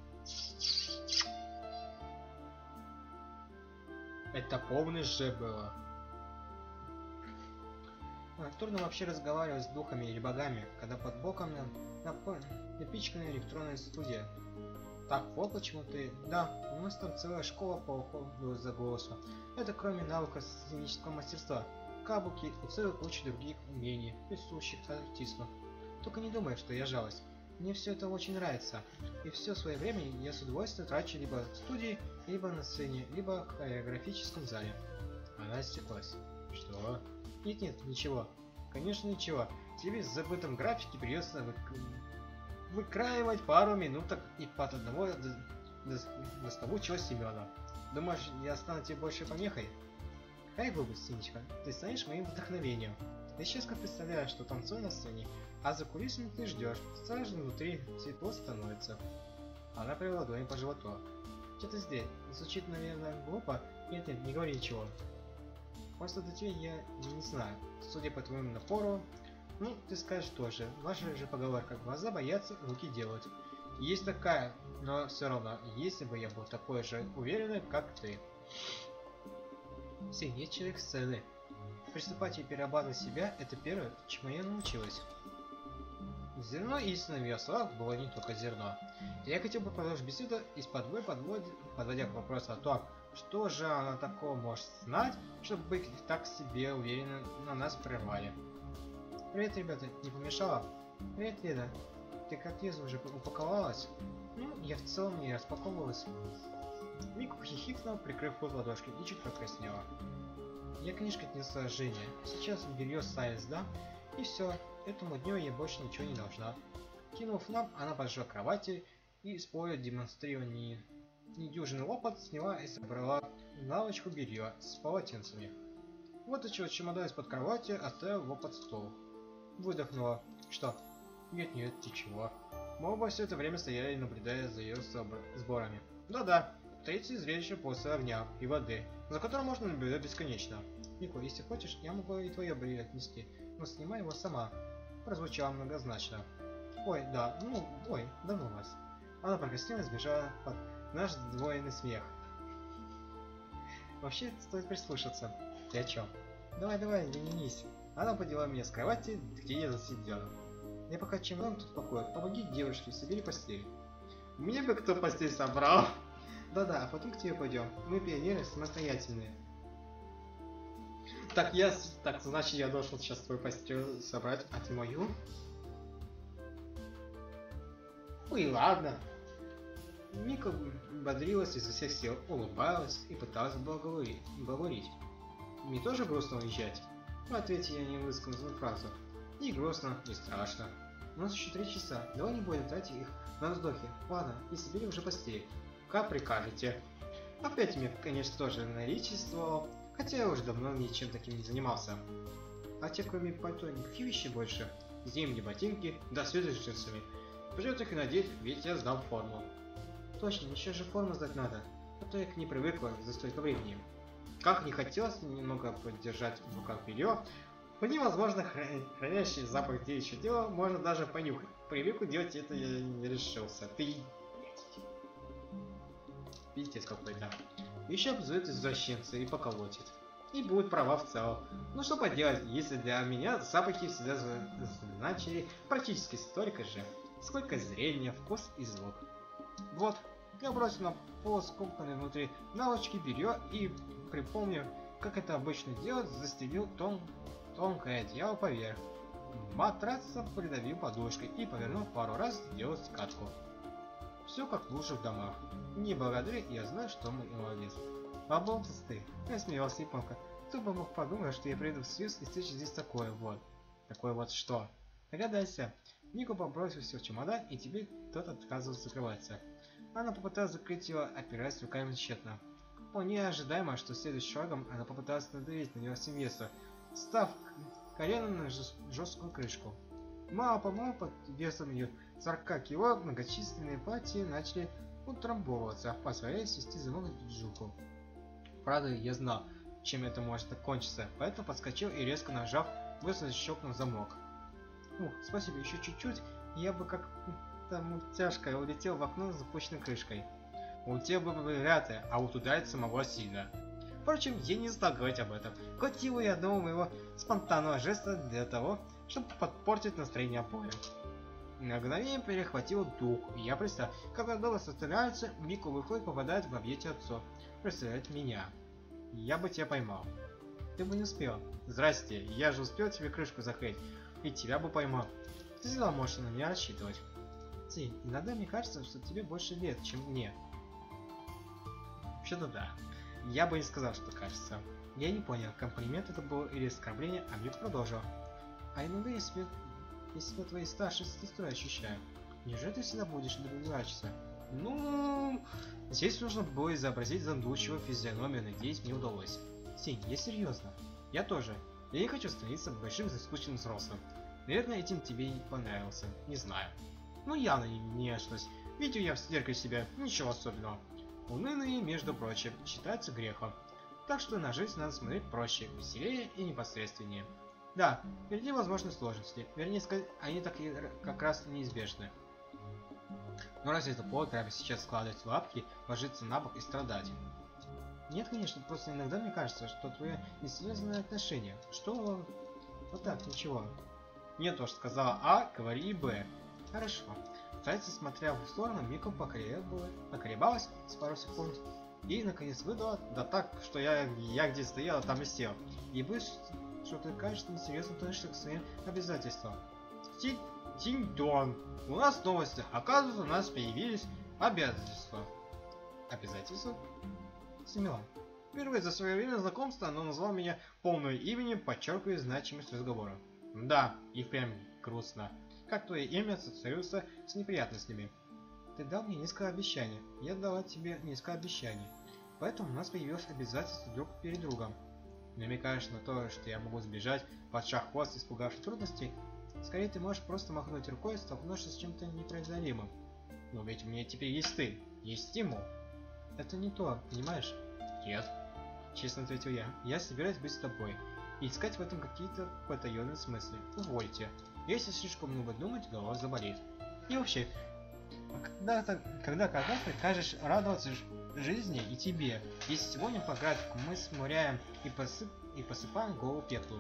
Это полный же было. А, трудно вообще разговаривать с духами или богами, когда под боком напичкана электронная студия. Так, вот почему ты... Да, у нас там целая школа по уходу за голосом. Это кроме навыка сценического мастерства, кабуки и целой кучи других умений, присущих артисту. Только не думай, что я жалость. Мне все это очень нравится, и все свое время я с удовольствием трачу либо в студии, либо на сцене, либо в хореографическом зале. Она осеклась. Что? Нет-нет, ничего. Конечно, ничего. Тебе с забытым графике придется вы... выкраивать пару минуток и под одного доставучего Семена. Думаешь, я стану тебе большей помехой? Какая глупость, Синичка. Ты станешь моим вдохновением. Ты честно представляешь, что танцую на сцене, а за кулисами ты ждешь, сразу внутри светло становится. Она провела ладонь по животу. Что ты здесь? Звучит, наверное, глупо? Нет, нет, не говори ничего. Просто до тебя я не знаю. Судя по твоему напору, ну, ты скажешь тоже. Ваша же поговорка: глаза боятся, руки делают. Есть такая, но все равно, если бы я был такой же уверенный, как ты. Сергей человек сцены. Приступать и перерабатывать себя — это первое, чему я научилась. Зерно истины в ее словах было не только зерно. Я хотел бы продолжить беседу из-под подводя, подводя к вопросу о том, что же она такого может знать, чтобы быть так себе уверенно на нас прервали. Привет, ребята, не помешало? Привет, Леда. Ты как Лиза уже упаковалась? Ну, я в целом не распаковывалась. Мику хихикнул, прикрыв рот ладошкой, и чуть покраснела. Я книжка отнесла Жене. Сейчас белье Сайенс, да? И все. Этому дню я больше ничего не должна. Кинув нам, она подошла к кровати и, споря демонстрируя недюжинный опыт, сняла и собрала на лавочку белье с полотенцами. Вытащила чемодан из-под кровати, оставила его под стол. Выдохнула. Что? Нет-нет, ты чего? Мы оба все это время стояли, наблюдая за ее сборами. Да-да, третье зрелище после огня и воды, за которым можно наблюдать бесконечно. Нико, если хочешь, я могу и твое белье отнести, но снимай его сама. Прозвучало многозначно. Ой, да, ну, ой, да ну вас. Она прокраснела и сбежала под наш сдвоенный смех. Вообще, стоит прислушаться. Ты о чем? Давай, давай, не ленись. Она подняла меня с кровати, где я засидела. Я пока чемодан тут покоит, помоги девушке, собери постель. Мне бы кто постель собрал. Да-да, а потом к тебе пойдем. Мы пионеры самостоятельные. Так, я... Так, значит, я должен сейчас твою постель собрать, а ты мою? Ой, ладно. Мика бодрилась изо всех сил, улыбалась и пыталась благоволить. Мне тоже грустно уезжать? В ответе я не высказал фразу. Не грустно, не страшно. У нас еще три часа, давай не будем тратить их на вздохи. Ладно, и собери уже постель. Как прикажете. Опять мне, конечно, тоже наличествовал, хотя я уже давно ничем таким не занимался. А те, кроме пальто, никаких вещей больше. зимние ботинки, да свитер с джинсами. Придется их и надеть, ведь я сдал форму. Точно, еще же форму сдать надо, а то я к ней привыкла за столько времени. Как не хотелось немного поддержать в руках белье, по невозможно хранящий запах девичьего тела можно даже понюхать. Привыкла делать это я не решился. Ты... Пиздец какой-то. Еще обзует извращенца и поколотит. И будет права в целом. Ну что поделать, если для меня запахи всегда значили практически столько же, сколько зрение, вкус и звук. Вот, я бросил на пол скомканной внутри наволочки белье и, припомнив, как это обычно делать, застелил тон, тонкое одеяло поверх. Матраса придавил подушкой и, повернув пару раз, сделал скатку. Все как в лучших домах. Не благодари, я знаю, что мы молодец. Оболтус ты, я смеялся японка. Кто бы мог подумать, что я приеду в Союз и встречу здесь такое вот. Такое вот что? Догадайся. Нико побросил все в чемодан, и теперь тот отказывался закрываться. Она попыталась закрыть его, опираясь руками тщетно. Вполне ожидаемо, что следующим шагом она попыталась надавить на него всем весом, став коленом на жесткую крышку. Мало-помалу под весом ее сорока кило многочисленные платья начали утрамбовываться, позволяя свести замок в жуку. Правда, я знал, чем это может кончиться, поэтому подскочил и резко нажав, быстро щелкнул замок. Ух, спасибо, еще чуть-чуть, я бы как там тяжко улетел в окно с запущенной крышкой. Улетел бы вряд-ли, а вот ударить самого сильно. Впрочем, я не стал говорить об этом. Хватило и одного моего спонтанного жеста для того, чтобы подпортить настроение обоим. На мгновение перехватил дух, и я представил, когда дома составляются, Мико выходит, попадает в объятия отцов. Представляет меня. Я бы тебя поймал. Ты бы не успел. Здрасте, я же успел тебе крышку закрыть, и тебя бы поймал. Ты всегда можешь на меня рассчитывать. Ти, иногда мне кажется, что тебе больше лет, чем мне. Вообще-то да. Я бы не сказал, что кажется. Я не понял, комплимент это был или оскорбление, а Мико продолжил. А иногда я себя, я себя твоей старшей сестрой ощущаю. Неужели ты всегда будешь добиваться? Ну, здесь нужно было изобразить задумчивую физиономию, надеюсь, мне удалось. Сень, я серьезно. Я тоже. Я не хочу становиться большим заскученным взрослым. Наверное, этим тебе не понравился. Не знаю. Ну, явно не, не нашлось. Видел я в зеркале себя, ничего особенного. Уныние, между прочим, считается грехом. Так что на жизнь надо смотреть проще, веселее и непосредственнее. Да, впереди возможны сложности. Вернее сказать, они так и как раз неизбежны. Но разве это повод прямо сейчас складывать лапки, ложиться на бок и страдать? Нет, конечно, просто иногда мне кажется, что твое несерьезное отношение. Что? Вот так, ничего. Не то, что сказала А, говори и Б. Хорошо. Тайца, смотря в сторону, Мико поколебалась с пару секунд и наконец выдала, да так, что я, я где стояла, там и сел. И боюсь, что ты, кажется, несерьезно относишься к своим обязательствам. Тинь-дон! У нас новости. Оказывается, у нас появились обязательства. Обязательства? Симилан. Впервые за свое время знакомства она назвала меня полным именем, подчеркивая значимость разговора. Да, и прям грустно. Как твое имя ассоциируется с неприятностями? Ты дал мне несколько обещаний. Я дала тебе несколько обещаний. Поэтому у нас появилось обязательство друг перед другом. Намекаешь на то, что я могу сбежать, поджав хвост, испугавшись трудностей? Скорее, ты можешь просто махнуть рукой, столкнувшись с чем-то непреодолимым. Но ведь у меня теперь есть ты, есть стимул. Это не то, понимаешь? Нет. Честно ответил я. Я собираюсь быть с тобой. И искать в этом какие-то потаенные смыслы. Увольте. Если слишком много думать, голова заболит. И вообще, когда-то, когда когда прикажешь радоваться жизни и тебе, если сегодня по графику мы смуряем и, посып... и посыпаем голову пеплу.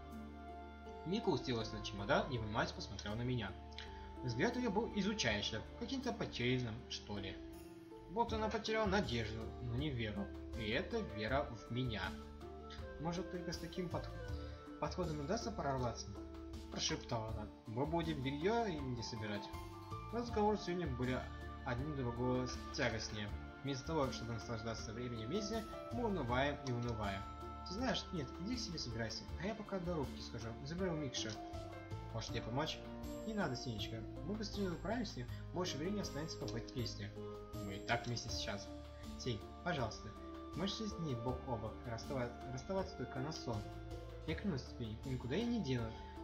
Мика устилась на чемодан и внимательно посмотрел на меня. Взгляд ее был изучающим, каким-то потерянным, что ли. Вот она потеряла надежду, но не веру. И это вера в меня. Может, только с таким под... подходом удастся прорваться? Прошептала она. Мы будем белье и не собирать. Разговоры сегодня были один другого тягостнее. Вместо того, чтобы наслаждаться временем вместе, мы унываем и унываем. Ты знаешь, нет, иди к себе собирайся, а я пока до рубки схожу, заберу Микша. Может тебе помочь? Не надо, Синечка. Мы быстрее управимся с ним, больше времени останется побыть вместе. Мы и так вместе сейчас. Синь, пожалуйста, мы шесть дней бок о бок, расставаться, расставаться только на сон. Я клянусь тебе, никуда я не дену.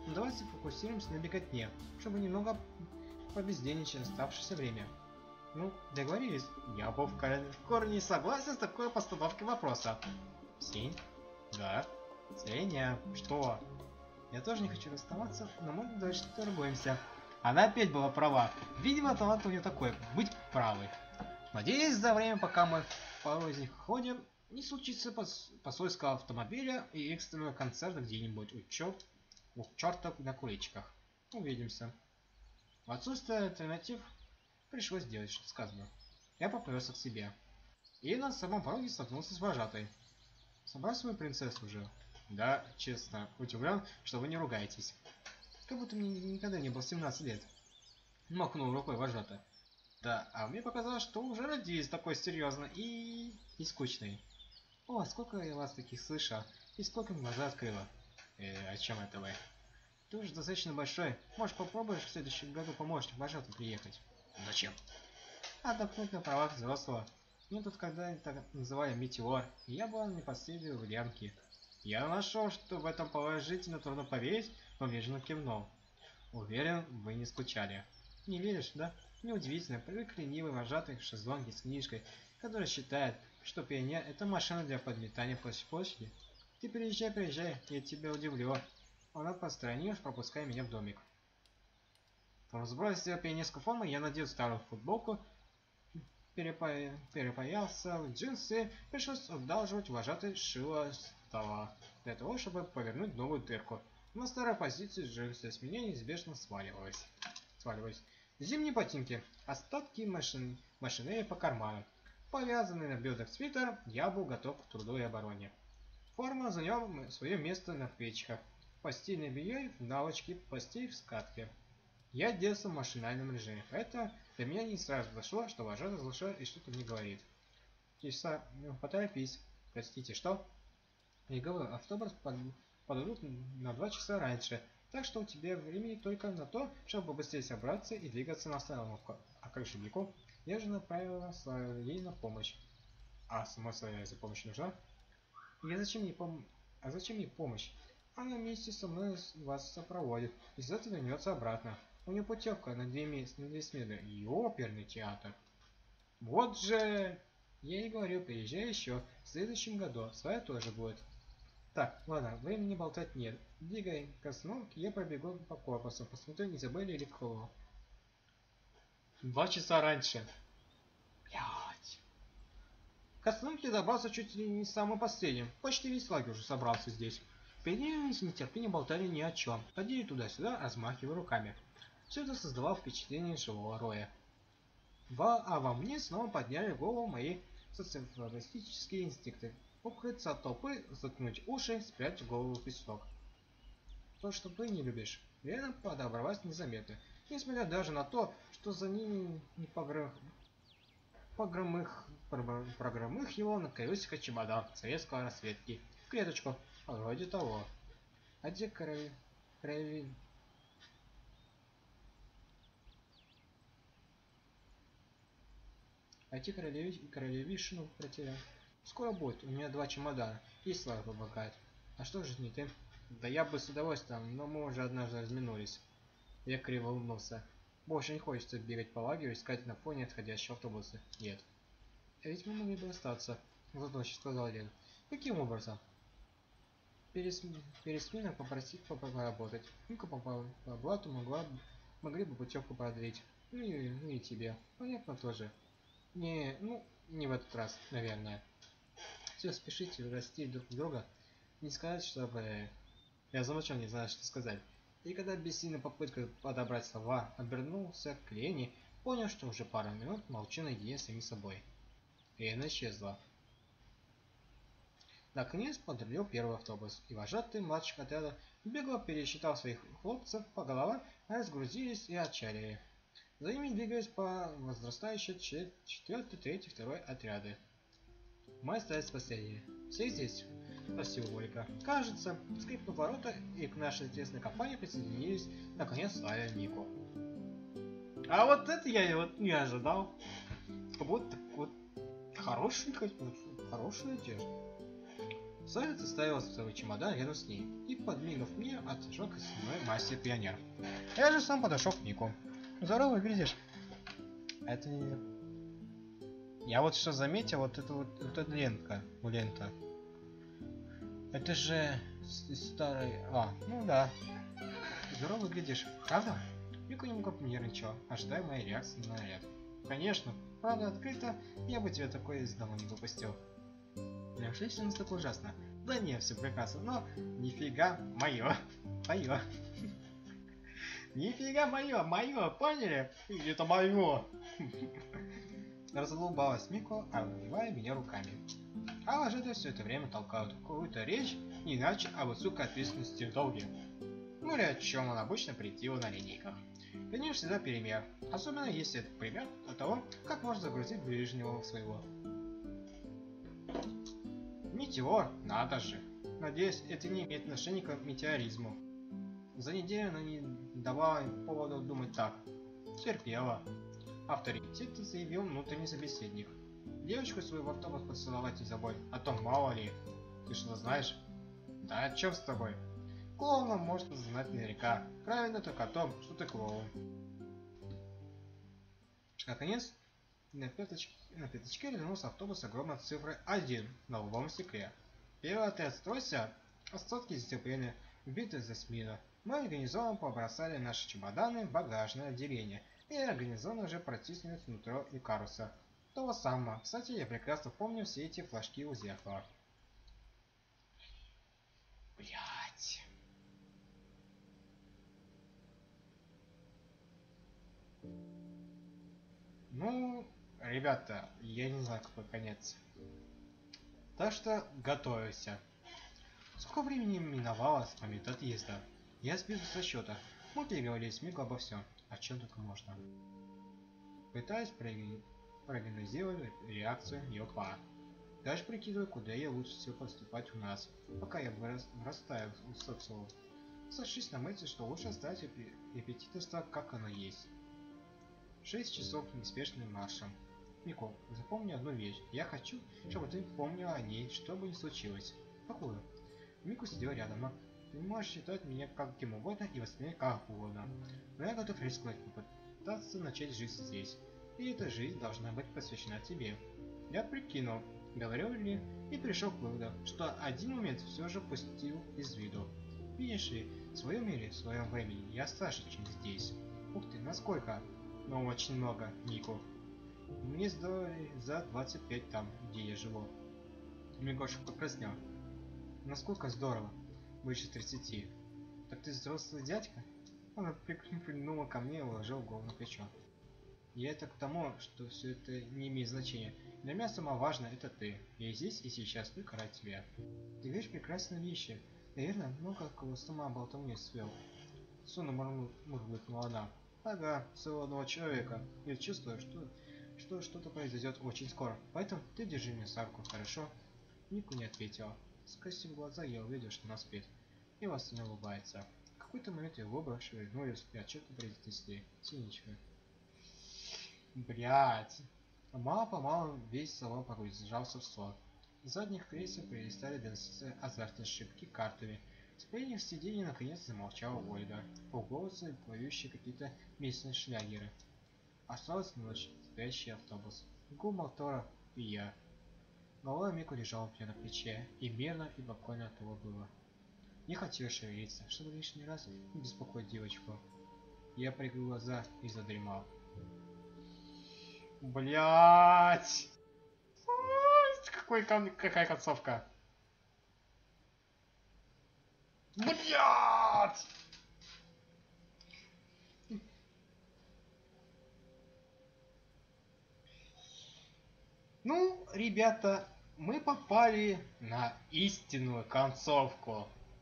Но давайте фокусируемся на беготне, чтобы немного побездельничать оставшееся время. Ну, договорились. Я был в корне не согласен с такой постановкой вопроса. Сень? Да. Сеня, что? Я тоже не хочу расставаться, но мы дальше торгуемся. Она опять была права. Видимо, талант у нее такой, быть правой. Надеюсь, за время, пока мы по них ходим, не случится пос посольского автомобиля и экстренного концерта где-нибудь у, чер... у чертов на куличках. Увидимся. В отсутствие альтернатив пришлось сделать, что сказано. Я поплелся к себе. И на самом пороге столкнулся с вожатой. Собрал свою принцессу уже? Да, честно, удивлен, что вы не ругаетесь. Как будто мне никогда не было семнадцати лет. Махнул рукой вожата. Да, а мне показалось, что уже родились такой серьезный и... и скучный. О, сколько я вас таких слышал, и сколько глаза открыла. Э, о чем это вы? Ты уже достаточно большой, может попробуешь в следующем году помочь вожату приехать? Зачем? Отдохнуть на правах взрослого. Мне тут когда-нибудь так называли метеор, и я была не последней в лямке. Я нашел, что в этом положительно трудно поверить, но нежно кивнул. Уверен, вы не скучали. Не веришь, да? Неудивительно, привык ленивый вожатый в шезлонге с книжкой, который считает, что пионер это машина для подметания площади. Ты приезжай, приезжай, я тебя удивлю. Она посторонилась, пропуская меня в домик. По сбросе пионерской формы я надел старую футболку, перепа... перепаялся в джинсы, пришлось одалживать вожатой шило стола, для того, чтобы повернуть новую дырку. На старой позиции джинсы с меня неизбежно сваливалось. сваливались. Зимние ботинки, остатки машин... машинерии по карманам. Повязанный на бедрах свитер, я был готов к труду и обороне. Форма заняла свое место на плечиках. Постельное белье в наволочке, постель в скатке. Я оделся в машинальном режиме, поэтому для меня не сразу дошло, что вожатый разглашает и что-то мне говорит. Часа, ну, поторопись. Простите, что? Я говорю, автобус под... подадут на два часа раньше, так что у тебя времени только на то, чтобы быстрее собраться и двигаться на остановку. А как же Вику? Я же направила ей на помощь. А сама своя за помощь нужна? Я зачем ей пом... А зачем ей помощь? Она вместе со мной вас сопроводит, и завтра вернется обратно. У нее путевка на две, меся... на две смены и оперный театр. Вот же... Я ей говорю, приезжай еще. В следующем году своя тоже будет. Так, ладно, времени болтать нет. Двигай к остановке, я пробегу по корпусу, посмотрю, не забыли ли кого. Два часа раньше. Блять. К остановке добрался чуть ли не самым последним. Почти весь лагерь уже собрался здесь. Впереди с нетерпением болтали ни о чем. Ходили туда-сюда, размахивая руками. Все это создавало впечатление живого роя. Во, а во мне снова подняли голову мои социалистические инстинкты. Укрыться от толпы, заткнуть уши, спрятать голову в песок. То, что ты не любишь, реально подобралась незаметно, несмотря даже на то, что за ними не погром... погромых... прогромых его на колесико чемодан советской разведки. В клеточку, вроде того. А где короли... короли... А те королеви... королевишну протерял. Скоро будет, у меня два чемодана, и слава помогает. А что же не ты? Да я бы с удовольствием, но мы уже однажды разминулись. Я криво улыбнулся. Больше не хочется бегать по лагерю и искать на фоне отходящего автобуса. Нет. А ведь мы могли бы остаться, задумчиво сказал Лен. Каким образом? Перес... Перед сменой попросить папа поработать. Ну-ка по, по блату могла... могли бы путевку продлить. Ну и, ну и тебе. Понятно тоже. Не, ну, не в этот раз, наверное. Все, спешите расти друг друга. Не сказать, чтобы... Я замолчал, не знаю, что сказать. И когда бессильная попытка подобрать слова обернулся к Лене, понял, что уже пару минут молчу наедине с самим собой. Лена исчезла. Наконец подрулил первый автобус, и вожатый младших отряда бегло пересчитал своих хлопцев по головам, разгрузились и отчалили. За ними двигались по возрастающей четвертый, третий, второй отряды. Мы остались последние. Все здесь? Спросила Ольга. Кажется, скрипнув ворота, и к нашей интересной компании присоединились наконец Славя и Нико. А вот это я вот не ожидал. Вот так вот хороший, хорошая одежда. Солид оставил свой чемодан рядом с ней и, подмигнув мне, отошел к основной массе пионер. Я же сам подошел к Нику. Здорово, выглядишь. Это не... Я вот что заметил, вот это вот, вот эта лента, лента. Это же старый... А, ну да. Здорово выглядишь, правда? Мику немного нервничал, ожидая моей реакции на наряд. Конечно, правда открыто, я бы тебя такое из дома не выпустил. Неужели все настолько ужасно? Да не, все прекрасно, но нифига мое. Мое. Нифига мое, мое, поняли? Это мое. Разулыбалась Мико, обвивая меня руками. А вожатые все это время толкают какую-то речь, не иначе об высокой ответственности в долге. Ну или о чем он обычно притил на линейках. Конечно, всегда пример, особенно если это пример от того, как можно загрузить ближнего своего. Метеор, надо же. Надеюсь, это не имеет отношения к метеоризму. За неделю она не давала повода думать так. Терпела. Авторитет заявил внутренний собеседник. Девочку свою в автобус поцеловать не забудь, а то мало ли. Ты что знаешь? Да о чем с тобой? Клоуна можно знать наверняка. Правильно только о том, что ты клоун. Наконец, на пяточке, на пятачке развернулся автобус с огромной цифрой один на лбовом стекле. Первый отряд стройся, остатки зацепления, вбиты за смина. Мы организованно побросали наши чемоданы в багажное отделение и организованно уже протиснулись внутрь Икаруса. Того самого. Кстати, я прекрасно помню все эти флажки у зеркала. Блять. Ну, ребята, я не знаю, какой конец. Так что готовься. Сколько времени миновало с момента отъезда? Я сбился со счета. Мы переговорили с Мико обо всем, о чем только можно. Пытаюсь проанализировать реакцию ее па. Даже прикидываю, куда ей лучше всего поступать у нас, пока я вырастаю в социум. Сошлись на мысли, что лучше оставить репетиторство, как оно есть. Шесть часов неспешным маршем. Мико, запомни одну вещь. Я хочу, чтобы ты помнила о ней, что бы ни случилось. Какую? Мико сидел рядом, но ты можешь считать меня каким угодно и воспринять как угодно. Но я готов рисковать, попытаться начать жизнь здесь. И эта жизнь должна быть посвящена тебе. Я прикинул, говорил ли, и пришел к выводу, что один момент все же пустил из виду. Видишь ли, в своем мире, в своем времени я старше, чем здесь. Ух ты, насколько? Но очень много, Нико. Мне сдали за двадцать пять там, где я живу. Мигоша покраснел. Насколько здорово. Выше тридцати. Так ты взрослый дядька? Она прильнула ко мне и уложила голову на плечо. Я это к тому, что все это не имеет значения. Для меня самое важное это ты. Я здесь и сейчас только ради тебя. Ты видишь прекрасные вещи. Наверное, много кого сама болтовню свел. Сонно мурлыкнула она. Ага, целого человека. Я чувствую, что что что-то произойдет очень скоро. Поэтому ты держи меня за руку, хорошо? Нику не ответила. Скосив глаза, я увидел, что она спит. И вас не улыбается. В какой-то момент ее губы шевельнулись и отчетно произнесли. Синичка. Блять. Мало-помалу весь салон погружался в сон. С задних кресел перестали доноситься азартные шибки картами. С передних сидений наконец замолчала Ольга, полголоса поющие какие-то местные шлягеры. Осталась ночь, спящий автобус, гул мотора и я. Голова Мику лежала у меня на плече, и мирно и спокойно от того было. Не хотел шевелиться, чтобы лишний раз не беспокоить девочку. Я прикрыл глаза и задремал. Блять! Какой кон... какая концовка? Блять! Ну, ребята, мы попали на истинную концовку.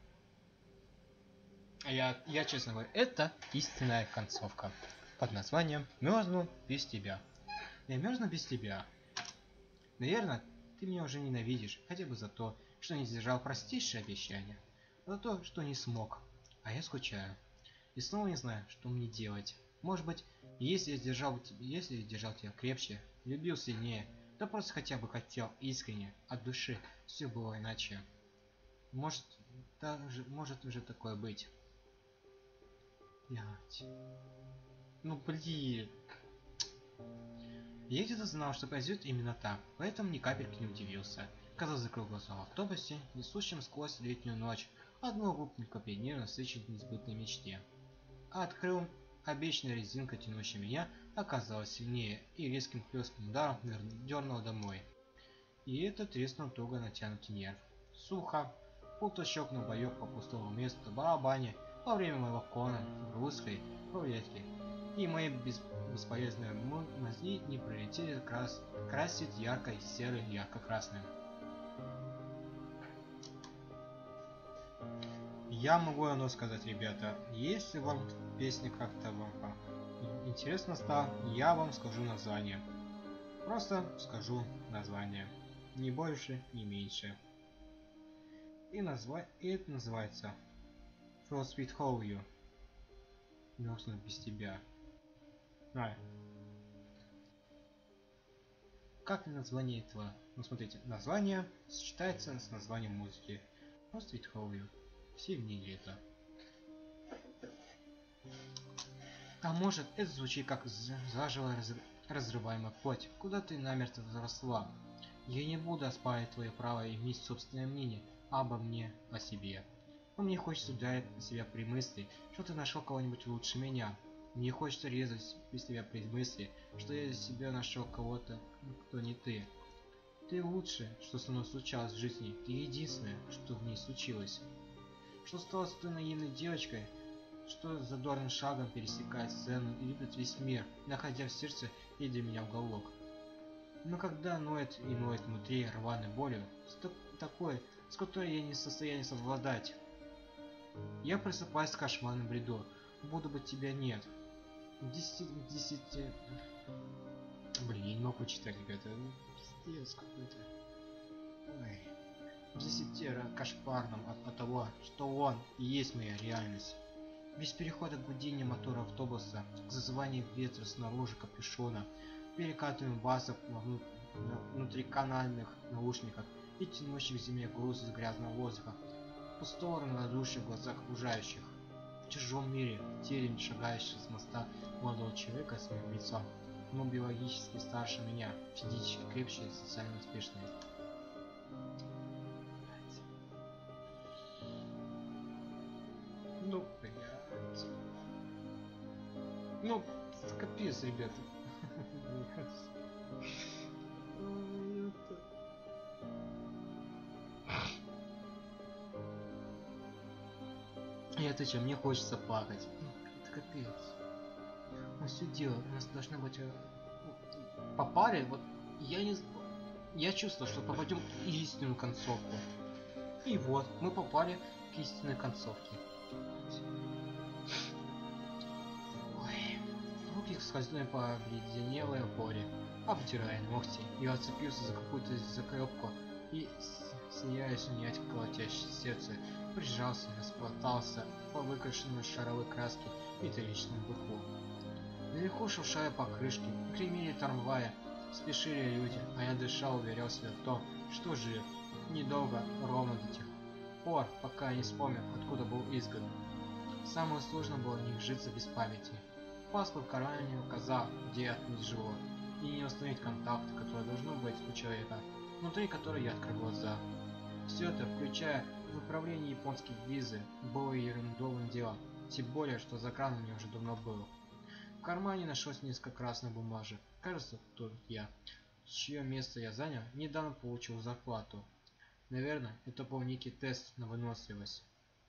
Я, я честно говорю, это истинная концовка под названием «Мерзну без тебя». Я мерзну без тебя. Наверное, ты меня уже ненавидишь, хотя бы за то, что не сдержал простейшее обещание, за то, что не смог. А я скучаю. И снова не знаю, что мне делать. Может быть, если я держал, если я держал тебя крепче, любил сильнее, то просто хотя бы хотел искренне, от души, все было иначе. Может, даже, может уже такое быть. Блять. Ну блин. Я где-то знал, что произойдет именно так, поэтому ни капельки не удивился. Когда закрыл глаза в автобусе, несущем сквозь летнюю ночь, одного глупненького пионера встречи несбытной мечте. А открыл, обещанная резинка, тянущая меня, оказалась сильнее и резким хлестким ударом дернула домой. И это треснул туго натянутый нерв. Сухо, будто щелкнул боек по пустому месту барабане во время моего кона в русской рулетке. И мои бес бесполезные мозги не пролетели крас красить яркой серой ярко-красным. Я могу оно сказать, ребята, если вам песня как-то вам интересно стало, я вам скажу название. Просто скажу название. Ни больше, ни меньше. И, назва... и это называется First Sweet Hole You. Мерзнуть без тебя. А. Как название этого? Ну смотрите, название сочетается с названием музыки. First Sweet Hole You. Все в ней лето. А может, это звучит как заживо раз... разрываемая плоть, куда ты намертво взросла. Я не буду оспаривать твое право иметь собственное мнение обо мне, о себе. Но мне хочется ударить себя при мысли, что ты нашел кого-нибудь лучше меня. Мне хочется резать себя при мысли, что я из себя нашел кого-то, кто не ты. Ты лучшее, что со мной случалось в жизни. Ты единственное, что в ней случилось. Что стало с той наивной девочкой, что задорным шагом пересекает сцену и любит весь мир, находя в сердце и для меня уголок. Но когда ноет и ноет внутри рваной болью, такой, с которой я не в состоянии совладать, я просыпаюсь в кошмарном бреду, будто бы тебя нет. Десяти... Десяти... Блин, я не могу читать, ребята. Пиздец какой-то. Ой. Десятера кошмарном от, от того, что он и есть моя реальность. Без перехода к гудению мотора автобуса, к зазыванию ветра снаружи капюшона, перекатываем басов во внутриканальных наушниках и тянущих к земле груз из грязного воздуха, пустого равнодушия в глазах окружающих. В чужом мире, терем шагающий с моста молодого человека с моим лицом, но биологически старше меня, физически крепче и социально успешный. Ну, блядь. Ну, капец, ребята. И это что, мне хочется плакать. Это капец. Ну все дело, у нас должно быть по паре, вот я не я чувствую, что попадем в истинную концовку. И вот, мы попали к истинной концовке. Ой, руки скользнули по обледенелой опоре, обдирая ногти, я отцепился за какую-то закрепку и, сияясь унять колотящее сердце, прижался и расплатался по выкрашенной шаровой краске металлическому духу. Наверху шуршая покрышки, гремели трамваи, спешили люди, а я дышал, уверял себя в том, что жив. Недолго, ровно до тех пор, пока я не вспомнил, откуда был изгнан. Самое сложное было не вжиться без памяти. Паспорт в кармане не указал, где я отметь живу, и не установить контакт, который должно быть у человека, внутри которого я открыл глаза. Все это, включая выправление японских визы, было ерундовым делом, тем более, что за краном мне уже давно был. В кармане нашлось несколько красных бумажек. Кажется, тот я, чье место я занял, недавно получил зарплату. Наверное, это был некий тест на выносливость.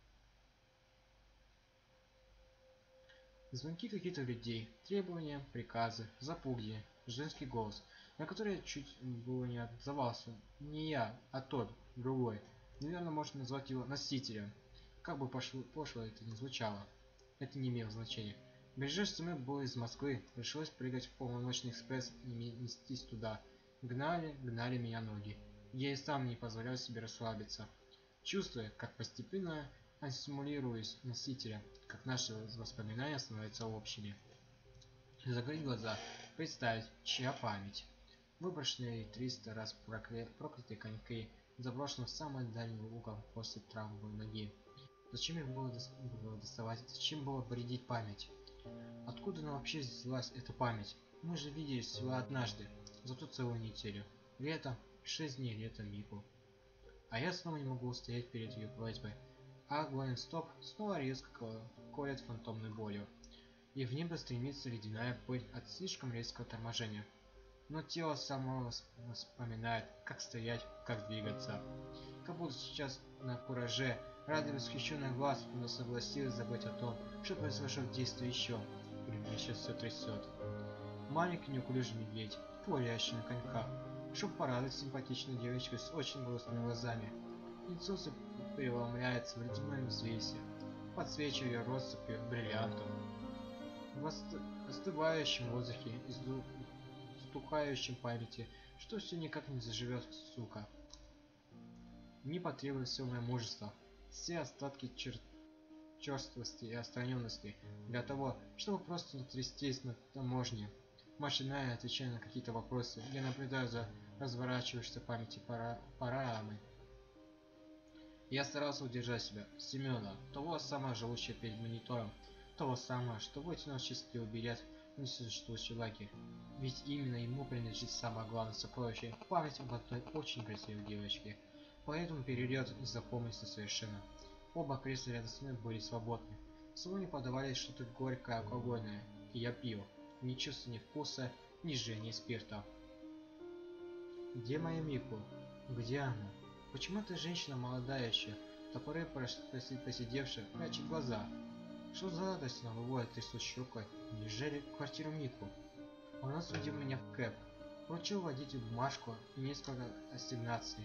Звонки каких-то людей, требования, приказы, запугивания, женский голос, на который я чуть было не отзывался. Не я, а тот, другой. Наверное, можно назвать его носителем. Как бы пошло, пошло это ни звучало, это не имело значения. Ближайший самолет был из Москвы, пришлось прыгать в полночный экспресс и нестись туда. Гнали, гнали меня ноги. Я и сам не позволял себе расслабиться, чувствуя, как постепенно ассимилируюсь носителя, как наши воспоминания становятся общими. Закрыть глаза, представить, чья память. Выброшенные триста раз проклятые коньки, заброшенным в самый дальний угол после травмы ноги. Зачем их было, дос было доставать? Зачем было повредить память? Откуда она вообще взялась, эта память? Мы же виделись всего однажды, зато целую неделю. Лето, шесть дней лета Мику. А я снова не могу устоять перед ее просьбой. А Глайн Стоп снова резко колет фантомной болью. И в небо стремится ледяная пыль от слишком резкого торможения. Но тело само вспоминает, как стоять, как двигаться. Как будто сейчас на кураже, ради восхищенных глаз, но согласилась забыть о том, что произошло в действии еще. И меня сейчас все трясет. Маленький неуклюжий медведь, ковыряющий на коньках, чтобы порадовать симпатичную девочку с очень грустными глазами. Лицо преломляется в ледяной взвесе, подсвечивая ее россыпью бриллиантов. В остывающем воздухе и стукающем памяти, что все никак не заживет, сука. Мне потребуется все мое мужество, все остатки чер... черствости и отстраненности для того, чтобы просто натрястись на таможне, машинально отвечая на какие-то вопросы. Я наблюдаю за разворачивающейся памяти пара... парамы. Я старался удержать себя, Семена, того самого живущего перед монитором, того самого, что вытянул счастливый билет в несуществующий лагерь. Ведь именно ему принадлежит самое главное сокровище – память об одной очень красивой девочке. Поэтому перелет не запомнился совершенно. Оба кресла рядом с мной были свободны. В салоне подавали что-то горькое алкогольное, и я пил, не чувствуя ни вкуса, ни жжения спирта. Где моя Мику? Где она? Почему эта женщина молодая еще, топоры посидевшая, прячет глаза? Что за радость она выводит трясущей рукой? Неужели в квартиру Мику? Он осудил меня в кэп, вручил водителю бумажку и несколько ассигнаций.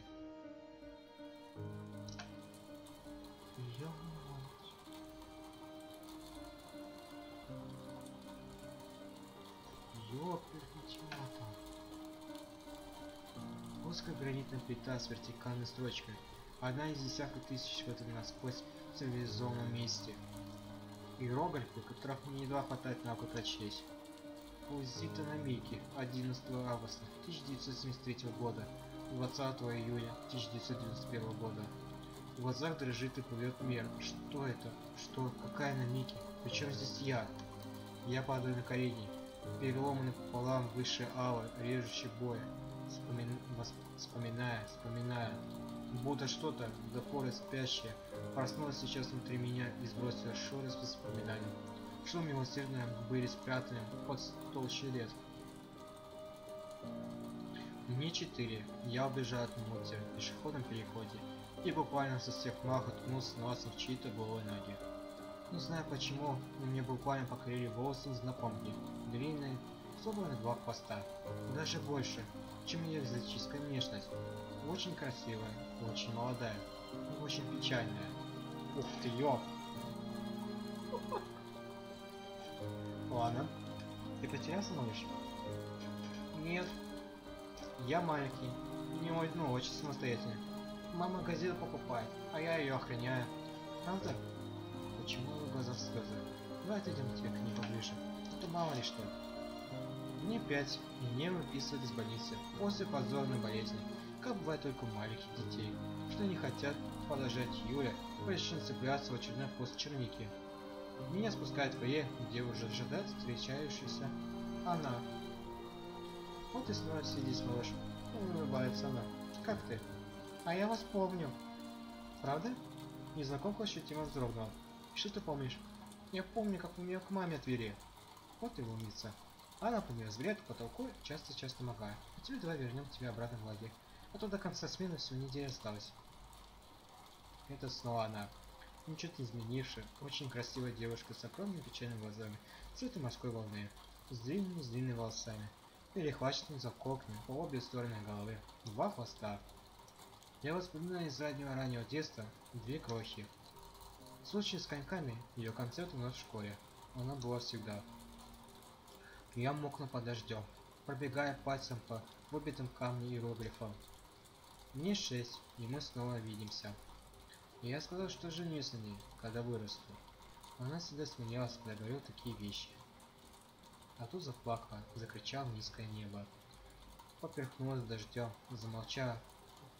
Ёперничего-то. Узкая гранитная плита с вертикальной строчкой. Одна из десятков тысяч в этом насквозь цивилизованном месте. Иероглифы, которых мне едва хватает на руку прочесть. Пузита на Мике, одиннадцатого августа тысяча девятьсот семьдесят третьего года, двадцатого июля тысяча девятьсот девяносто первого года. В глазах дрожит и плывет мир. Что это? Что? Какая на Мике? Причем здесь я? Я падаю на колени, переломанный пополам высшей авы, режущий бой, вспомин... восп... вспоминая, вспоминая. Будто что-то, до поры спящее, проснулось сейчас внутри меня и сбросило шорох воспоминаний, что милосердно были спрятаны под толщей лет. Мне четыре. Я убежал от Мути в пешеходном переходе и буквально со всех мах уткнулся носом в чьи-то голые ноги. Не знаю почему, но мне буквально покорили волосы незнакомки, длинные, собраны два хвоста, даже больше, чем ее экзотическая внешность. Очень красивая, очень молодая, и очень печальная. Ух ты, ёп! Ладно. Ты потерялся, малыш? Нет. Я маленький, не ну, очень самостоятельный. Мама газету покупает, а я ее охраняю. Правда? Почему его глаза в слезы? Давай отойдем к тебе к ней поближе. А то мало ли что. Мне пять, и мне выписывают из больницы после позорной болезни, как бывает только у маленьких детей, что не хотят подождать Юля, прежде цепляться в очередной пост черники. Меня спускают в фойе, где уже ожидает встречающаяся она. Вот и снова сидишь, малыш. Улыбается она. Как ты? А я вас помню. Правда? Незнакомка ощутимо вздрогнула. Что ты помнишь? Я помню, как вы меня к маме отвели. Вот и умница. Она подняла взгляд к потолку, часто-часто моргая. А теперь давай вернем тебя обратно в лагерь. А то до конца смены всего неделя осталось. Это снова она. Ничего не изменившая, очень красивая девушка с огромными печальными глазами, цвета морской волны, с длинными, с длинными волосами, перехваченными за коками по обе стороны головы, два хвоста. Я воспоминаю из заднего раннего детства две крохи. В случае с коньками, ее концерт у нас в школе, она была всегда. Я мокну под дождем, пробегая пальцем по выбитым камням иероглифам. Мне шесть, и мы снова видимся. И я сказал, что женюсь на ней, когда вырасту. Она всегда смеялась, когда говорил такие вещи. А тут заплакала, закричала в низкое небо. Поперхнулась дождем, замолчала,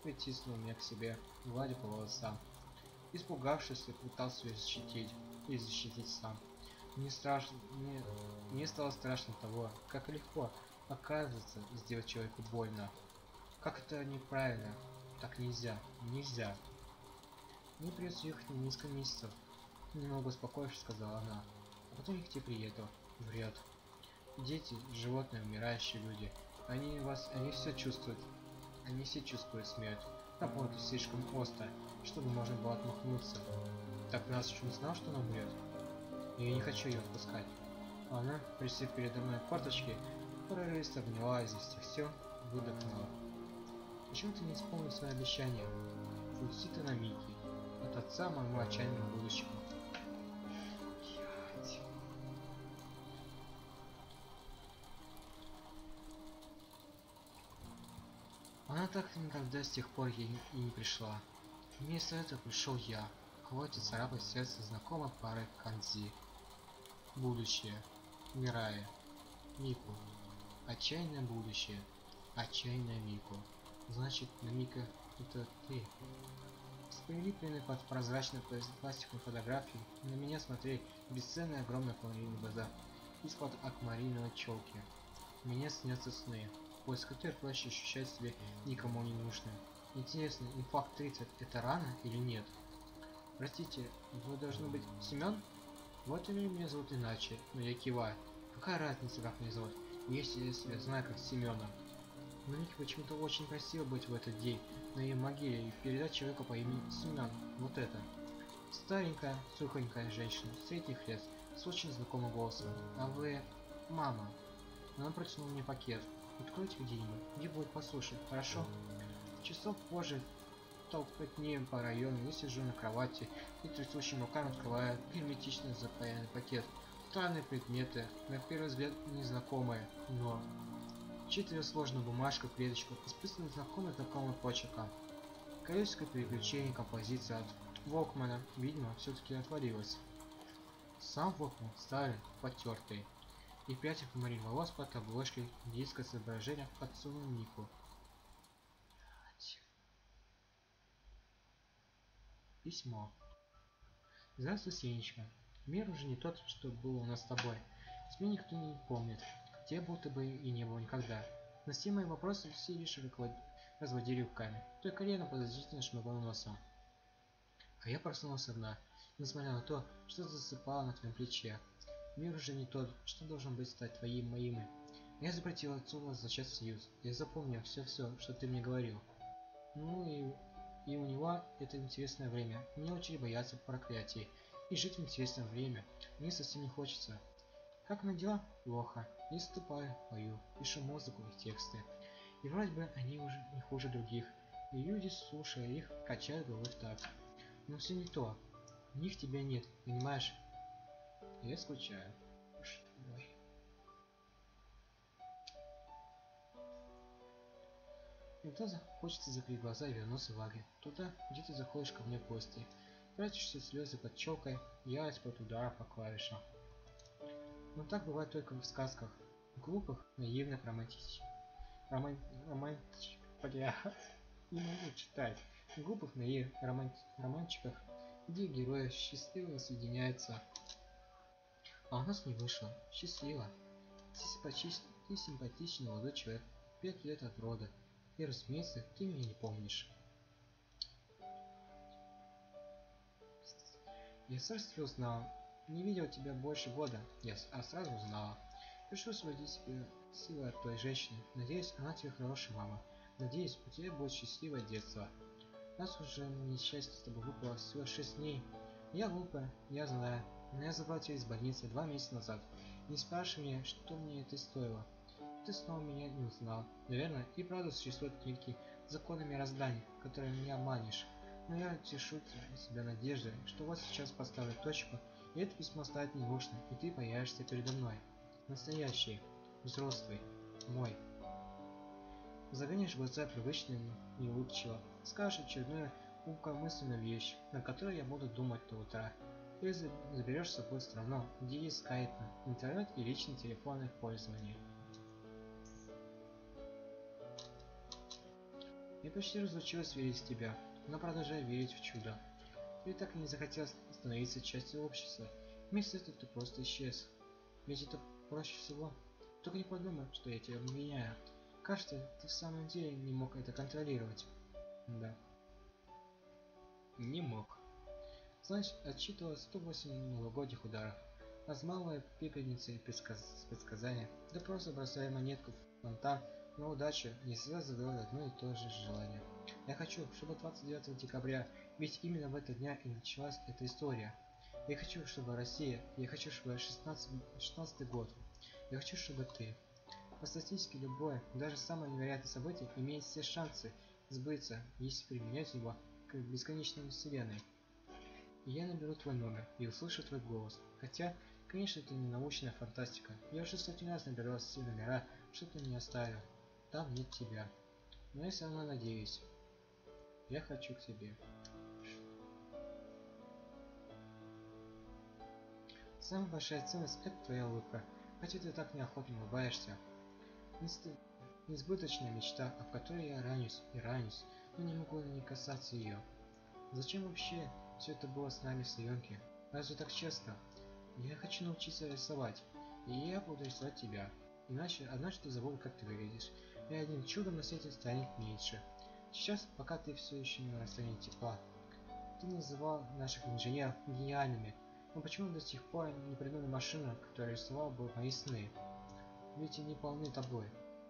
притиснул меня к себе, гладя по волосам. Испугавшись, я пытался ее защитить и защитить сам. Мне страшно, мне, мне стало страшно того, как легко оказывается сделать человеку больно. Как это неправильно. Так нельзя. Нельзя. Мне придется ехать на несколько месяцев. Немного успокоившись, сказала она. А потом я к тебе приеду. Врет. Дети, животные, умирающие люди. Они вас, они все чувствуют. Они все чувствуют смерть. Работа слишком остро, чтобы можно было отмахнуться. Так нас еще не знал, что она умрет. И я не хочу ее отпускать. А она, присев передо мной на корточки, порывисто обняла изо всех сил, выдохнула. Почему ты не исполнил свое обещание? Уйти ты на Микки. От отца моему отчаянному будущему. Блять. Она так никогда с тех пор ей и не пришла. Вместо этого пришел я. Хватит царапать сердце знакомой пары Канзи. Будущее. Мирая. Мику. Отчаянное будущее. Отчаянная Мику. Значит, на Мика это ты. С прилипленной под прозрачной пластиковой фотографией на меня смотрели бесценные огромные акварельные глаза из-под акварельной челки. Мне снятся сны, после которых проще ощущать себя никому не нужным. Интересно, инфаркт тридцать это рано или нет? Простите, вы должны быть Семен? Вот или меня зовут иначе, но я киваю. Какая разница, как меня зовут, если я себя знаю как Семена? Но Мике почему-то очень красиво быть в этот день на ее могиле и передать человека по имени Семен. Вот это. Старенькая, сухонькая женщина, средних лет, с очень знакомым голосом. А вы... мама. Она протянула мне пакет. Откройте где-нибудь, где будет послушать, хорошо? Часов позже толкотнее по району я сижу на кровати и трясущими руками открываю герметично запаянный пакет. Странные предметы, на первый взгляд незнакомые, но... Читая сложную бумажку, клеточку, исписанную знакомый знакомый почерком. Количество переключений композиции от Волкмана, видимо, все-таки отвалилось. Сам Волкман старый, потертый, и прядь аквамарин волос под обложкой диска с изображением подсунул Мику. Письмо. Здравствуй, Сенечка. Мир уже не тот, что был у нас с тобой. СМИ никто не помнит. Те будто бы и не было никогда. На все мои вопросы все лишь разводили руками. Только Лена подозрительно шмыгнула носом. А я проснулась одна, несмотря на то, что засыпала на твоем плече. Мир уже не тот, что должен быть стать твоим моим. Я запретила отцу возвращать в Союз. Я запомнил все-все, что ты мне говорил. Ну и... И у него это интересное время. Мне учили бояться проклятий. И жить в интересное время. Мне совсем не хочется. Как на дела? Плохо. Я ступаю, пою, пишу музыку и тексты. И вроде бы они уже не хуже других. И люди, слушая их, качают головой так. Но все не то. В них тебя нет, понимаешь? Я скучаю. Ой. Иногда хочется закрыть глаза и вернуться в лагерь. Туда, где ты заходишь ко мне в гости. Прячешься слезы под челкой, ярость под ударом по клавишам. Но так бывает только в сказках. Глупых, наивных, романтичных. Роман... Романтич... Бля... Не могу читать. Глупых, наивных, роман... романчиках, где герои счастливо соединяются. А у нас не вышло. Счастливо. Ты симпатичный, ты симпатичный молодой человек. Пять лет от рода. И разумеется, ты меня не помнишь. Я сразу тебя узнал. Не видел тебя больше года, я а сразу узнала. Пришлось водить себе силой от той женщины. Надеюсь, она тебе хорошая мама. Надеюсь, у тебя будет счастливое детство. Нас уже несчастье с тобой выпало всего шесть дней. Я глупая, я знаю, но я забрал тебя из больницы два месяца назад. Не спрашивай меня, что мне это стоило. Ты снова меня не узнал. Наверное, и правда существуют некие законы мироздания, которые не обманешь. Но я тешу себя надеждой, что вот сейчас поставлю точку, и это письмо станет ненужным, и ты появишься передо мной. Настоящий, взрослый, мой. Заглянешь в глаза привычным и улыбчиво, скажешь очередную глубокомысленную вещь, на которой я буду думать до утра. Или заберешь с собой страну, где есть скайп, интернет и личный телефонное пользование. Я почти разучилась верить в тебя, но продолжаю верить в чудо. Ты так и не захотел становиться частью общества. Вместо этого ты просто исчез. Ведь это проще всего. Только не подумай, что я тебя обвиняю. Кажется, ты в самом деле не мог это контролировать. Да. Не мог. Значит, отсчитывала сто восемь новогодних ударов. Размалывая пепельницы и предсказ... предсказания, да просто бросая монетку в фонтан, но удача не всегда задавала одно и то же желание. Я хочу, чтобы двадцать девятого декабря, ведь именно в этот день и началась эта история. Я хочу, чтобы Россия, я хочу, чтобы шестнадцатый год. Я хочу, чтобы ты. По статистике любое, даже самое невероятное событие имеет все шансы сбыться, если применять его к бесконечной вселенной. И я наберу твой номер и услышу твой голос. Хотя, конечно, это не научная фантастика. Я уже сотни раз набирал все номера, что ты не оставил. Там нет тебя. Но я все равно надеюсь. Я хочу к тебе. Самая большая ценность — это твоя улыбка, хотя ты так неохотно улыбаешься. Несбыточная мечта, об которой я ранюсь и ранюсь, но не могу не касаться ее. Зачем вообще все это было с нами в съемке? Разве так честно? Я хочу научиться рисовать, и я буду рисовать тебя. Иначе однажды забуду, как ты выглядишь, и одним чудом на свете станет меньше. Сейчас, пока ты все еще не на расстоянии тепла, ты называл наших инженеров гениальными, но почему до сих пор не придумали машину, которая рисовала бы мои сны? Ведь они полны тобой.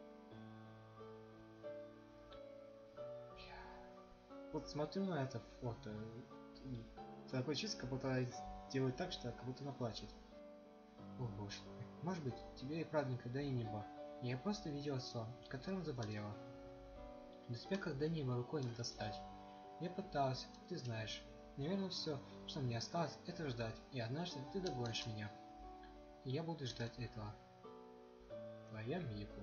Вот смотрю на это фото, такое чувство, как будто делает так, что как будто она плачет. О боже, может быть, тебе и правда никогда и не было. Я просто видела сон, которым заболела. До тебя когда-нибудь рукой не достать. Я пыталась, ты знаешь. Наверное, все, что мне осталось, это ждать, и однажды ты догонишь меня. И я буду ждать этого. Твоя Мику.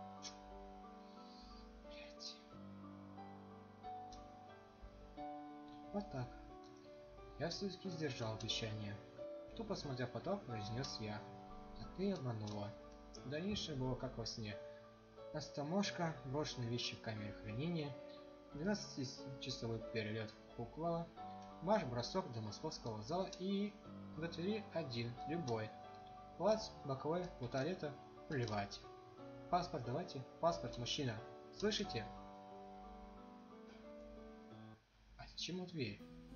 Вот так. Я все-таки сдержал обещание. Тупо смотря в поток, произнес я. А ты обманула. Дальнейшее было как во сне. Растаможка, брошенные вещи в камере хранения, двенадцатичасовой перелет в Пуклава, марш-бросок до московского вокзала и до Твери один, любой. Плац, боковой, у туалета, плевать. Паспорт давайте, паспорт, мужчина. Слышите? А почему дверь?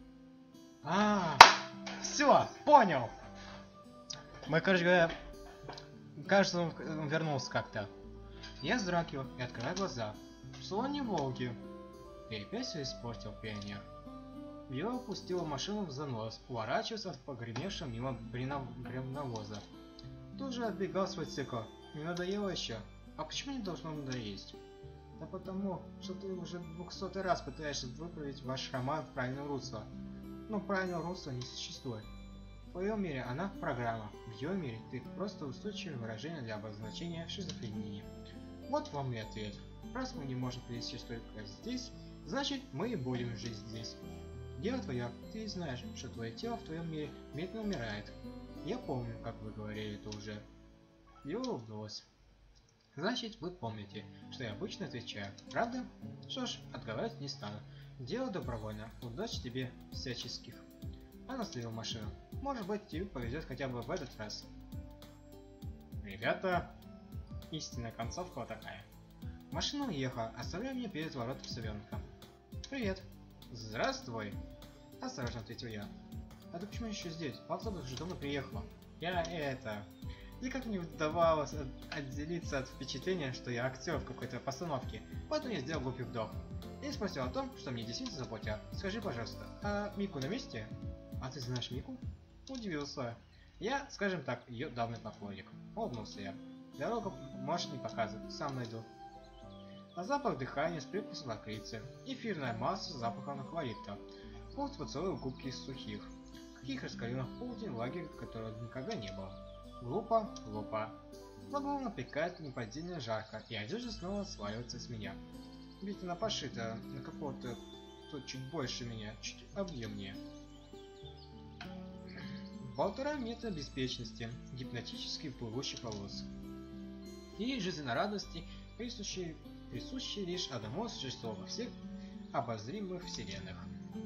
А, все, понял. Мы, короче говоря, кажется, он вернулся как-то. Я вздрагиваю и открываю глаза. В салоне Волги. И опять все испортил пионер. Я упустила машину в занос, уворачиваясь от погремевшего мимо бревновоза. Тут же отбегал свой цикл. Не надоело еще? А почему не должно надоесть? Да потому, что ты уже двухсотый раз пытаешься выправить ваш роман в правильное русло. Но правильного русла не существует. В твоем мире она программа, в ее мире ты просто устойчивое выражение для обозначения шизофрении. Вот вам и ответ. Раз мы не можем пересечь только здесь, значит мы и будем жить здесь. Дело твое, ты знаешь, что твое тело в твоем мире медленно умирает. Я помню, как вы говорили это уже. Я улыбнулась. Значит, вы помните, что я обычно отвечаю, правда? Что ж, отговаривать не стану. Дело добровольно, удачи тебе всяческих. Она остановила машину. Может быть, тебе повезет хотя бы в этот раз. Ребята, истинная концовка вот такая. Машина уехала, оставляя меня перед воротом совенка. Привет. Здравствуй. Осторожно ответил я. А ты почему еще здесь? Автобус уже давно приехала. Я это... Никак не удавалось отделиться от впечатления, что я актер в какой-то постановке, поэтому я сделал глупый вдох. И спросил о том, что мне действительно заботило. Скажи, пожалуйста, а Мику на месте? А ты знаешь Мику? Удивился. Я, скажем так, ее давний поклонник. Улыбнулся я. Дорогу можешь не показывать, сам найду. А запах дыхания с привкусом лакрицы. Эфирная масса с запахом акваритта. Вкус поцелуев губки из сухих. Каких раскаленных полдень лагерь, которого никогда не было. Глупо, глупо. Могу напекать неподдельно жарко, и одежда снова сваливается с меня. Ведь она пошита на какого-то, кто чуть больше меня, чуть объемнее. Полтора метра беспечности, гипнотический плывущий волос. И жизнерадости, присущие присущие лишь одному существу во всех обозримых вселенных.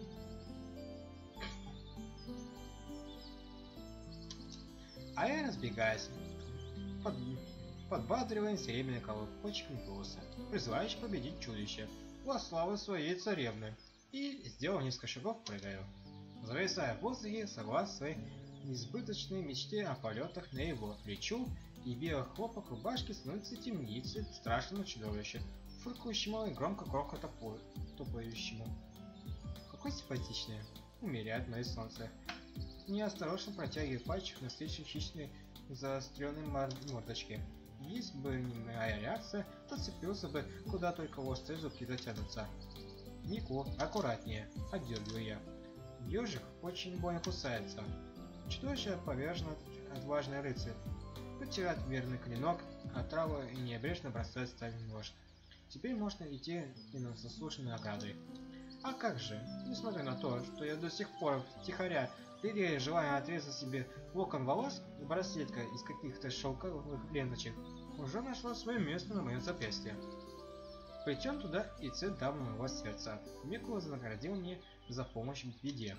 А я разбегаюсь, под... подбадривая серебряный колокольчик голоса, призывающий победить чудище во славу своей царевны, и, сделав несколько шагов, прыгаю, зависая в воздухе, согласно своей несбыточной мечте о полетах на его лечу, и белый хлопок рубашки становится темницей страшного чудовища, фыркающему и громко громко топающему. Какой симпатичный, умеряет мое солнце. Неосторожно протягиваю пальчик навстречу хищной заостренной мордочке. Если бы не моя реакция, то цепился бы, куда только острые зубки дотянутся. Нико, аккуратнее, отдергиваю я. Ёжик очень больно кусается. Чудовище повержено отважный рыцарь. Потирает верный клинок, а траву и небрежно бросает стальной нож. Теперь можно идти и на заслуженной наградой. А как же, несмотря на то, что я до сих пор втихаря лелея желание отрезать себе локон волос и браслетка из каких-то шелковых ленточек, уже нашла свое место на моем запястье. Плетем туда и цель дам моего сердца. Мико вознаградил мне за помощь в беде.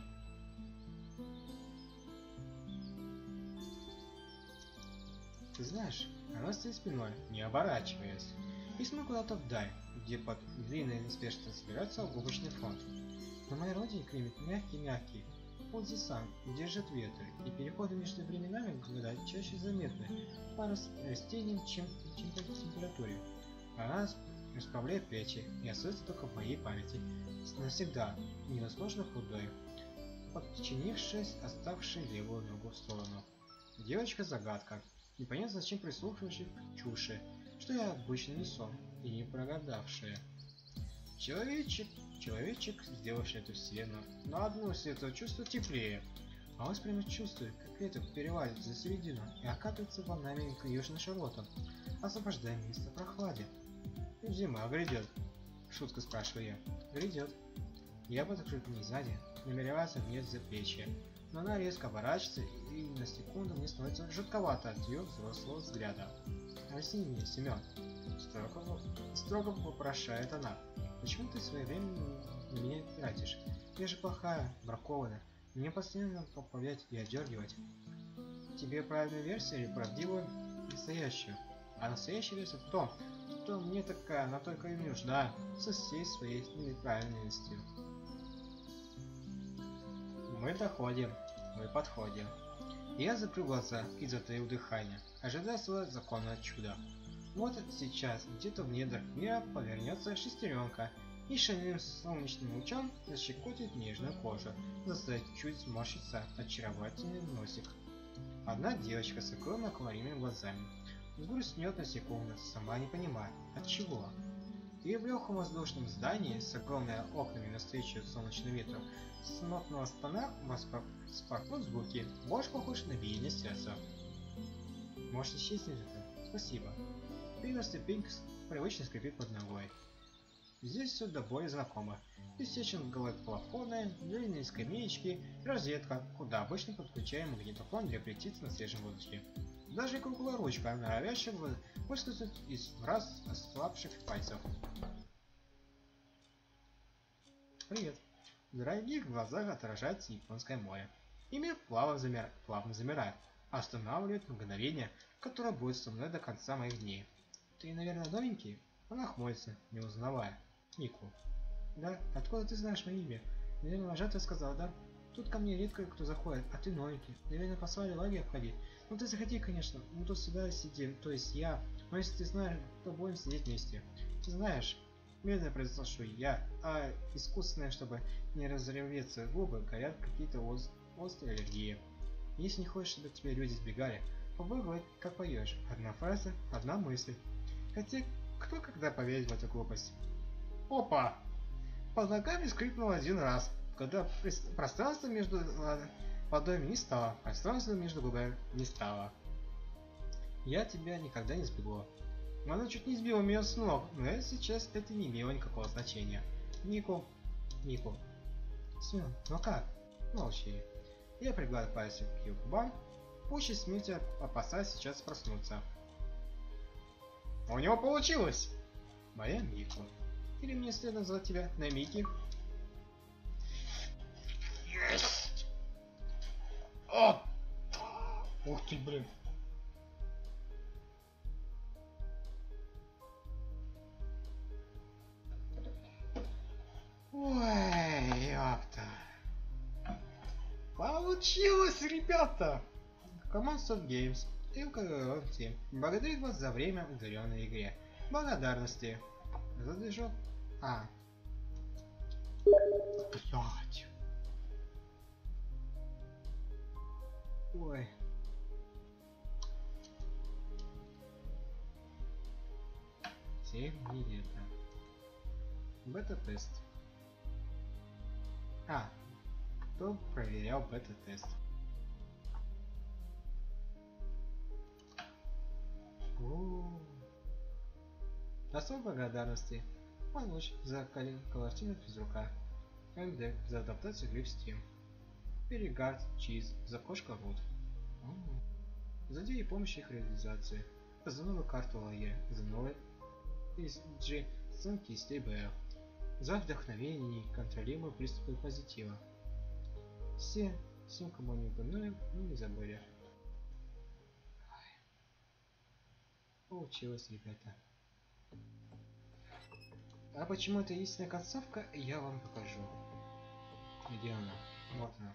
Ты знаешь, она стоит спиной, не оборачиваясь, и смотрит куда-то вдаль, где под длинной и неспешно собирается облачный фронт. На моей родине климат мягкий-мягкий. Вот здесь сам держит ветер, и переходы между временами года чаще заметны по растениям, чем, чем по температуре. Она расправляет плечи и остается только в моей памяти. Навсегда, невозможно худой, подчинившись оставшей левую ногу в сторону. Девочка-загадка, непонятно зачем прислушивающая к чуши, что я обычно несу, и не прогадавшая. Человечек, человечек, сделавший эту вселенную, на одну с этого чувства теплее, а он прямо чувствует, как ветер перевалит за середину и окатывается волнами к южной широтам, освобождая место в прохладе. Зима грядет. Шутка, спрашиваю я. Грядет. Я подхожу к ней сзади, намеревался внять за плечи, но она резко оборачивается, и на секунду мне становится жутковато от ее взрослого взгляда. Возьми меня, Семен. Строго, строго вопрошает она. Почему ты свое время на меня тратишь? Я же плохая, бракованная. Мне постоянно поправлять и одергивать. Тебе правильную версию или правдивую настоящую? А настоящая версия в том, что мне такая, она только и нужна со всей своей неправильностью. Мы доходим, мы подходим. Я закрыл глаза и затаил дыхание, ожидая своего законного чуда. Вот сейчас где-то в недрах мира повернется шестеренка и шальным солнечным лучом защекотит нежную кожу, заставит чуть сморщиться очаровательный носик. Одна девочка с огромными акварельными глазами взгрустнет на секунду, сама не понимая, от чего. И в легком воздушном здании с огромными окнами навстречу солнечному ветру с нотного стана спорхнут звуки, больше похож на биение сердца. Может, исчезнет это? Спасибо. Первая ступенька привычно скрипит под ногой. Здесь все до боли знакомо. Истечен головой плафоны, длинные скамеечки, розетка, куда обычно подключаем магнитофон для репетиции на свежем воздухе. Даже круглая ручка, норовящая выскользнуть из раз ослабших пальцев. Привет. В дорогих глазах отражается японское море. И мир плавно, замер... плавно замирает, останавливает мгновение, которое будет со мной до конца моих дней. Ты, наверное, новенький? Она хмурится, не узнавая. Нику. Да, откуда ты знаешь мое имя? Наверное, вожатый сказал, да? Тут ко мне редко кто заходит, а ты новенький. Наверное, послали лагерь обходить. Ну ты заходи, конечно, мы тут всегда сидим, то есть я. Но если ты знаешь, то будем сидеть вместе. Ты знаешь, медленно произношу я, а искусственное, чтобы не разреветься губы, горят какие-то оз... острые аллергии. Если не хочешь, чтобы тебя люди сбегали, попробуй, как поешь. Одна фраза, одна мысль. Хотя, кто когда поверит в эту глупость? Опа! Под ногами скрипнуло один раз, когда пространство между ладонями не стало, пространство между губами не стало. Я тебя никогда не сбегу. Она чуть не сбила меня с ног, но сейчас это не имело никакого значения. Нику, Нику. Семен, ну как? Молчи. Я пригладил пальцы к ее губам, пуще смерти опасаясь сейчас проснуться. У него получилось! Моя Мико. Или мне стоит назвать тебя Намики? Есть! О! Ух ты, блин. Ой, ёпта. Получилось, ребята! Команд Soft Games и Укрон Team благодарит вас за время, ударенной игре. Благодарности. За движок. А. Блять. Ой. Семь не это. Бета-тест. А. Кто проверял бета-тест? Особой благодарности помочь за коллективный физрука, МД за адаптацию игры в Steam, Перегард Чиз за кошка Рут, за идеи помощи их реализации, за новую карту лагеря, за новые G сценки из T B F, за вдохновение и контролируемые приступы позитива. Все, всем, кому не упомянули, ну не забыли. Получилось, ребята. А почему это истинная концовка, я вам покажу. Где она? Вот она.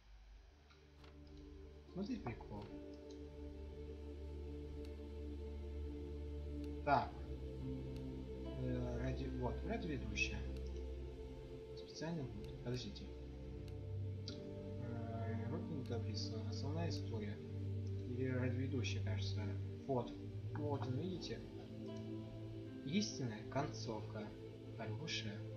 Смотри, прикол. Так. Э, ради... Вот, радиоведущая. Специально будет. Подождите. Э, Рокинг написано. Основная история. Или радиоведущая, кажется. Вот. Вот, видите? Истинная концовка. Хорошая.